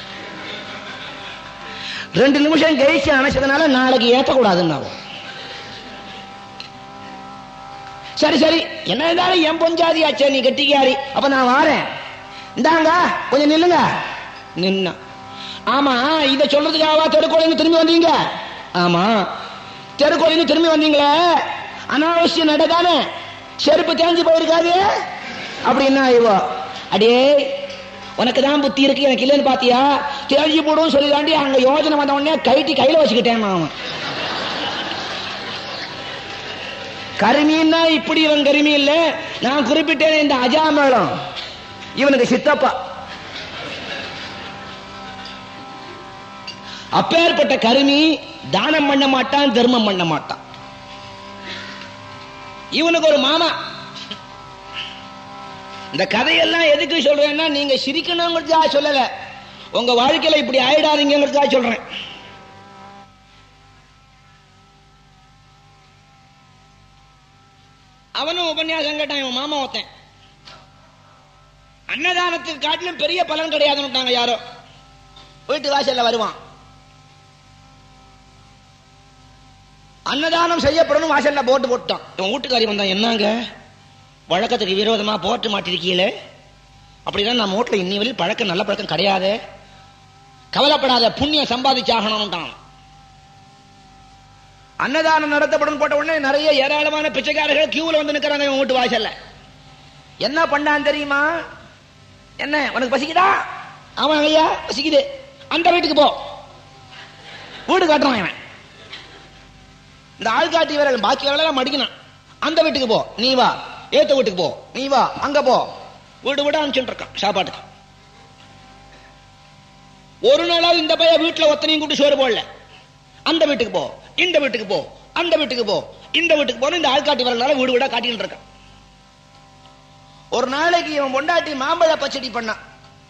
2 நிமிஷம் கழிச்சு அணைச்சதுனால நாளைக்கு ஏற்றக்கூடாதுன்னு. சரி சரி என்ன இருந்தாலும் என் பொஞ்சாதி ஆச்சே, நீ கெட்டிக்காரி, அப்ப நான் வாரேன், இந்தாங்க கொஞ்சம் நில்லுங்க. நின்னா, ஆமா இத சொல்றதுக்காகவா தெருக்கோளைந்து திரும்பி வந்தீங்க? ஆமா தெருக்கோளைந்து திரும்பி வந்தீங்களே, அனாவசிய நடதானே, செருப்பு தேஞ்சு போயிருக்காது அப்படின்னா இவோ, அடே உனக்கு தான் புத்தி இருக்கு, எனக்கு இல்லைன்னு பாத்தியா, தேஞ்சு போடும் சொல்லி தாண்டி அங்க யோஜனை வந்த உடனே கைட்டி கையில வச்சுக்கிட்டேன். அவன் கருமின்னா இப்படி, இவன் கருமி இல்ல, நான் குறிப்பிட்டேன் இந்த அஜாமேளம் இவனுக்கு சித்தப்பா. அப்பேற்பட்ட கருமி தானம் பண்ண மாட்டான், தர்மம் பண்ண மாட்டான். இவனுக்கு ஒரு மாமா. இந்த கதையெல்லாம் எதுக்கு சொல்றேன்னா, நீங்க சிரிக்கணுங்கிறதுக்காக சொல்லல, உங்க வாழ்க்கையில இப்படி ஆயிடாதீங்கிறதுக்காக சொல்றேன். அவனும் உபன்யாசம் கேட்டான். இவன் மாமா ஒருத்தன், அன்னதானத்துக்கு காட்டிலும் பெரிய பலன் கிடையாதுன்னு யாரோ. வீட்டு வாசல்ல வருவான், அன்னதானம் செய்யப்படணும், வாசல்ல போட்டு போட்டான். இவன் வீட்டுக்காரி வந்தான், என்னங்க வழக்கத்துக்கு விரோதமா போட்டு மாட்டிருக்கீங்களே, அப்படிதான் நம்ம வீட்டுல இன்னி வரையில் பழக்கம் நல்ல பழக்கம் கிடையாது, கவலைப்படாத புண்ணியம் சம்பாதிச்சாகணும். அன்னதானம் நடத்தப்படும் போட்ட உடனே நிறைய ஏராளமான பிச்சைக்காரர்கள் கியூல வந்து நிக்கிறாங்க இவன் வீட்டு வாசல்ல. என்ன பண்ணான் தெரியுமா? என்ன உனக்கு பசிக்குதா? ஆமா ஐயா பசிக்குது, அந்த வீட்டுக்கு போ, வீடு காட்டுறான் இவன். இந்த ஆள்காட்டி வேற பாக்கி வேலை மடிக்கணும். அந்த வீட்டுக்கு போ, நீ வா. ஏத்த வீட்டுக்கு போ, நீ வா. அங்க போ. வீடு விட அனுப்பிச்சுட்டு இருக்கான் சாப்பாட்டுக்கு. ஒரு நாளாவது இந்த பையன் வீட்டுல ஒத்தனையும் கூட்டு சோறு போடல. அந்த வீட்டுக்கு போ, இந்த வீட்டுக்கு போ, அந்த வீட்டுக்கு போ, இந்த வீட்டுக்கு போன இந்த ஆள்காட்டி வரனால வீடு விட காட்டிட்டு இருக்கான். ஒரு நாளைக்கு இவன் பொண்டாட்டி மாம்பழ பச்சடி பண்ணான்.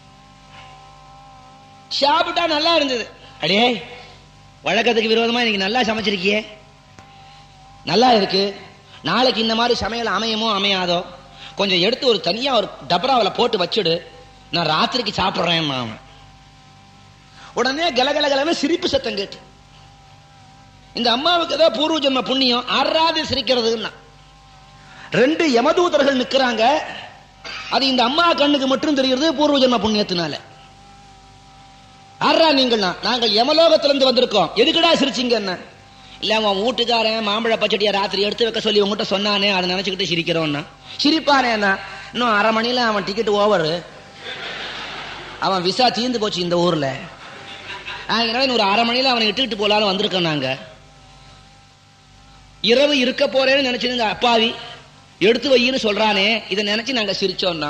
சாப்பிட்டா நல்லா இருந்தது. அடே, வழக்கத்துக்கு விரோதமா இன்னைக்கு நல்லா சமைச்சிருக்கியே, நல்லா இருக்கு, நாளைக்கு இந்த மாதிரி சமையல் அமையுமோ அமையாதோ, கொஞ்சம் எடுத்து ஒரு தனியா ஒரு டபராவில் போட்டு வச்சுடு, நான் ராத்திரிக்கு சாப்பிட்றேன் மாமன். உடனே கலகலகலன்னு சிரிப்பு சத்தம் கேட்டு, இந்த அம்மாவுக்கு ஏதோ பூர்வ ஜென்ம புண்ணியம், ஆறாது சிரிக்கிறதுன்னா. 2 யமதூதர்கள் நிக்கிறாங்க. அது இந்த அம்மா கண்ணுக்கு மட்டும் தெரிகிறது பூர்வ ஜென்ம புண்ணியத்தினால. ஆறா நீங்கள்? நாங்கள் யமலோகத்திலிருந்து வந்திருக்கோம். எதுக்குடா சிரிச்சிங்க? என்ன இல்ல, அவன் வீட்டுக்காரன் மாம்பழ பச்சடியை ராத்திரி எடுத்து வைக்க சொல்லி உங்ககிட்ட சொன்னானே, அதை நினைச்சுக்கிட்டு சிரிக்கிறோம்னா. சிரிப்பானேன்னா இன்னும் 1/2 மணியில அவன் டிக்கெட் ஓவர், அவன் விசா தீர்ந்து போச்சு இந்த ஊர்ல. அதனால ஒரு 1/2 மணியில அவனை இட்டுக்கிட்டு போலான்னு வந்திருக்கோம் நாங்க. இரவு இருக்க போறேன்னு நினைச்சிருங்க அப்பாவி, எடுத்து வையின்னு சொல்றானே, இதை நினைச்சு நாங்க சிரிச்சோம்னா.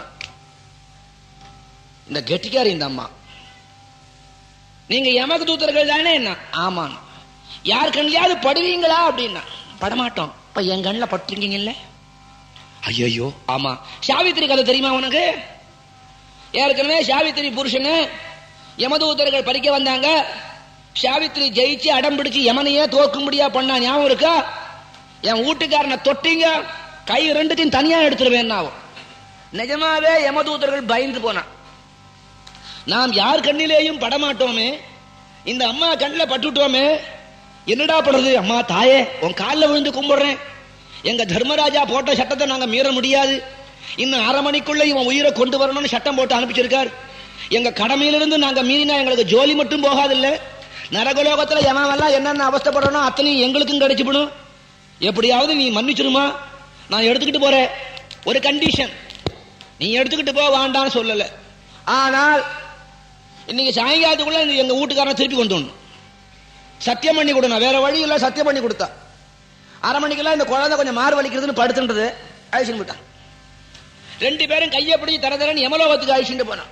இந்த கெட்டிக்காரி இந்த அம்மா, நீங்க யமக தூதர்கள் தானே? என்ன? ஆமா. யார் கண்ணியாவது படுவீங்களா அப்படின்னா, படமாட்டோம். இப்ப என் கண்ணில் பட்டுருக்கீங்கல்ல. ஐயோ, ஆமா. சாவித்திரி கதை தெரியுமா உனக்கு? ஏற்கனவே சாவித்திரி புருஷனு யமதூதர்கள் பறிக்க வந்தாங்க. சாவித்திரி ஜெயிச்சு அடம் பிடிச்சு யமனையே தோக்கும்படியா பண்ணா, ஞாபகம் இருக்கா? என் வீட்டுக்காரனை தொட்டீங்க, கை 2த்தையும் தனியா எடுத்துருவேன். நிஜமாவே யமதூதர்கள் பயந்து போனா. நாம் யார் கண்ணிலேயும் படமாட்டோமே, இந்த அம்மா கண்ணில் பட்டுட்டோமே, என்னடா படுறது? அம்மா தாயே, உன் காலில் விழுந்து கும்பிடுறேன். எங்க தர்மராஜா போட்ட சட்டத்தை நாங்க மீற முடியாது. இன்னும் 1/2 மணிக்குள்ள இவன் உயிரை கொண்டு வரணும்னு சட்டம் போட்டு அனுப்பிச்சிருக்கார். எங்க கடமையிலிருந்து நாங்க மீறினா எங்களுக்கு ஜோலி மட்டும் போகாதில்ல, நரகலோகத்துல எவன் என்னென்ன அவஸ்தைப்படணும் அத்தனையும் எங்களுக்கும் கிடைச்சுப்படும். எப்படியாவது நீ மன்னிச்சிருமா, நான் எடுத்துக்கிட்டு போறேன். ஒரு கண்டிஷன், நீ எடுத்துக்கிட்டு போக வேண்டான்னு சொல்லல, ஆனால் இன்னைக்கு சாயங்காலத்துக்குள்ள எங்க வீட்டுக்காரனை திருப்பி கொண்டு வரணும். சத்தியம் பண்ணி கொடுனா, வேற வழி இல்ல. சத்தியம் பண்ணி கொடுத்தா 1/2 மணிக்கெல்லாம் இந்த குழந்தை கொஞ்சம் மாறு வலிக்கிறதுன்னு படுத்துன்றது அழிச்சுட்டு போட்டான். 2 பேரும் கையை பிடிச்சி தரதரன்னு யமலோகத்துக்கு அழிச்சுட்டு போனான்.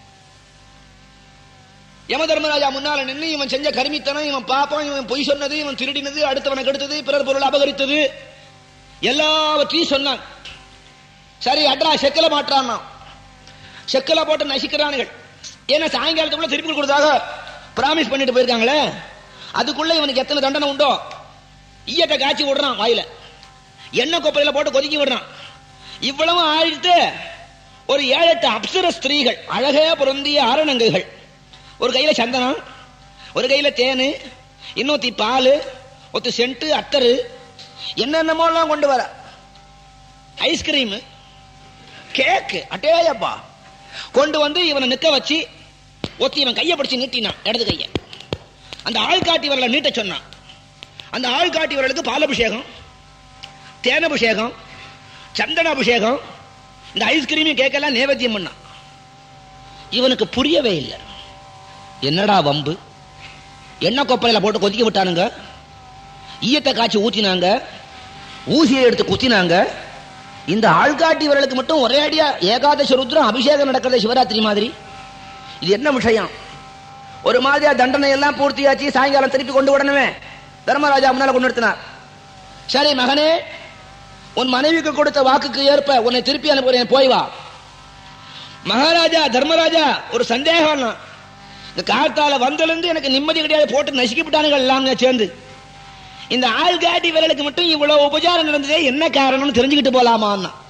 யம தர்மராஜா முன்னால நின்று இவன் செஞ்ச கருமித்தனம், இவன் பாப்பம், இவன் பொய் சொன்னது, இவன் திருடினது, அடுத்தவனை கெடுத்தது, பிறர் பொருள் அபகரித்தது எல்லாவற்றையும் சொன்னான். சரி, அட்ரா செக்கல மாற்றான். செக்கல போட்டு நசிக்கிறானுகள். ஏன்னா சாயங்காலத்துக்குள்ள திருப்பி கொடுத்தாக பிராமிஸ் பண்ணிட்டு போயிருக்காங்களே, அதுக்குள்ள இவனுக்கு எத்தனை தண்டனை உண்டோ ஈயத்தை காய்ச்சி விடுறான், வாயில எண்ணெய் கொப்பையில போட்டு கொதிக்கி விடுறான். இவ்வளவு ஆயிடுத்து. ஒரு 7-8 அப்சர ஸ்திரீகள், அழகே பொருந்திய ஆரணங்கைகள், ஒரு கையில சந்தனம், ஒரு கையில தேனு, இன்னொத்தி பால், ஒத்து சென்ட், அத்தரு, என்னென்னமோ எல்லாம் கொண்டு வர, ஐஸ்கிரீம், கேக்கு, அட்டேயப்பா கொண்டு வந்து இவனை நிக்க வச்சு ஒத்தி இவன் கையை பிடிச்சு நீட்டினான், இடது கையை. அந்த ஆள்காட்டி வரல நீட்ட சொன்னான். அந்த ஆள்காட்டி வரலுக்கு பாலபிஷேகம், தேனபிஷேகம், சந்தன அபிஷேகம், இந்த ஐஸ்கிரீமையும் கேக்கெல்லாம் நேவேத்தியம் பண்ணான். இவனுக்கு புரியவே இல்லை. என்னடா வம்பு, எண்ணெய் கொப்பையில போட்டு கொதிக்க விட்டானுங்க, ஈயத்தை காய்ச்சி ஊத்தினாங்க, ஊசியை எடுத்து குத்தினாங்க. இந்த ஆள்காட்டி வரலுக்கு மட்டும் ஒரே அடியா ஏகாதசி ருத்ரம் அபிஷேகம் நடக்கிறது சிவராத்திரி மாதிரி. இது என்ன விஷயம்? ஒரு மாதிரியா தண்டனை எல்லாம் பூர்த்தியாச்சு. சாயங்காலம் திருப்பி கொண்டு விடணுமே. தர்மராஜா முன்னால கொண்டு நிறுத்தினார். சரி மகனே, உன் மனைவிக்கு கொடுத்த வாக்குக்கு ஏற்ப உன்னை திருப்பி அனுப்புறேன், போய் வா. மகாராஜா தர்மராஜா, ஒரு சந்தேகம். இந்த காத்தால வந்திருந்து எனக்கு நிம்மதி கிடையாது, போட்டு நசுக்கிவிட்டானுகள் எல்லாம் சேர்ந்து. இந்த ஆள்காட்டி விரலுக்கு மட்டும் இவ்வளவு உபச்சாரம் நடந்ததே, என்ன காரணம்னு தெரிஞ்சுக்கிட்டு போலாமா?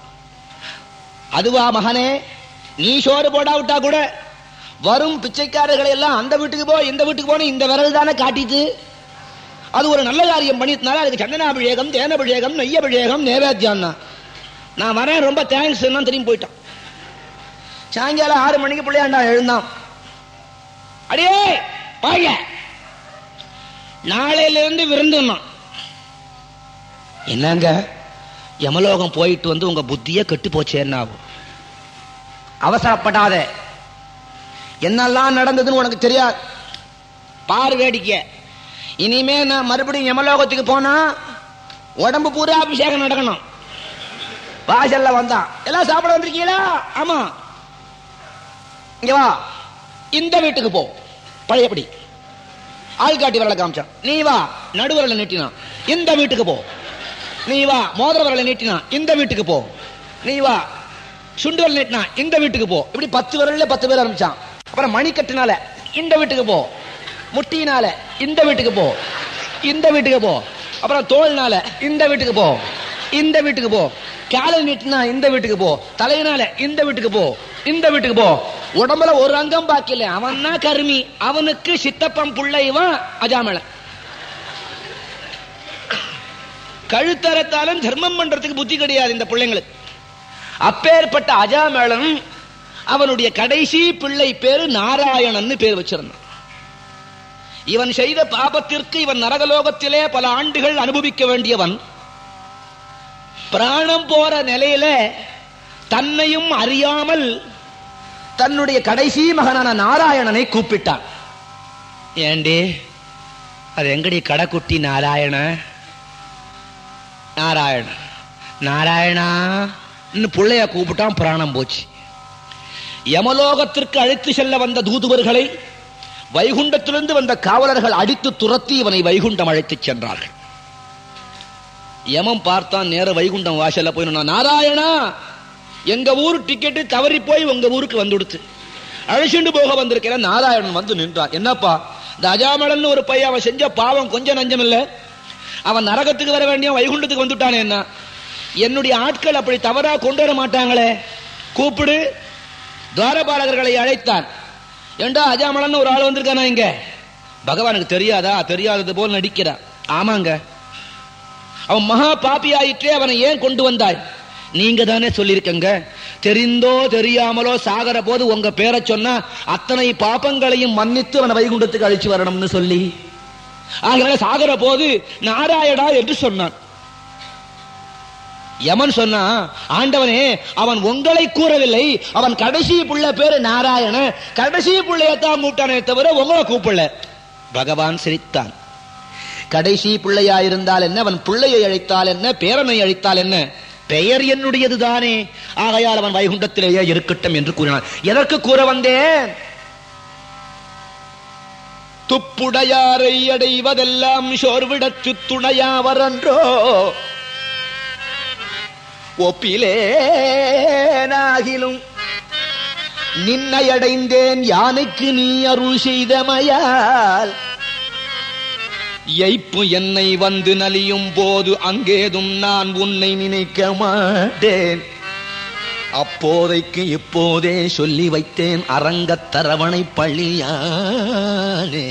அதுவா மகனே, நீ சோறு போடா விட்டா கூட வரும் பிச்சைக்காரர்களை எல்லாம் அந்த வீட்டுக்கு போ இந்த வீட்டுக்கு போன இந்த விரல் தானே காட்டிட்டு, அது ஒரு நல்ல காரியம் பண்ணினால அதுக்கு சந்தனாபிஷேகம், தேனபிஷேகம், நெய்யபிஷேகம், நேவேத்தியம். நான் வரேன், ரொம்ப தேங்க்ஸ் திரும்பி போயிட்டான். சாயங்காலம் 6 மணிக்கு பிள்ளையாண்டா எழுந்தான். அடியே பாய, நாளையிலிருந்து விருந்துனான். என்னங்க, யமலோகம் போயிட்டு வந்து உங்க புத்தியே கெட்டு போச்சேன்னாவும். அவசரப்படாத, என்னெல்லாம் நடந்ததுன்னு உனக்கு தெரியாது, பாரு வேடிக்கை. இனிமே நான் மறுபடியும் யமலோகத்துக்கு போனா உடம்பு பூரா அபிஷேகம் நடக்கணும். வாசல்ல வந்தான். எல்லாம் சாப்பிட வந்திருக்கீங்களா? ஆமா. இங்க வா, இந்த வீட்டுக்கு போ. பழையபடி ஆள்காட்டி வரல காமிச்சான். நீ வா, நடுவரல நீட்டினான். இந்த வீட்டுக்கு போ. நீ வா, மோதிர வரல நீட்டினான். இந்த வீட்டுக்கு போ. நீ வா, சுண்டு வரல நீட்டினா. இந்த வீட்டுக்கு போ. இப்படி 10 விரல்ல 10 பேர் ஆரம்பிச்சான். அப்புறம் மணிக்கட்டுனால இந்த வீட்டுக்கு போ. முட்டினால இந்த வீட்டுக்கு போ. இந்த வீட்டுக்கு போ. அப்புறம் தோல்னால இந்த வீட்டுக்கு போ. இந்த வீட்டுக்கு போ. காலை நீட்டினா இந்த வீட்டுக்கு போ. தலையினால இந்த வீட்டுக்கு போ. இந்த வீட்டுக்கு போ. உடம்புல ஒரு அங்கம் பாக்கல. அவன் தான் கருமி. அவனுக்கு சித்தப்பம் புள்ள இவன் அஜாமேள. கழுத்தரத்தாலும் தர்மம் பண்றதுக்கு புத்தி கிடையாது இந்த பிள்ளைங்களுக்கு. அப்பேற்பட்ட அஜாமேளன் அவனுடைய கடைசி பிள்ளை பேரு நாராயணன் பேர் வச்சிருந்தான். இவன் செய்த பாபத்திற்கு இவன் நரகலோகத்திலே பல ஆண்டுகள் அனுபவிக்க வேண்டியவன். பிராணம் போற நிலையில தன்னையும் அறியாமல் தன்னுடைய கடைசி மகனான நாராயணனை கூப்பிட்டான். ஏண்டி, அது எங்கடி கடைக்குட்டி நாராயண? நாராயண நாராயணா பிள்ளைய கூப்பிட்டான். பிராணம் போச்சு. யமலோகத்திற்கு அழைத்து செல்ல வந்த தூதுவர்களை வைகுண்டத்திலிருந்து வந்த காவலர்கள் அடித்து துரத்தி இவனை வைகுண்டம் அழைத்து சென்றார்கள். யமம் பார்த்தான். நேர வைகுண்டம் வாசல்ல போய், நாராயணா, எங்க ஊர் டிக்கெட் தவறி போய் உங்க ஊருக்கு வந்துடுத்து, அழைச்சிட்டு போக வந்திருக்கிற. நாராயணன் வந்து நின்றான். என்னப்பா, இந்த அஜாமளன் ஒரு பையன், அவன் செஞ்ச பாவம் கொஞ்சம் நஞ்சம் இல்ல. அவன் நரகத்துக்கு வர வேண்டிய வைகுண்டத்துக்கு வந்துட்டானே. என்ன, என்னுடைய ஆட்கள் அப்படி தவறா கொண்டு வர மாட்டாங்களே, கூப்பிடு. துவாரபாலகர்களை அழைத்தான். ஏண்டா, அஜாமளன் ஒரு ஆள் வந்திருக்கானா இங்க? பகவானுக்கு தெரியாதா? தெரியாதது போல் நடிக்கிறான். ஆமாங்க, அவன் மகா பாப்பி ஆயிற்றே, அவனை ஏன் கொண்டு வந்தாய்? நீங்க தானே சொல்லிருக்கங்க, தெரிந்தோ தெரியாமலோ சாகர போது உங்க பேரை சொன்னா அத்தனை பாப்பங்களையும் மன்னித்து அவனை வைகுண்டத்துக்கு அழைச்சு வரணும்னு சொல்லி. ஆகினால சாகர போது நாராயணா என்று சொன்னான். யமன் சொன்னா, ஆண்டவனே, அவன் உங்களை கூறவில்லை, அவன் கடைசி புள்ள பேரு நாராயண, கடைசி புள்ளையத்தான் கூப்பிட்டானே தவிர உங்களை கூப்பிடல. பகவான் சிரித்தான். கடைசி பிள்ளையாயிருந்தால் என்ன, அவன் பிள்ளையை அழைத்தால் என்ன, பேரனை அழைத்தால் என்ன, பெயர் என்னுடையது தானே, ஆகையால் அவன் வைகுண்டத்திலேயே இருக்கட்டும் என்று கூறினான். எதற்கு கூற வந்தேன்? துப்புடையாரை அடைவதெல்லாம் சோர்விடத்து துணையாவரன்றோ, ஒப்பிலேனாகிலும் நின்னை அடைந்தேன் யானைக்கு நீ அருள் செய்தமையால். எய்ப்பு என்னை வந்து நலியும் போது அங்கேதும் நான் உன்னை நினைக்க மாட்டேன். அப்போதைக்கு இப்போதே சொல்லி வைத்தேன் அரங்கத்தரவணை பள்ளியானே.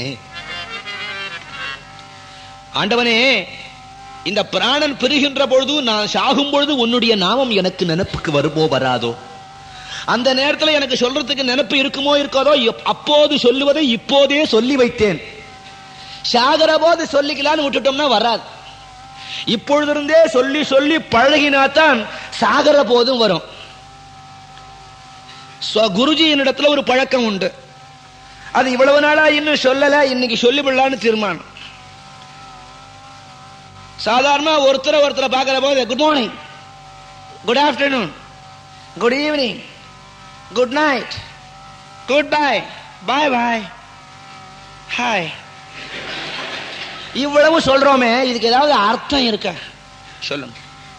ஆண்டவனே, இந்த பிராணன் பெறுகின்ற பொழுது, நான் சாகும் பொழுது உன்னுடைய நாமம் எனக்கு நினைப்புக்கு வருமோ வராதோ? அந்த நேரத்தில் எனக்கு சொல்றதுக்கு நினைப்பு இருக்குமோ இருக்காதோ? அப்போது சொல்லுவதை இப்போதே சொல்லி வைத்தேன். சாகர போது சொல்லிக்கலான்னு விட்டுட்டோம்னா வராது. இப்பொழுதிருந்தே சொல்லி சொல்லி பழகினாத்தான் சாகர போதும் வரும். குருஜி என்னிடத்துல ஒரு பழக்கம் உண்டு. அது இவ்வளவு நாளா இன்னும் சொல்லல, இன்னைக்கு சொல்லிவிடலான்னு தீர்மானம். சாதாரண ஒருத்தரை பார்க்கிற போது good morning, good afternoon, good evening, good night, good bye, bye bye, hi, இவ்வளவு சொல்றோமே, இதுக்கு ஏதாவது அர்த்தம் இருக்க சொல்லுங்க.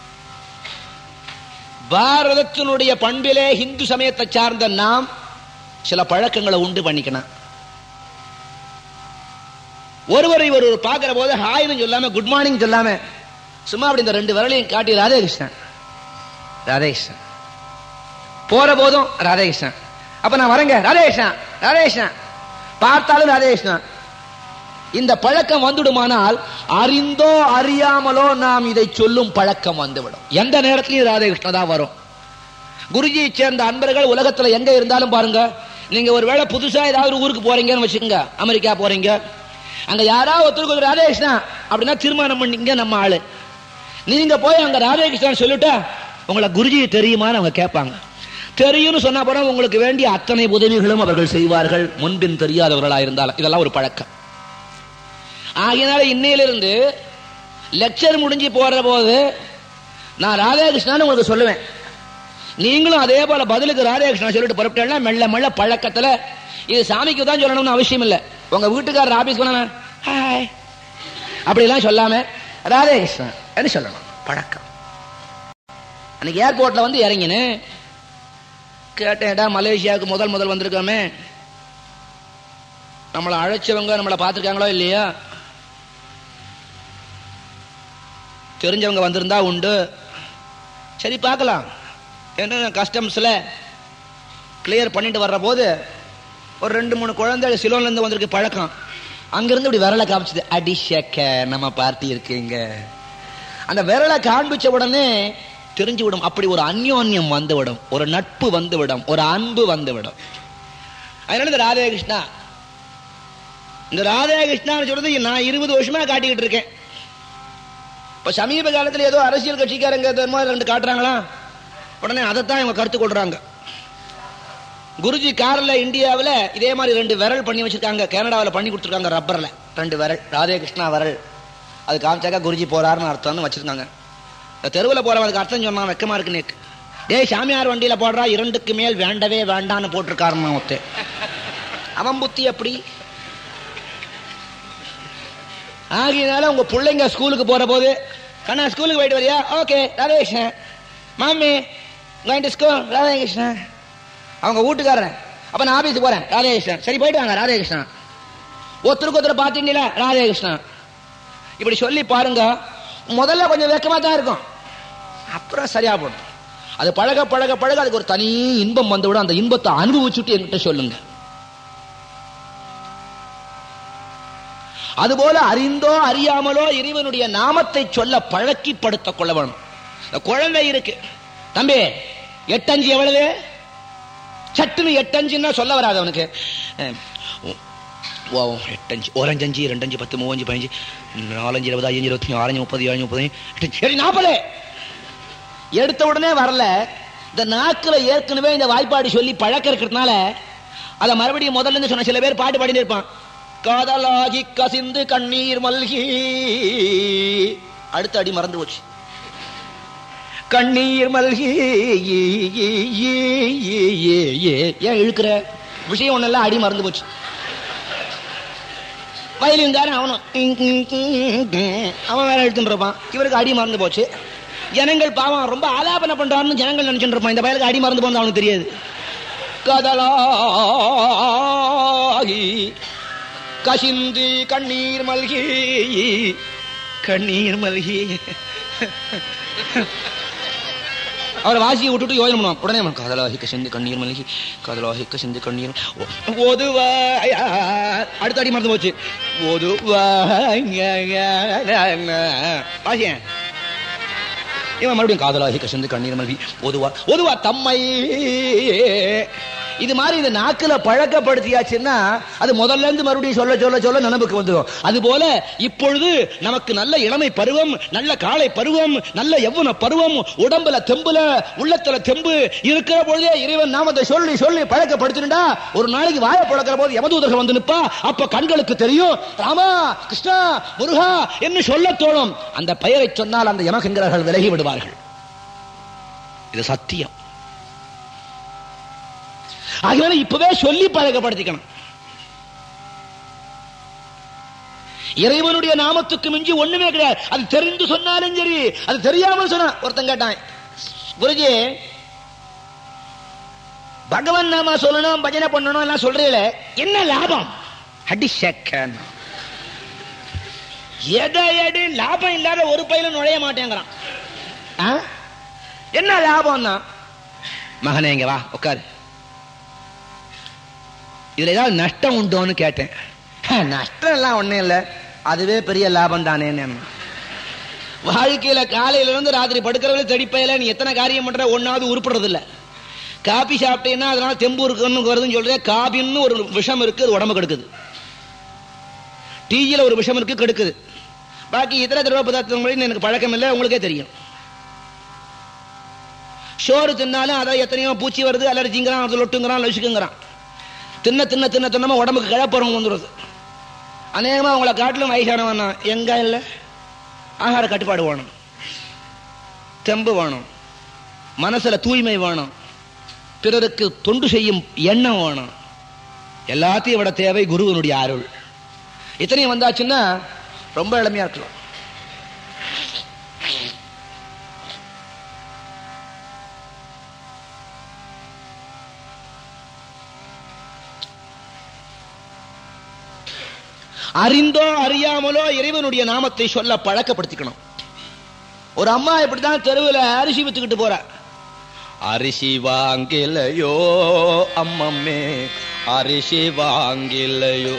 பாரதத்தினுடைய பண்பிலே இந்து சமயத்தை சார்ந்த நாம் சில பழக்கங்களை உண்டு பண்ணிக்கணும். ஒருவரை ஒருவர் பார்க்கிற போது ஹாய்னு சொல்லாம, குட் மார்னிங் சொல்லாம, சும்மா அப்படி இந்த 2 விரலையும் காட்டி ராதே கிருஷ்ணன் ராதே கிருஷ்ணன், போற போதும் ராதே கிருஷ்ணன், அப்ப நான் வரேங்க ராதே கிருஷ்ணன் ராதே கிருஷ்ணன், பார்த்தாலும் ராதே கிருஷ்ணன். இந்த பழக்கம் வந்துடுமானால் அறிந்தோ அறியாமலோ நாம் இதை சொல்லும் பழக்கம் வந்துவிடும். எந்த நேரத்திலையும் ராதே கிருஷ்ணன் தான் வரும். குருஜியை சேர்ந்த அன்பர்கள் உலகத்துல எங்க இருந்தாலும் பாருங்க, நீங்க ஒருவேளை புதுசா ஏதாவது ஊருக்கு போறீங்கன்னு வச்சுக்கோங்க, அமெரிக்கா போறீங்க, அங்க யாராவது ஒருத்தருக்கு ராதே கிருஷ்ணா அப்படின்னா தீர்மானம் பண்ணீங்க நம்ம ஆளு. நீங்க போய் அங்க ராதே கிருஷ்ணன் சொல்லிட்டா உங்களை குருஜி தெரியுமான்னு அவங்க கேட்பாங்க. தெரியும்னு சொன்னா போனா உங்களுக்கு வேண்டிய அத்தனை உதவிகளும் அவர்கள் செய்வார்கள், முன்பின் தெரியாதவர்களா இருந்தாலும். இதெல்லாம் ஒரு பழக்கம். ஆகையினால இன்னையிலிருந்து லெக்சர் முடிஞ்சு போற போது நான் ராதாகிருஷ்ணான்னு உங்களுக்கு சொல்லுவேன், நீங்களும் அதே போல பதிலுக்கு ராதாகிருஷ்ணா சொல்லிட்டு புறப்பட்டா மெல்ல மெல்ல பழக்கத்துல இது சாமிக்கு தான் சொல்லணும்னு அவசியம் இல்லை. உங்க வீட்டுக்காரர் ஆபீஸ் போனா ஹாய் அப்படிலாம் சொல்லாம ராதாகிருஷ்ணன் சொல்லணும் பழக்கம். அன்னைக்கு ஏர்போர்ட்ல வந்து இறங்கினு கேட்டேன்டா, மலேசியாவுக்கு முதல் வந்திருக்கோமே, நம்மளை அழைச்சவங்க நம்மளை பார்த்துருக்காங்களோ இல்லையா, தெரிஞ்சவங்க வந்திருந்தா உண்டு, சரி பார்க்கலாம் என்ன கஸ்டம்ஸ்ல கிளியர் பண்ணிட்டு வர்ற போது ஒரு 2-3 குழந்தை சிலோன்ல இருந்து வந்திருக்கு பழக்கம். அங்கிருந்து இப்படி விரலை காமிச்சது, அடிஷக்க நம்ம பார்ட்டி இருக்குங்க. அந்த விரலை காண்பிச்ச உடனே தெரிஞ்சு விடும், அப்படி ஒரு அந்யோன்யம் வந்துவிடும், ஒரு நட்பு வந்துவிடும், ஒரு அன்பு வந்துவிடும். அதனால இந்த ராதாகிருஷ்ணா, இந்த ராதாகிருஷ்ணான்னு சொல்றது நான் 20 வருஷமா காட்டிக்கிட்டு இருக்கேன். இப்ப சமீப காலத்தில் ஏதோ அரசியல் கட்சிக்காரங்க 2 காட்டுறாங்களா, உடனே அதைத்தான் இவங்க கருத்து கொள்றாங்க. குருஜி கார்ல இந்தியாவில் இதே மாதிரி 2 விரல் பண்ணி வச்சிருக்காங்க, கனடாவில் பண்ணி கொடுத்துருக்காங்க ரப்பர்ல 2 விரல், ராதாகிருஷ்ணா விரல். அது காமிச்சாக்கா குருஜி போறாருன்னு அர்த்தம்னு வச்சிருக்காங்க. தெருவில் போறவங்களுக்கு அர்த்தம் சொன்னா வெக்கமா இருக்கு நேக்கு. டேய் சாமியார் வண்டியில போடுறா 2க்கு மேல் வேண்டவே வேண்டான்னு போட்டிருக்காருன்னா ஒருத்த, அவன் புத்தி அப்படி. ஆகியனால உங்க பிள்ளைங்க ஸ்கூலுக்கு போற போது, கண்ணா ஸ்கூலுக்கு போயிட்டு வரியா, ஓகே ராதாகிருஷ்ணன், மாமி கோயிங் டு ஸ்கூல் ராதாகிருஷ்ணன். அவங்க வீட்டுக்காரன், அப்ப நான் ஆபீஸுக்கு போறேன் ராதாகிருஷ்ணன், சரி போயிட்டு வாங்க ராதாகிருஷ்ணன். ஒருத்தருக்கு ஒருத்தர் பாத்தீங்களா ராதாகிருஷ்ணன். இப்படி சொல்லி பாருங்க, முதல்ல கொஞ்சம் வெக்கமா தான் இருக்கும், அப்புறம் சரியா போடும். அது பழக பழக பழக அதுக்கு ஒரு தனி இன்பம் வந்துவிடும். அந்த இன்பத்தை அனுபவிச்சுட்டு என்கிட்ட சொல்லுங்க. அதுபோல அறிந்தோ அறியாமலோ இறைவனுடைய நாமத்தை சொல்ல பழக்கிப்படுத்த கொள்ள வேணும். குழந்தை இருக்கு, தம்பி 8-5 எவ்வளவு, சட்டுன்னு 8-5 சொல்ல வராது அவனுக்கு. 8-5 1 5 2 5 10 3 5 15 4 5 20 5 25 6 30 7 30 40 எடுத்த உடனே வரல. இந்த நாக்குல ஏற்கனவே இந்த வாய்ப்பாடு சொல்லி பழக்க இருக்கிறதுனால அதை மறுபடியும் முதல்ல இருந்து சொன்ன. சில பேர் பாட்டு பாடிட்டு இருப்பான், காதலாகி கசிந்து கண்ணீர் மல்கி, அடுத்த அடி மறந்து போச்சு, கண்ணீர் மல்கி. ஏன் இழுக்கிற விஷயம் ஒன்னெல்லாம் அடி மறந்து போச்சு. வயலின்காரன் அவனும் அவன் வேற எடுத்துட்டு இருப்பான், இவருக்கு அடி மறந்து போச்சு. ஜனங்கள் பாவம் ரொம்ப ஆலாபனை பண்றான்னு ஜனங்கள் நினைச்சுட்டு இருப்பான், இந்த பயலுக்கு அடி மறந்து போனது அவனுக்கு தெரியாது. கதலாகி கசிந்து கண்ணீர் மல்கி, கண்ணீர் மல்கி. அவரை வாசியை விட்டுட்டு யோஜனை பண்ணுவான். உடனே காதலாகி கசிந்து கண்ணீர் மல்கி, காதலாகி கசிந்து கண்ணீர் ஓதுவாய். அடுத்த அடி மறந்து போச்சு, ஓதுவாய் வாசியன். இவன் மறுபடியும் காதலாகி கசிந்து கண்ணீர் மல்கி, ஓதுவா ஓதுவா தம்மை. இது மாதிரி இந்த நாக்குல பழக்கப்படுத்தியாச்சுன்னா அது முதல்ல இருந்து மறுபடியும் சொல்ல சொல்ல சொல்ல நினைவுக்கு வந்துடும். அது போல இப்பொழுது நமக்கு நல்ல இளமை பருவம், நல்ல காலை பருவம், நல்ல யௌவன பருவம், உடம்புல தெம்புல உள்ளத்துல தெம்பு இருக்கிற பொழுதே இறைவன் நாமத்தை சொல்லி சொல்லி பழக்கப்படுத்தினா ஒரு நாளைக்கு வாய பழக்கிற போது யமதூதர்கள் வந்து நிற்பா. அப்ப கண்களுக்கு தெரியும் ராமா கிருஷ்ணா முருகா என்று சொல்ல தோணும். அந்த பெயரை சொன்னால் அந்த யமகிங்கரர்கள் விலகி விடுவார்கள். இது சத்தியம். ஆகினால இப்பவே சொல்லி பழக்கப்படுத்திக்கணும். இறைவனுடைய நாமத்துக்கு மிஞ்சி ஒண்ணுமே கிடையாது. அது தெரிந்து சொன்னாலும் சரி, அது தெரியாமல் சொன்னா. ஒருத்தன் கேட்டான், குருஜி பகவான் நாம சொல்லணும், பஜனை பண்ணணும் எல்லாம் சொல்றீங்களே, என்ன லாபம்? அடி செக்கன் எதை லாபம் இல்லாத ஒரு பையில நுழைய மாட்டேங்கிறான். என்ன லாபம்னா, மகனே இங்க வா உட்காரு, இதுல ஏதாவது நஷ்டம் உண்டோன்னு கேட்டேன். நஷ்டம் எல்லாம் ஒண்ணும் இல்லை, அதுவே பெரிய லாபம் தானே. வாழ்க்கையில காலையில இருந்து ராத்திரி படுக்கிறவங்கள தெடிப்பையில நீ எத்தனை காரியம் பண்ற, ஒன்னாவது உருப்படுறது இல்ல. காபி சாப்பிட்டேன்னா அதனால தெம்பு இருக்குன்னு வருதுன்னு சொல்றேன். காபின்னு ஒரு விஷம் இருக்கு, அது உடம்பு கெடுக்குது. டீயில ஒரு விஷம் இருக்கு, கெடுக்குது. பாக்கி இதர திரவ பதார்த்தங்கள் எனக்கு பழக்கம் இல்லை, உங்களுக்கே தெரியும். சோறு தின்னாலும் அதான் எத்தனையோ பூச்சி வருது, அலர்ஜிங்கிறான், லொட்டுங்கிறான், லசுக்குங்கிறான். தின்ன தின்ன தின்ன தின்னமா உடம்புக்கு கிழப்பறவங்க வந்துடுறது. அநேகமா அவங்களை காட்டிலும் வயசானவன் எங்க இல்லை, ஆகார கட்டுப்பாடு வேணும். தெம்பு வேணும், மனசுல தூய்மை வேணும், பிறருக்கு தொண்டு செய்யும் எண்ணம் வேணும். எல்லாத்தையும் விட தேவை குருவனுடைய அருள். இத்தனையும் வந்தாச்சுன்னா ரொம்ப எளிமையா இருக்கலாம். அறிந்தோ அறியாமலோ இறைவனுடைய நாமத்தை சொல்ல பழக்கப்படுத்திக்கணும். ஒரு அம்மா இப்படிதான் தெருவில் அரிசி வித்துக்கிட்டு போற. அரிசி வாங்கிலையோ அம்மம்மே, அரிசி வாங்கிலையோ,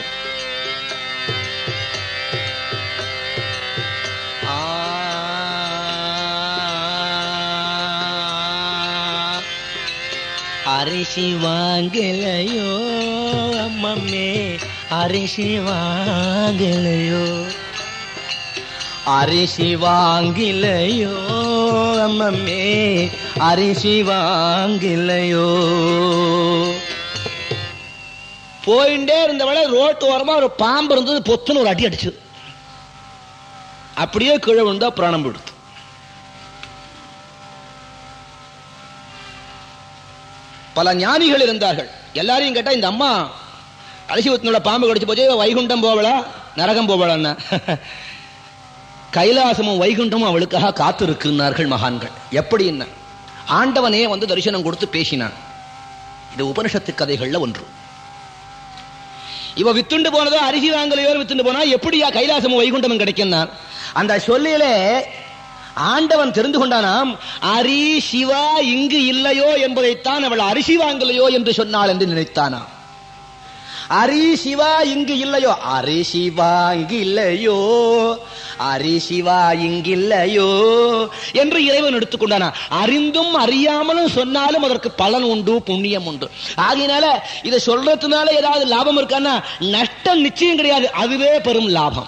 அரிசி வாங்கிலையோ அம்மம்மே, அரிசி வாங்கிலையோ, அரிசி வாங்கிலையோ அம்மம்மே, அரிசி வாங்கிலையோ. போயிட்டே இருந்தவள ரோட்டு ஓரமா ஒரு பாம்பு இருந்தது, பொத்துன்னு ஒரு அடி அடிச்சு அப்படியே கீழே விழுந்தா பிராணம் போடுது. பல ஞானிகள் இருந்தார்கள். எல்லாரையும் கேட்டா இந்த அம்மா அரிசி ஊத்தினுள்ள பாம்பு கடிச்சு போச்சு, வைகுண்டம் போவளா நரகம் போவளான்னா, கைலாசமும் வைகுண்டமும் அவளுக்காக காத்து இருக்குன்னார்கள் மகான்கள். எப்படின்னா ஆண்டவனே வந்து தரிசனம் கொடுத்து பேசினான். இது உபனிஷத்து கதைகள்ல ஒன்று. இவ வித்துண்டு போனதோ அரிசி வாங்கலையோ வித்துண்டு போனா எப்படியா கைலாசமும் வைகுண்டமும் கிடைக்கும்னா, அந்த சொல்லிலே ஆண்டவன் தெரிந்து கொண்டானாம், அரி சிவா இங்கு இல்லையோ என்பதைத்தான் அவள் அரிசி வாங்கலையோ என்று சொன்னாள் என்று நினைத்தானாம். அரி சிவா இங்கு இல்லையோ, அரிசி வாங்கில்லையோ, அரிசிவா இங்கில்லையோ என்று இறைவன் எடுத்துக்கொண்டானா. அறிந்தும் அறியாமலும் சொன்னாலும் அதற்கு பலன் உண்டு, புண்ணியம் உண்டு. ஆகையினால இதை சொல்றதுனால ஏதாவது லாபம் இருக்கான்னா நஷ்டம் நிச்சயம் கிடையாது, அதுவே பெரும் லாபம்.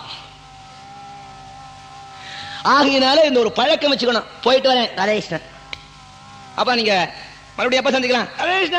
ஆகையினால இந்த ஒரு பழக்கம் வச்சுக்கணும். போயிட்டு வரேன் ராதேஷ்ணன், அப்ப நீங்க மறுபடியும் எப்ப சந்திக்கலாம் ராதேஷ்ணா,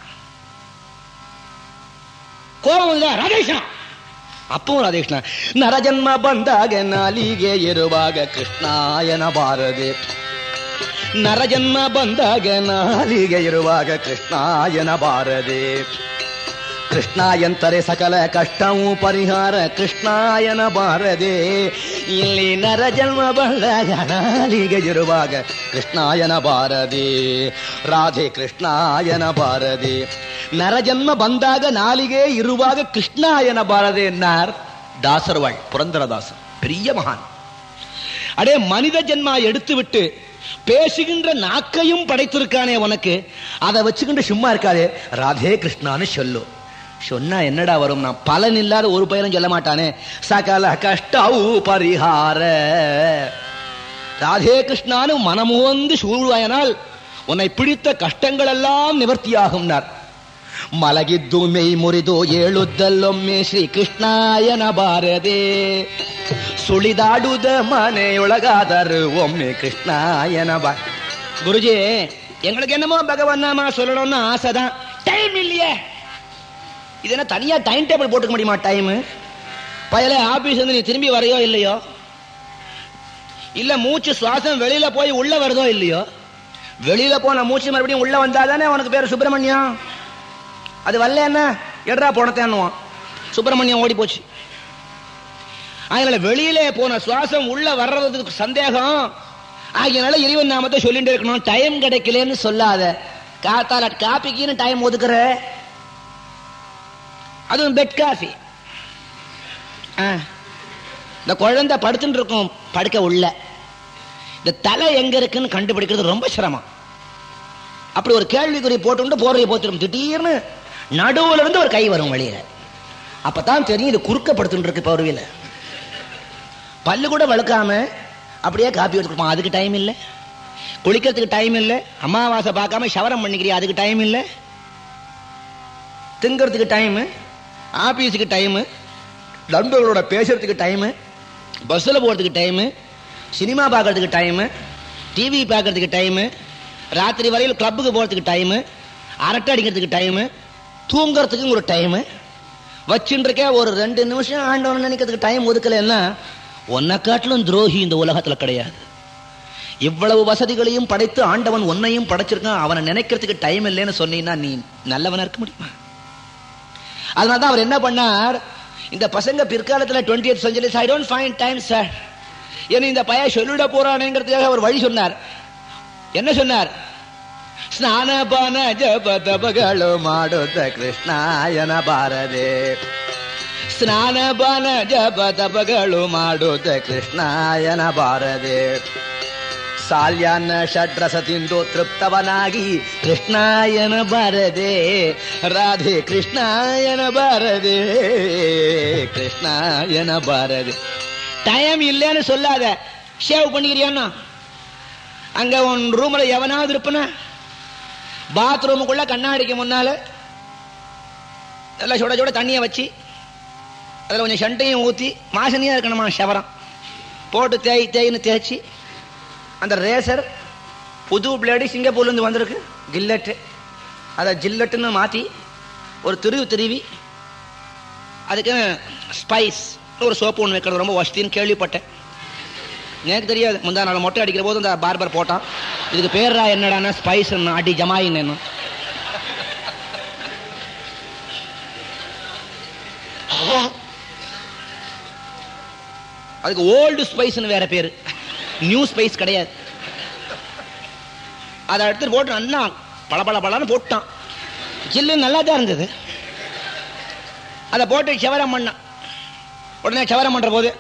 கோபம் இல்ல ராதேஷ்ணா, அப்பவும் ராதேஷ்ணா. நரஜன்ಮ ಬಂದಾಗ ನಾಲಿಗೆ ಇರುವಾಗ ಕೃಷ್ಣಾಯನ ಬಾರದೆ, ನರಜನ್ಮ ಬಂದಾಗ ನಾಲಿಗೆ ಇರುವಾಗ ಕೃಷ್ಣಾಯನ ಬಾರದೆ, ಕೃಷ್ಣಾಯಂತರೆ ಸಕಲ ಕಷ್ಟವೂ ಪರಿಹಾರ ಕೃಷ್ಣಾಯನ ಬಾರದೆ, ಇಲ್ಲಿ ನರಜನ್ಮ ಬಂದಾಗ ನಾಲಿಗೆ ಇರುವಾಗ ಕೃಷ್ಣಾಯನ ಬಾರದೆ, ರಾಧೆ ಕೃಷ್ಣಾಯನ ಬಾರದೆ. நரஜன்ம பந்தாக நாளிகே இருவாக கிருஷ்ணாயன பாரதே என்னார் தாசர்வாள், புரந்தரதாசர், பெரிய மகான். அடே மனித ஜென்மா எடுத்து விட்டு பேசுகின்ற நாக்கையும் படைத்திருக்கானே உனக்கு, அதை வச்சுக்கிட்டு சும்மா இருக்காதே, ராதே கிருஷ்ணான்னு சொல்லு. சொன்னா என்னடா வரும்? நான் பலன் இல்லாத ஒரு பெயரும் சொல்ல மாட்டானே. சகல கஷ்டவு பரிகார, ராதே கிருஷ்ணானு மனமுவந்து சூழ்வாயனால் உன்னை பிடித்த கஷ்டங்கள் எல்லாம் நிவர்த்தியாகும்னார். ಮಲಗಿದ್ದು ಮೈ ಮುರಿದು ಏಳುತ್ತಲ್ಲೊಮ್ಮೆ ಶ್ರೀ ಕೃಷ್ಣಾಯನ ಬಾರದೆ, ಸುಳಿದಾಡುದ ಮನೆಯೊಳಗಾದರು ಒಮ್ಮೆ ಕೃಷ್ಣಾಯನ ಬಾ. குருஜி, எங்களுக்கு என்னமோ பகவான் நாம சொல்லணும்னு ஆசைதான், டைம் இல்லையே. இது என்ன தனியா டைம் டேபிள் போட்டுக்க முடியுமா? டைம் பயல ஆபீஸ் வந்து நீ திரும்பி வரையோ இல்லையோ, இல்ல மூச்சு சுவாசம் வெளியில போய் உள்ள வருதோ இல்லையோ, வெளியில போன மூச்சு மறுபடியும் உள்ள வந்தாதானே உனக்கு பேரு சுப்பிரமணியம். அது வரல என்ன எட்ரா போனத்தேன்னுவான், சுப்பிரமணியம் ஓடி போச்சு. அதனால வெளியிலே போன சுவாசம் உள்ள வர்றதுக்கு சந்தேகம். ஆகியனால இறைவன் நாமத்தை சொல்லிட்டு இருக்கணும். டைம் கிடைக்கலன்னு சொல்லாத. காத்தால காப்பிக்குன்னு டைம் ஒதுக்குற, அதுவும் பெட் காஃபி. இந்த குழந்தை படுத்துட்டு இருக்கும் படுக்க உள்ள, இந்த தலை எங்க இருக்குன்னு கண்டுபிடிக்கிறது ரொம்ப சிரமம். அப்படி ஒரு கேள்விக்குறி போட்டு போர்வையை போத்துரும், திடீர்னு நடுவுல இருந்து ஒரு கை வரும் வெளியில, அப்பதான் தெரியும் இது குறுக்கப்படுத்துட்டு இருக்கு போர்வையில. பல்லு கூட வளர்க்காம அப்படியே காப்பி வச்சுருப்பான், அதுக்கு டைம் இல்லை. குளிக்கிறதுக்கு டைம் இல்லை. அமாவாசை பார்க்காம ஷவரம் பண்ணிக்கிறியா, அதுக்கு டைம் இல்லை. திங்கிறதுக்கு டைமு, ஆபீஸுக்கு டைமு, நண்பர்களோட பேசுறதுக்கு டைமு, பஸ்ஸில் போகிறதுக்கு டைமு, சினிமா பார்க்கறதுக்கு டைமு, டிவி பார்க்கறதுக்கு டைமு, ராத்திரி வரையில் கிளப்புக்கு போகிறதுக்கு டைமு, அரட்டை அடிக்கிறதுக்கு டைமு, தூங்குறதுக்கு ஒரு டைமு வச்சுருக்கே. ஒரு 2 நிமிஷம் ஆண்டவன் நினைக்கிறதுக்கு டைம் ஒதுக்கலைன்னா உன்னை காட்டிலும் துரோகி இந்த உலகத்தில் கிடையாது. இவ்வளவு வசதிகளையும் படைத்து ஆண்டவன் உன்னையும் படைச்சிருக்கான், அவனை நினைக்கிறதுக்கு டைம் இல்லைன்னு சொன்னீங்கன்னா நீ நல்லவனா இருக்க முடியுமா? அதனாலதான் அவர் என்ன பண்ணார், இந்த பசங்க பிற்காலத்துல 20th century I don't find time sir, ஏன்னா இந்த பையன் சொல்லிட போறானேங்கிறதுக்காக அவர் வழி சொன்னார். என்ன சொன்னார்? ಸ್ನಾನಪಾನ ಜಪ ತಪಗಳು ಮಾಡುತ್ತ ಕೃಷ್ಣಾಯನ ಬಾರದೆ, ಸ್ನಾನಪಾನ ಜಪ ತಪಗಳು ಮಾಡುತ್ತ ಕೃಷ್ಣಾಯನ ಬಾರದೆ, ಸಾಲ್ಯಾನ್ನ ಷಡ್ರಸ ತಿಂದು ತೃಪ್ತವನಾಗಿ ಕೃಷ್ಣಾಯನ ಬಾರದೆ, ರಾಧೆ ಕೃಷ್ಣಾಯನ ಬಾರದೆ, ಕೃಷ್ಣಾಯನ ಬಾರದೆ. டைம் இல்லைன்னு சொல்லாத, ஷேவ் பண்ணிக்கிறியான்னா அங்க உன் ரூம்ல எவனாவது இருப்பனா? பாத்ரூமுக்குள்ள கண்ணாடிக்கு முன்னால நல்லா சுட சுட தண்ணியை வச்சு அதில் கொஞ்சம் சண்டையும் ஊற்றி மாசனியாக இருக்கணுமா ஷவரம் போட்டு தேய்ன்னு தேய்ச்சி, அந்த ரேசர் புது பிளேடு சிங்கப்பூர்லேருந்து வந்திருக்கு ஜில்லட்டு, அதை ஜில்லட்டுன்னு மாற்றி ஒரு திருவி அதுக்கு ஸ்பைஸ் ஒரு சோப்பு ஒன்று வைக்கிறது ரொம்ப வசதின்னு கேள்விப்பட்டேன். எனக்கு தெரியாது. முந்தா நாள் மொட்டை அடிக்கிற போது அந்த பார்பர் போட்டான், இதுக்கு பேரா என்னடானா ஸ்பைஸ் அடி ஜமாயின்னு. அதுக்கு ஓல்டு ஸ்பைஸ்னு வேற பேரு, நியூ ஸ்பைஸ் கிடையாது. அதை எடுத்துட்டு போட்டு அண்ணா பளபளன்னு போட்டான். ஜில்லு நல்லா தான் இருந்தது. அதை போட்டு சவரம் பண்ணான். உடனே சவரம் பண்ற போது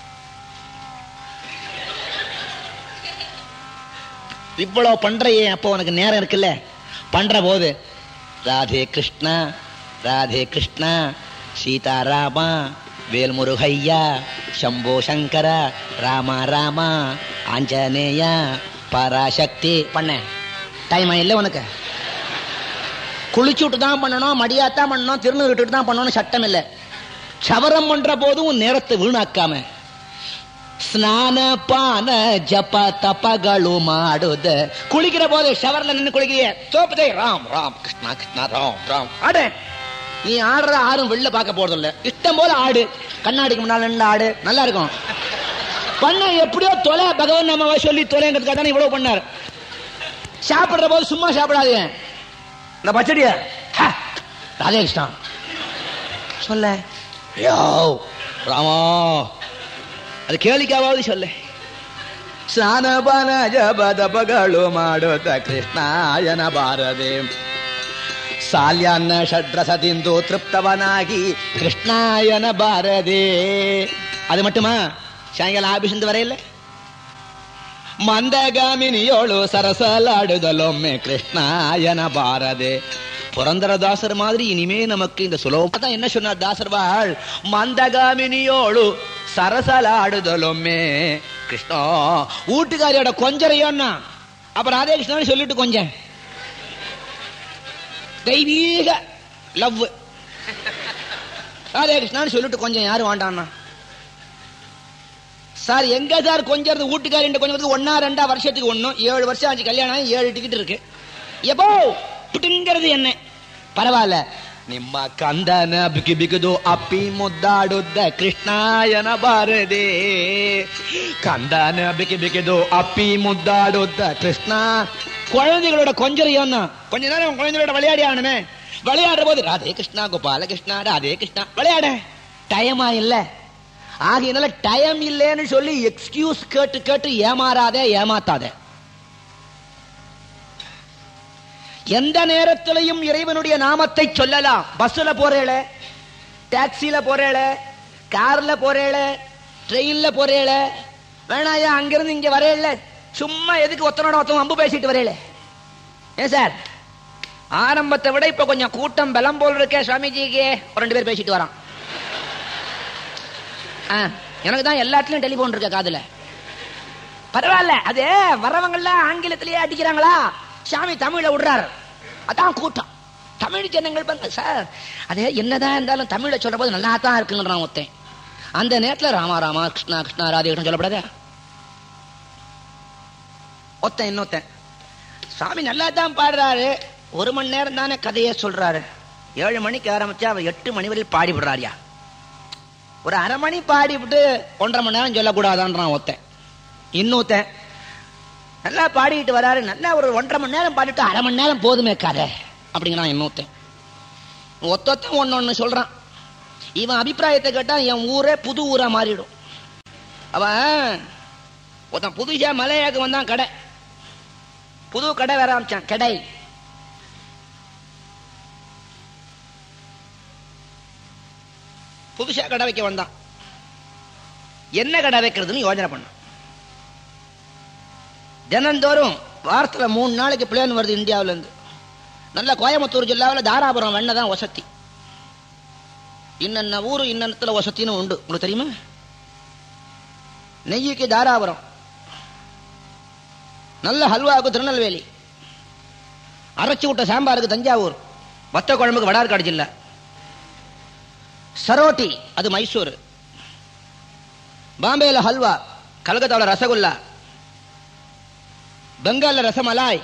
இவ்வளவு பண்றையே, அப்போ உனக்கு நேரம் இருக்குல்ல, பண்ற போது ராதே கிருஷ்ணா ராதே கிருஷ்ணா சீதாராமா வேல்முருகையா சம்போ சங்கர ராமா ராமா ஆஞ்சநேயா பராசக்தி பண்ண. டைம் இல்லை உனக்கு. குளிச்சுட்டு தான் பண்ணணும், மடியாத்தான் பண்ணணும், திருநூறு விட்டுட்டு தான் பண்ணணும் சட்டம் இல்லை. சவரம் பண்ற போதும் நேரத்தை வீணாக்காம ஸ்நான பான ஜப தபಗಳು ಮಾಡುದ. குளிக்கிற போது ஷவர்ல நின்று குளிக்கிறிய தோப்பதே ராம் ராம் கிருஷ்ணா கிருஷ்ணா ராம் ராம் ஆடு. நீ ஆடுற ஆடும் வெளில பார்க்க போறது இல்ல, இஷ்டம் போல ஆடு. கண்ணாடிக்கு முன்னால நின்று ஆடு, நல்லா இருக்கும். பண்ண எப்படியோ தொலை பகவான் நம்ம சொல்லி தொலைங்கிறதுக்காக தான் இவ்வளவு பண்ணார். சாப்பிடுற போது சும்மா சாப்பிடாதீங்க. இந்த பச்சடிய ராதே கிருஷ்ணா சொல்ல யோ ராமா, அது கேளிக்காவது சொல்ல. ಸ್ನಾನಪಾನ ಜಪ ತಪಗಳು ಮಾಡುತ್ತ ಕೃಷ್ಣಾಯನ ಬಾರದೆ, ಸಾಲ್ಯಾನ್ನ ಷಡ್ರಸ ತಿಂದು ತೃಪ್ತವನಾಗಿ கிருஷ்ணாயன பாரதே. அது மட்டுமா? சாயங்காலம் ஆபீஸ் இருந்து வரையில மந்தகாமினியோಳು சரசலாடுதலொம்மே கிருஷ்ணாயன பாரதே. புரந்தரதாசர் மாதிரி இனிமே நமக்கு இந்த சுலோபம் என்ன சொன்னார் தாசர்வாள்? மந்தகாமினியோಳು சரசலாடுதலொம்மே கிருஷ்ணா. வீட்டுக்காரியோட கொஞ்சரையோன்னா அப்புறம் ராதே கிருஷ்ணான்னு சொல்லிட்டு கொஞ்சம் தெய்வீக லவ் ராதே கிருஷ்ணான்னு சொல்லிட்டு கொஞ்சம் யாரும் வேண்டான்னா சார் எங்க சார் கொஞ்சம் வீட்டுக்காரி கொஞ்சம் 1-2 வருஷத்துக்கு 7 வருஷம் ஆச்சு கல்யாணம், 7 டிக்கெட் இருக்கு. எப்போ புட்டுங்கிறது என்ன பரவாயில்ல. ನಿಮ್ಮ ಕಂದನ ಬಿಗಿ ಬಿಗಿದು ಅಪ್ಪಿ ಮುದ್ದಾಡುದ್ದ ಕೃಷ್ಣಾಯನ ಬಾರದೆ, ಕಂದನ ಬಿಗಿ ಬಿಗಿದು ಅಪ್ಪಿ ಮುದ್ದಾಡುದ್ದ கிருஷ்ண. குழந்தைகளோட கொஞ்சம் கொஞ்ச நேரம் குழந்தைகளோட விளையாடி ஆகணுமே. விளையாடுற போது ராதே கிருஷ்ணா கோபால கிருஷ்ணா ராதே கிருஷ்ணா விளையாட டைமா இல்ல. ஆகையினால டைம் இல்லைன்னு சொல்லி எக்ஸ்கியூஸ் கேட்டு கேட்டு ஏமாறாதே, ஏமாத்தாதே. எந்த நேரத்திலையும் இறைவனுடைய நாமத்தை சொல்லலாம். பஸ்ல போறேள, டாக்ஸில போறேள, கார்ல போறேள, ட்ரெயின்ல போறேள, வேணாயா அங்கிருந்து இங்க வரையில சும்மா எதுக்கு ஒத்தனோட ஒருத்தன் அம்பு பேசிட்டு வரையில. ஏன் சார் ஆரம்பத்தை விட இப்ப கொஞ்சம் கூட்டம் பலம் போல் இருக்கே சுவாமிஜிக்கு, 2 பேர் பேசிட்டு வரான். எனக்கு தான் எல்லாத்துலயும் டெலிபோன் இருக்க காதுல. பரவாயில்ல, அது வரவங்கெல்லாம் ஆங்கிலத்திலேயே அடிக்கிறாங்களா, சாமி தமிழ விடுறாரு, அதான் கூட்டம். தமிழ் ஜனங்கள் பாருங்க சார், அது என்னதான் இருந்தாலும் தமிழ சொல்ற போது நல்லா தான் இருக்குங்கிறான் ஒருத்தன். அந்த நேரத்தில் ராமா ராமா கிருஷ்ணா கிருஷ்ணா ராதே கிருஷ்ணா சொல்லப்படாத. ஒருத்தன் இன்னொருத்தன் சாமி நல்லா தான் பாடுறாரு, 1 மணி நேரம் தானே கதையே சொல்றாரு, 7 மணிக்கு ஆரம்பிச்சா அவர் 8 மணி வரையில் பாடி விடுறாரியா. ஒரு 1/2 மணி பாடி விட்டு 1.5 மணி நேரம் சொல்லக்கூடாதான்றான் ஒருத்தன். இன்னொருத்தன் நல்லா பாடிட்டு வராரு. நல்லா ஒரு 1.5 மணி நேரம் பாடிட்டு 1/2 மணி நேரம் போதுமே கதை அப்படிங்கிறான் இன்னொருத்தன். ஒத்தொத்தன் ஒன்னு சொல்றான். இவன் அபிப்பிராயத்தை கேட்டா என் ஊரே புது ஊரா மாறிடும். அவன் ஒருத்தன் புதுசா மலையாக்கு வந்தான். கடை, புது கடை வேற ஆரம்பிச்சான். கடை புதுசா கடை வைக்க வந்தான். என்ன கடை வைக்கிறதுன்னு யோசனை பண்ண. தினந்தோறும் வாரத்தில் 3 நாளைக்கு பிளேன் வருது இந்தியாவில இருந்து. நல்ல கோயம்புத்தூர் ஜில்லாவில் தாராபுரம் வெண்ணெய் தான் வசதி. இன்னென்ன ஊரு இன்னத்துல வசத்தின்னு உண்டு, உங்களுக்கு தெரியுமா? நெய்யுக்கு தாராபுரம், நல்ல ஹல்வாவுக்கு திருநெல்வேலி, அரைச்சி விட்ட சாம்பாருக்கு தஞ்சாவூர், வத்த குழம்புக்கு வடார்காடு ஜில்லா, சரோட்டி அது மைசூர், பாம்பேல ஹல்வா, கல்கத்தாவில் ரசகுல்லா, பெங்கால்ல ரசமலாய்,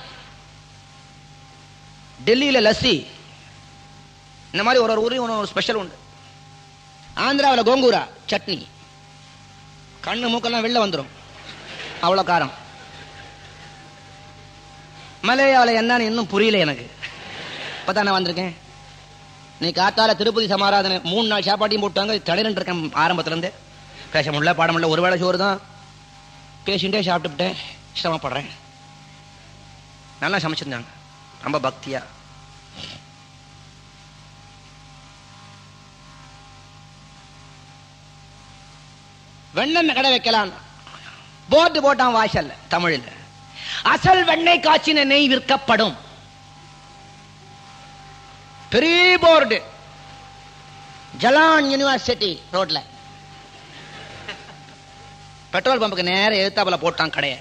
டெல்லியில லஸ்ஸி. இந்த மாதிரி ஒரு ஊரையும் ஒரு ஸ்பெஷல் உண்டு. ஆந்திராவில் கோங்கூரா சட்னி, கண்ணு மூக்கெல்லாம் வெளில வந்துடும், அவ்வளோ காரம். மலையாவில் என்னன்னு இன்னும் புரியல எனக்கு. இப்பதான் நான் வந்திருக்கேன். நீ காத்தால திருப்பதி சமாராதனை 3 நாள் சாப்பாட்டையும் போட்டாங்க. தடையிட்டு இருக்கேன் ஆரம்பத்திலேருந்து. பேச முடியல, பாட முடியல. ஒரு வேளை சோறு தான், பேசிட்டே சாப்பிட்டுட்டேன். சிரமப்படுறேன். நல்லா சமைச்சிருந்தாங்க, ரொம்ப பக்தியா. வெண்ணெய் கடை வைக்கலாம் போர்டு போட்டான் வாசல்ல. தமிழில் அசல் வெண்ணெய் காய்ச்சின நெய் விற்கப்படும். பெரிய போர்டு, ஜலான் யூனிவர்சிட்டி ரோட்ல, பெட்ரோல் பம்புக்கு நேரம் எதிர்த்தாப்புல போட்டான் கடைய.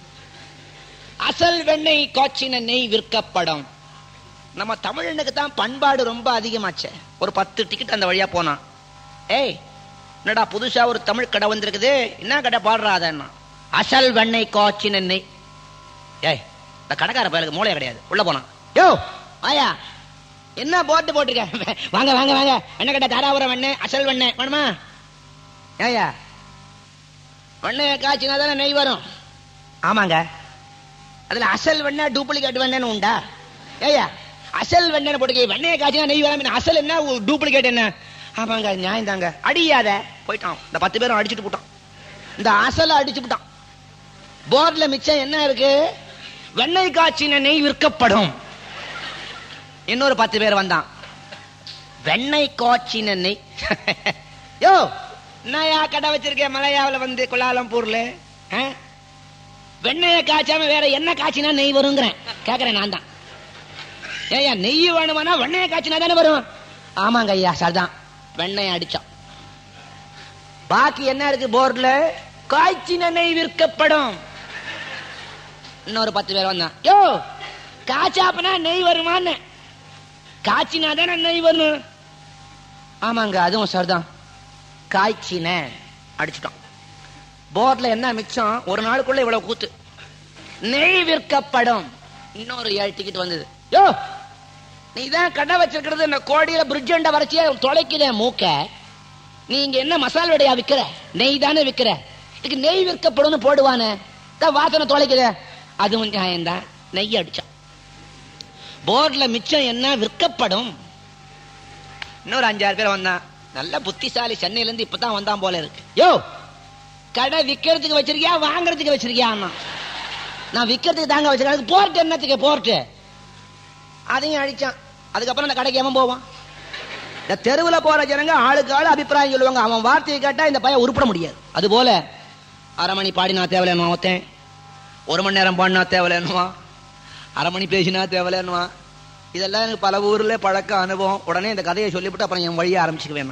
அசல் வெண்ணெய் காய்ச்சின நெய் விற்கப்படும். நம்ம தமிழனுக்கு தான் பண்பாடு ரொம்ப அதிகமாச்சு. ஒரு 10 டிக்கெட் அந்த வழியா போனான். ஏய் என்னடா புதுசா ஒரு தமிழ் கடை வந்திருக்குது, என்ன கடை பாடுறாதன்னா, அசல் வெண்ணெய் காய்ச்சின நெய். ஏய் இந்த கடைக்கார பயலுக்கு மூளையே கிடையாது. உள்ள போனான். யோ ஆயா என்ன போட்டு போட்டிருக்க? வாங்க வாங்க வாங்க, என்ன கடை? தாராபுரம் வெண்ணெய், அசல் வெண்ணெய் வேணுமா? ஏயா வெண்ணெய் காய்ச்சினா தானே நெய் வரும். ஆமாங்க. அதுல அசல் வெண்ணெய் டூப்ளிகேட் வெண்ணெய்னு உண்டா? ஏயா அசல் வெண்ணெய் போட்டு வெண்ணெயை காய்ச்சினா நெய் வராம அசல் என்ன டூப்ளிகேட் என்ன? ஆமாங்க நியாயம் தாங்க. அடியாத போயிட்டான். இந்த 10 பேரும் அடிச்சுட்டு போட்டான். இந்த அசலை அடிச்சு போட்டான். போர்டுல மிச்சம் என்ன இருக்கு? வெண்ணெய் காய்ச்சின நெய் விற்கப்படும். இன்னொரு 10 பேர் வந்தான். வெண்ணெய் காய்ச்சின நெய். யோ என்னயா கடை வச்சிருக்கேன் மலையாவில் வந்து கோலாலம்பூர்ல? வெண்ணெயை காய்ச்சாம வேற என்ன காய்ச்சினா நெய் வருங்கிறேன். கேக்குறேன் நான் தான். ஏயா நெய் வேணுமானா வெண்ணெயை காய்ச்சினா தானே வரும். ஆமாங்க ஐயா சரிதான். வெண்ணெய் அடிச்சான். பாக்கி என்ன இருக்கு போர்டுல? காய்ச்சின நெய் விற்கப்படும். இன்னொரு 10 பேர் வந்தான். யோ காய்ச்சாப்பனா நெய் வருமான்னு? காய்ச்சினா தானே நெய் வரும். ஆமாங்க அதுவும் சரிதான். காய்ச்சின அடிச்சுட்டான். போர்டுல என்ன மிச்சம்? ஒரு நாளுக்குள்ள இவ்வளவு கூத்து. நெய் விற்கப்படும். இன்னொரு 7 டிக்கெட் வந்தது. யோ நீ தான் கடை வச்சிருக்கிறது இந்த கோடியில பிரிட்ஜ் வரைச்சிய தொலைக்குத மூக்க. நீங்க என்ன மசால் வடையா விக்கிற? நெய் தானே விக்கிற. இதுக்கு நெய் விற்கப்படும் போடுவானே, வாசனை தொலைக்குத. அதுவும் நியாயம்தான். நெய் அடிச்சான். போர்டுல மிச்சம் என்ன? விற்கப்படும். இன்னொரு 5-6 பேர் வந்தான். நல்ல புத்திசாலி, சென்னையில இருந்து இப்பதான் வந்தான் போல இருக்கு. யோ கடை விக்கிறதுக்கு வச்சிருக்கியா வாங்கறதுக்கு வச்சிருக்கியா? நான் விக்கிறதுக்கு தாங்க வச்சிருக்கேன். போர்ட் என்னத்துக்கு? போர்ட் அதையும் அடிச்சான். அதுக்கப்புறம் அந்த கடைக்கு எவன் போவான்? இந்த தெருவில் போற ஜனங்க ஆளுக்கு ஆளு அபிப்பிராயம் சொல்லுவாங்க. அவன் வார்த்தையை கேட்டா இந்த பையன் உருப்பட முடியாது. அது போல 1/2 மணி பாடினா தேவையில்லைன்னுவான் ஒருத்தன், 1 மணி நேரம் பாடினா தேவையில்லைன்னுவான், 1/2 மணி பேசினா தேவையில்லைன்னுவான். இதெல்லாம் எனக்கு பல ஊர்ல பழக்க அனுபவம். உடனே இந்த கதையை சொல்லிவிட்டு அப்புறம் என் வழியை ஆரம்பிச்சுக்குவேன்.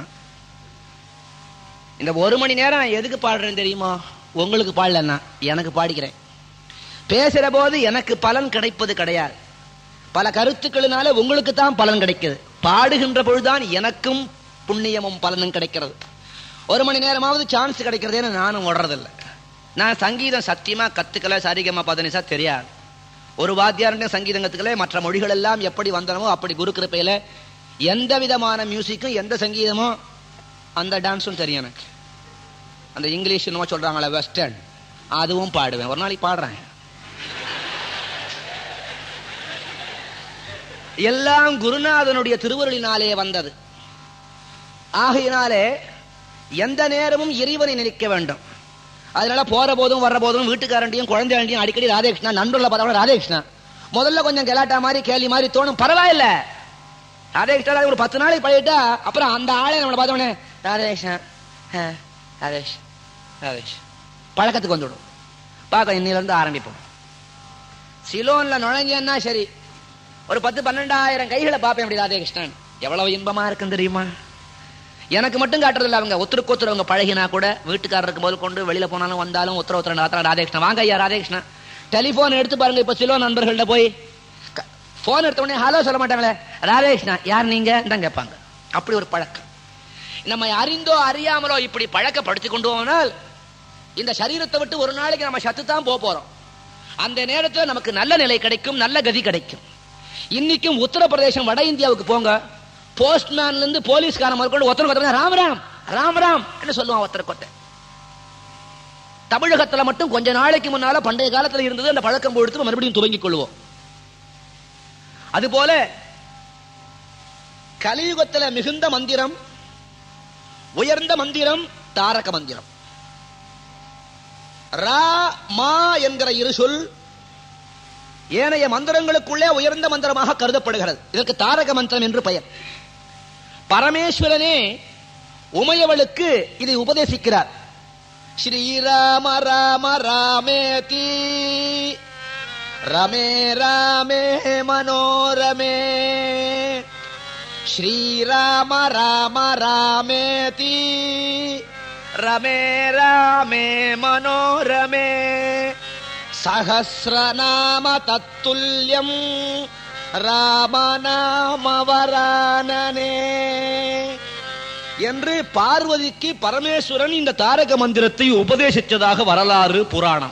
இந்த 1 மணி நேரம் நான் எதுக்கு பாடுறேன் தெரியுமா? உங்களுக்கு பாடலன்னா எனக்கு பாடிக்கிறேன். பேசுற போது எனக்கு பலன் கிடைப்பது கிடையாது. பல கருத்துக்களினால உங்களுக்கு தான் பலன் கிடைக்குது. பாடுகின்ற பொழுதுதான் எனக்கும் புண்ணியமும் பலனும் கிடைக்கிறது. 1 மணி நேரமாவது சான்ஸ் கிடைக்கிறதேன்னு நானும் ஓடுறதில்லை. நான் சங்கீதம் சத்தியமா கத்துக்கல. சரிகமா பதனிசா தெரியாது. ஒரு வாத்தியாரண்ட சங்கீதம் கத்துக்கல. மற்ற மொழிகள் எல்லாம் எப்படி வந்தனமோ அப்படி குரு கிருப்பையில எந்த விதமான மியூசிக்கும் எந்த சங்கீதமோ அந்த டான்ஸும் தெரியும் எனக்கு. அந்த இங்கிலீஷ் சொல்றாங்களே வெஸ்டர்ன், அதுவும் பாடுவேன். ஒரு நாளைக்கு பாடுறேன். எல்லாம் குருநாதனுடைய திருவருளினாலே வந்தது. ஆகையினாலே எந்த நேரமும் இறைவனை நினைக்க வேண்டும். அதனால போற போதும் வர்ற போதும் வீட்டுக்காரண்டியும் குழந்தையாண்டியும் அடிக்கடி ராதேகிருஷ்ணா, நண்பர்களை பார்த்தா ராதேகிருஷ்ணா. முதல்ல கொஞ்சம் கெலாட்டா மாதிரி கேலி மாதிரி தோணும், பரவாயில்ல. ராதேகிருஷ்ணா ஒரு 10 நாளைக்கு பழகிட்டா அப்புறம் அந்த ஆளே நம்மளை பார்த்தோன்னே ராதேகிருஷ்ணா ராதேஷ் ராதேஷ் பழக்கத்துக்கு வந்துவிடும். பார்க்க இன்னில இருந்து ஆரம்பிப்போம். சிலோன்ல நுழைஞ்சேன்னா சரி, ஒரு 10-12,000 கைகளை பார்ப்பேன். அப்படி ராதேகிருஷ்ணன் எவ்வளவு இன்பமா இருக்குன்னு தெரியுமா? எனக்கு மட்டும் காட்டுறது இல்லை, அவங்க ஒருத்தருக்கு ஒருத்தர் அவங்க பழகினா கூட வீட்டுக்காரருக்கு முதல் கொண்டு வெளியில போனாலும் வந்தாலும் ஒருத்தர் ராதேகிருஷ்ணன் வாங்க ஐயா ராதேகிருஷ்ணன். டெலிபோன் எடுத்து பாருங்க. இப்ப சிலோ நண்பர்கள்ட்ட போய் போன் எடுத்த உடனே ஹலோ சொல்ல மாட்டாங்களே, ராதேகிருஷ்ணா யார் நீங்க தான் கேட்பாங்க. அப்படி ஒரு பழக்கம். நம்ம அறிந்தோ அறியாமலோ இப்படி பழக்கப்படுத்திக் கொண்டு போனால் இந்த சரீரத்தை விட்டு ஒரு நாளைக்கு நம்ம சத்து தான் போறோம். அந்த நேரத்தில் நமக்கு நல்ல நிலை கிடைக்கும், நல்ல கதி கிடைக்கும். இன்னைக்கும் உத்தரப்பிரதேசம் வட இந்தியாவுக்கு போங்க, போஸ்ட்மேன்ல இருந்து போலீஸ்காரன் முதற்கொண்டு ஒருத்தருக்கு ராமராம் ராமராம் என்று சொல்லுவான் ஒருத்தருக்கு. தமிழகத்துல மட்டும் கொஞ்ச நாளைக்கு முன்னால பண்டைய காலத்துல இருந்தது, அந்த பழக்கம் எடுத்து மறுபடியும் துவங்கிக் கொள்வோம். அதுபோல கலியுகத்துல மிகுந்த மந்திரம், உயர்ந்த மந்திரம் தாரக மந்திரம். ரா மா என்கிற இரு சொல் ஏனைய மந்திரங்களுக்குள்ளே உயர்ந்த மந்திரமாக கருதப்படுகிறது. இதற்கு தாரக மந்திரம் என்று பெயர். பரமேஸ்வரனே உமையவளுக்கு இதை உபதேசிக்கிறார். ஸ்ரீராம ராம ராமேதி ரமே ராமே மனோரமே ஸ்ரீராம ராம ராமேதி ரமே ராமே மனோரமே சஹஸ்ரநாம தத்துல்யம் ராமநாமவரானனே என்று பார்வதிக்கு பரமேஸ்வரன் இந்த தாரக மந்திரத்தை உபதேசித்ததாக வரலாறு புராணம்.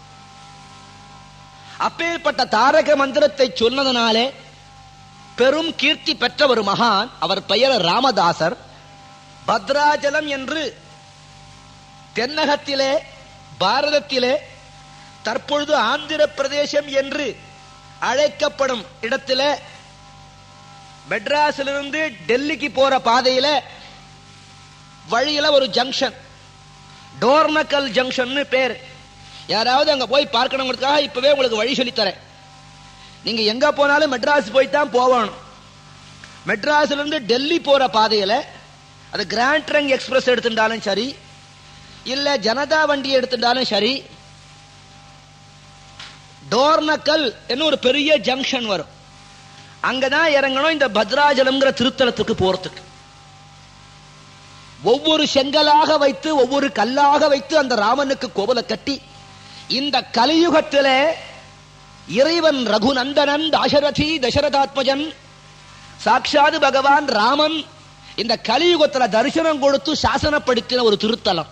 அப்பேற்பட்ட தாரக மந்திரத்தை சொன்னதனாலே பெரும் கீர்த்தி பெற்ற ஒரு மகான். அவர் பெயர் ராமதாசர். பத்ராஜலம் என்று தென்னகத்திலே பாரதத்திலே தற்பொழுது ஆந்திர பிரதேசம் என்று அழைக்கப்படும் இடத்திலே மெட்ராஸிலிருந்து டெல்லிக்கு போற பாதையில வழியில ஒரு ஜங்ஷன், டோர்னக்கல் ஜங்ஷன் பேர். யாராவது அங்க போய் பார்க்கணுங்கிறதுக்காக இப்பவே உங்களுக்கு வழி சொல்லித்தரேன். நீங்க எங்க போனாலும் மெட்ராஸ் போய்தான் போகணும். மெட்ராஸ்ல இருந்து டெல்லி போற பாதையில அது கிராண்ட் ட்ரங்க் எக்ஸ்பிரஸ் எடுத்துட்டாலும் சரி, இல்ல ஜனதா வண்டி எடுத்துட்டாலும் சரி, டோர்னக்கல் என்ன ஒரு பெரிய ஜங்ஷன் வரும். அங்கதான் இறங்கணும் இந்த பத்ராஜலம்ங்கிற திருத்தலத்துக்கு போறதுக்கு. ஒவ்வொரு செங்கலாக வைத்து ஒவ்வொரு கல்லாக வைத்து அந்த ராமனுக்கு கோவிலை கட்டி இந்த கலியுகத்திலே இறைவன் ரகுநந்தனன் தாசரதி தசரதாத்மஜன் சாட்சாது பகவான் ராமன் இந்த கலியுகத்துல தரிசனம் கொடுத்து சாசனப்படுத்தின ஒரு திருத்தலம்.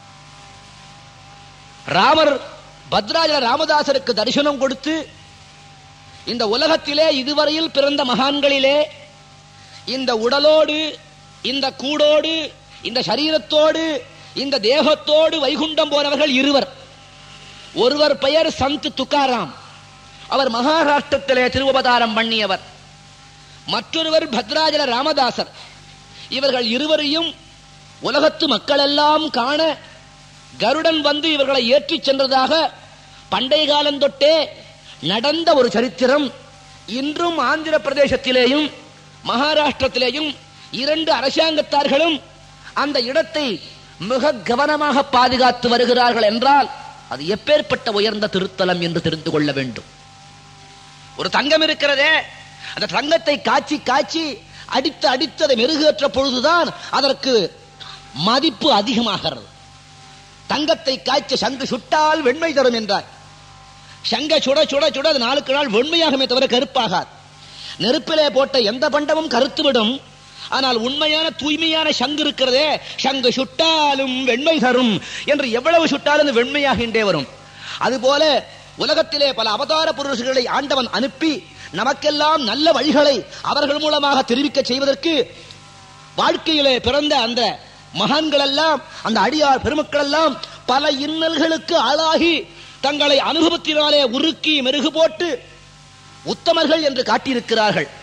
ராமர் பத்ராஜல ராமதாசருக்கு தரிசனம் கொடுத்து இந்த உலகத்திலே இதுவரையில் பிறந்த மகான்களிலே இந்த உடலோடு இந்த கூடோடு இந்த சரீரத்தோடு இந்த தேகத்தோடு வைகுண்டம் போனவர்கள் இருவர். ஒருவர் பெயர் சந்த் துக்காராம், அவர் மகாராஷ்டிரத்திலே திருவபதாரம் பண்ணியவர். மற்றொருவர் பத்ராஜல ராமதாசர். இவர்கள் இருவரையும் உலகத்து மக்கள் எல்லாம் காண கருடன் வந்து இவர்களை ஏற்றிச் சென்றதாக பண்டைய காலம் தொட்டே நடந்த ஒரு சரித்திரம் இன்றும் ஆந்திர பிரதேசத்திலேயும் மகாராஷ்டிரத்திலேயும் 2 அரசாங்கத்தார்களும் அந்த இடத்தை மிக கவனமாக பாதுகாத்து வருகிறார்கள் என்றால் அது எப்பேற்பட்ட உயர்ந்த திருத்தலம் என்று தெரிந்து கொள்ள வேண்டும். ஒரு தங்கம் இருக்கிறதே, அந்த தங்கத்தை காய்ச்சி காய்ச்சி அடித்து அடித்து அதை மெருகேற்ற பொழுதுதான் அதற்கு மதிப்பு அதிகமாகிறது. தங்கத்தை காய்ச்சி சங்கு சுட்டால் வெண்மை தரும் என்றார். சங்க சுட சுட சுட அது நாளுக்கு நாள் வெண்மையாகவே தவிர கருப்பாகாது. நெருப்பிலே போட்ட எந்த பண்டமும் கருத்துவிடும். ஆனால் உண்மையான தூய்மையான சங்கு இருக்கிறதே, சங்கு சுட்டாலும் வெண்மை தரும் என்று எவ்வளவு சுட்டாலும் வெண்மையாகின்றே வரும். அதுபோல உலகத்திலே பல அவதார புருஷர்களை ஆண்டவன் அனுப்பி நமக்கெல்லாம் நல்ல வழிகளை அவர்கள் மூலமாக தெரிவிக்க செய்வதற்கு வாழ்க்கையிலே பிறந்த அந்த மகான்கள் எல்லாம், அந்த அடியார் பெருமக்கள் எல்லாம் பல இன்னல்களுக்கு ஆளாகி தங்களை அனுபவத்தினாலே உருக்கி மெருகு போட்டு உத்தமர்கள் என்று காட்டியிருக்கிறார்கள்.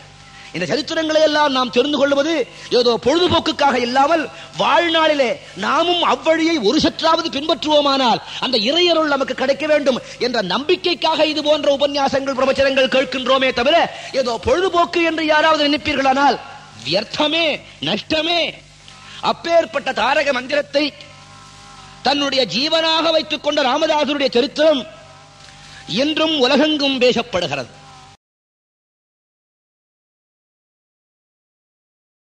இந்த சரித்திரங்களை எல்லாம் நாம் தெரிந்து கொள்வது ஏதோ பொழுதுபோக்குக்காக இல்லாமல் வாழ்நாளிலே நாமும் அவ்வழியை ஒரு சற்றாவது பின்பற்றுவோமானால் அந்த இறையருள் நமக்கு கிடைக்க வேண்டும் என்ற நம்பிக்கைக்காக இது போன்ற உபன்யாசங்கள் பிரவச்சனங்கள் கேட்கின்றோமே தவிர ஏதோ பொழுதுபோக்கு என்று யாராவது நினைப்பீர்களானால் வியர்த்தமே, நஷ்டமே. அப்பேற்பட்ட தாரக மந்திரத்தை தன்னுடைய ஜீவனாக வைத்துக் கொண்ட ராமதாசருடைய சரித்திரம் இன்றும் உலகெங்கும் பேசப்படுகிறது.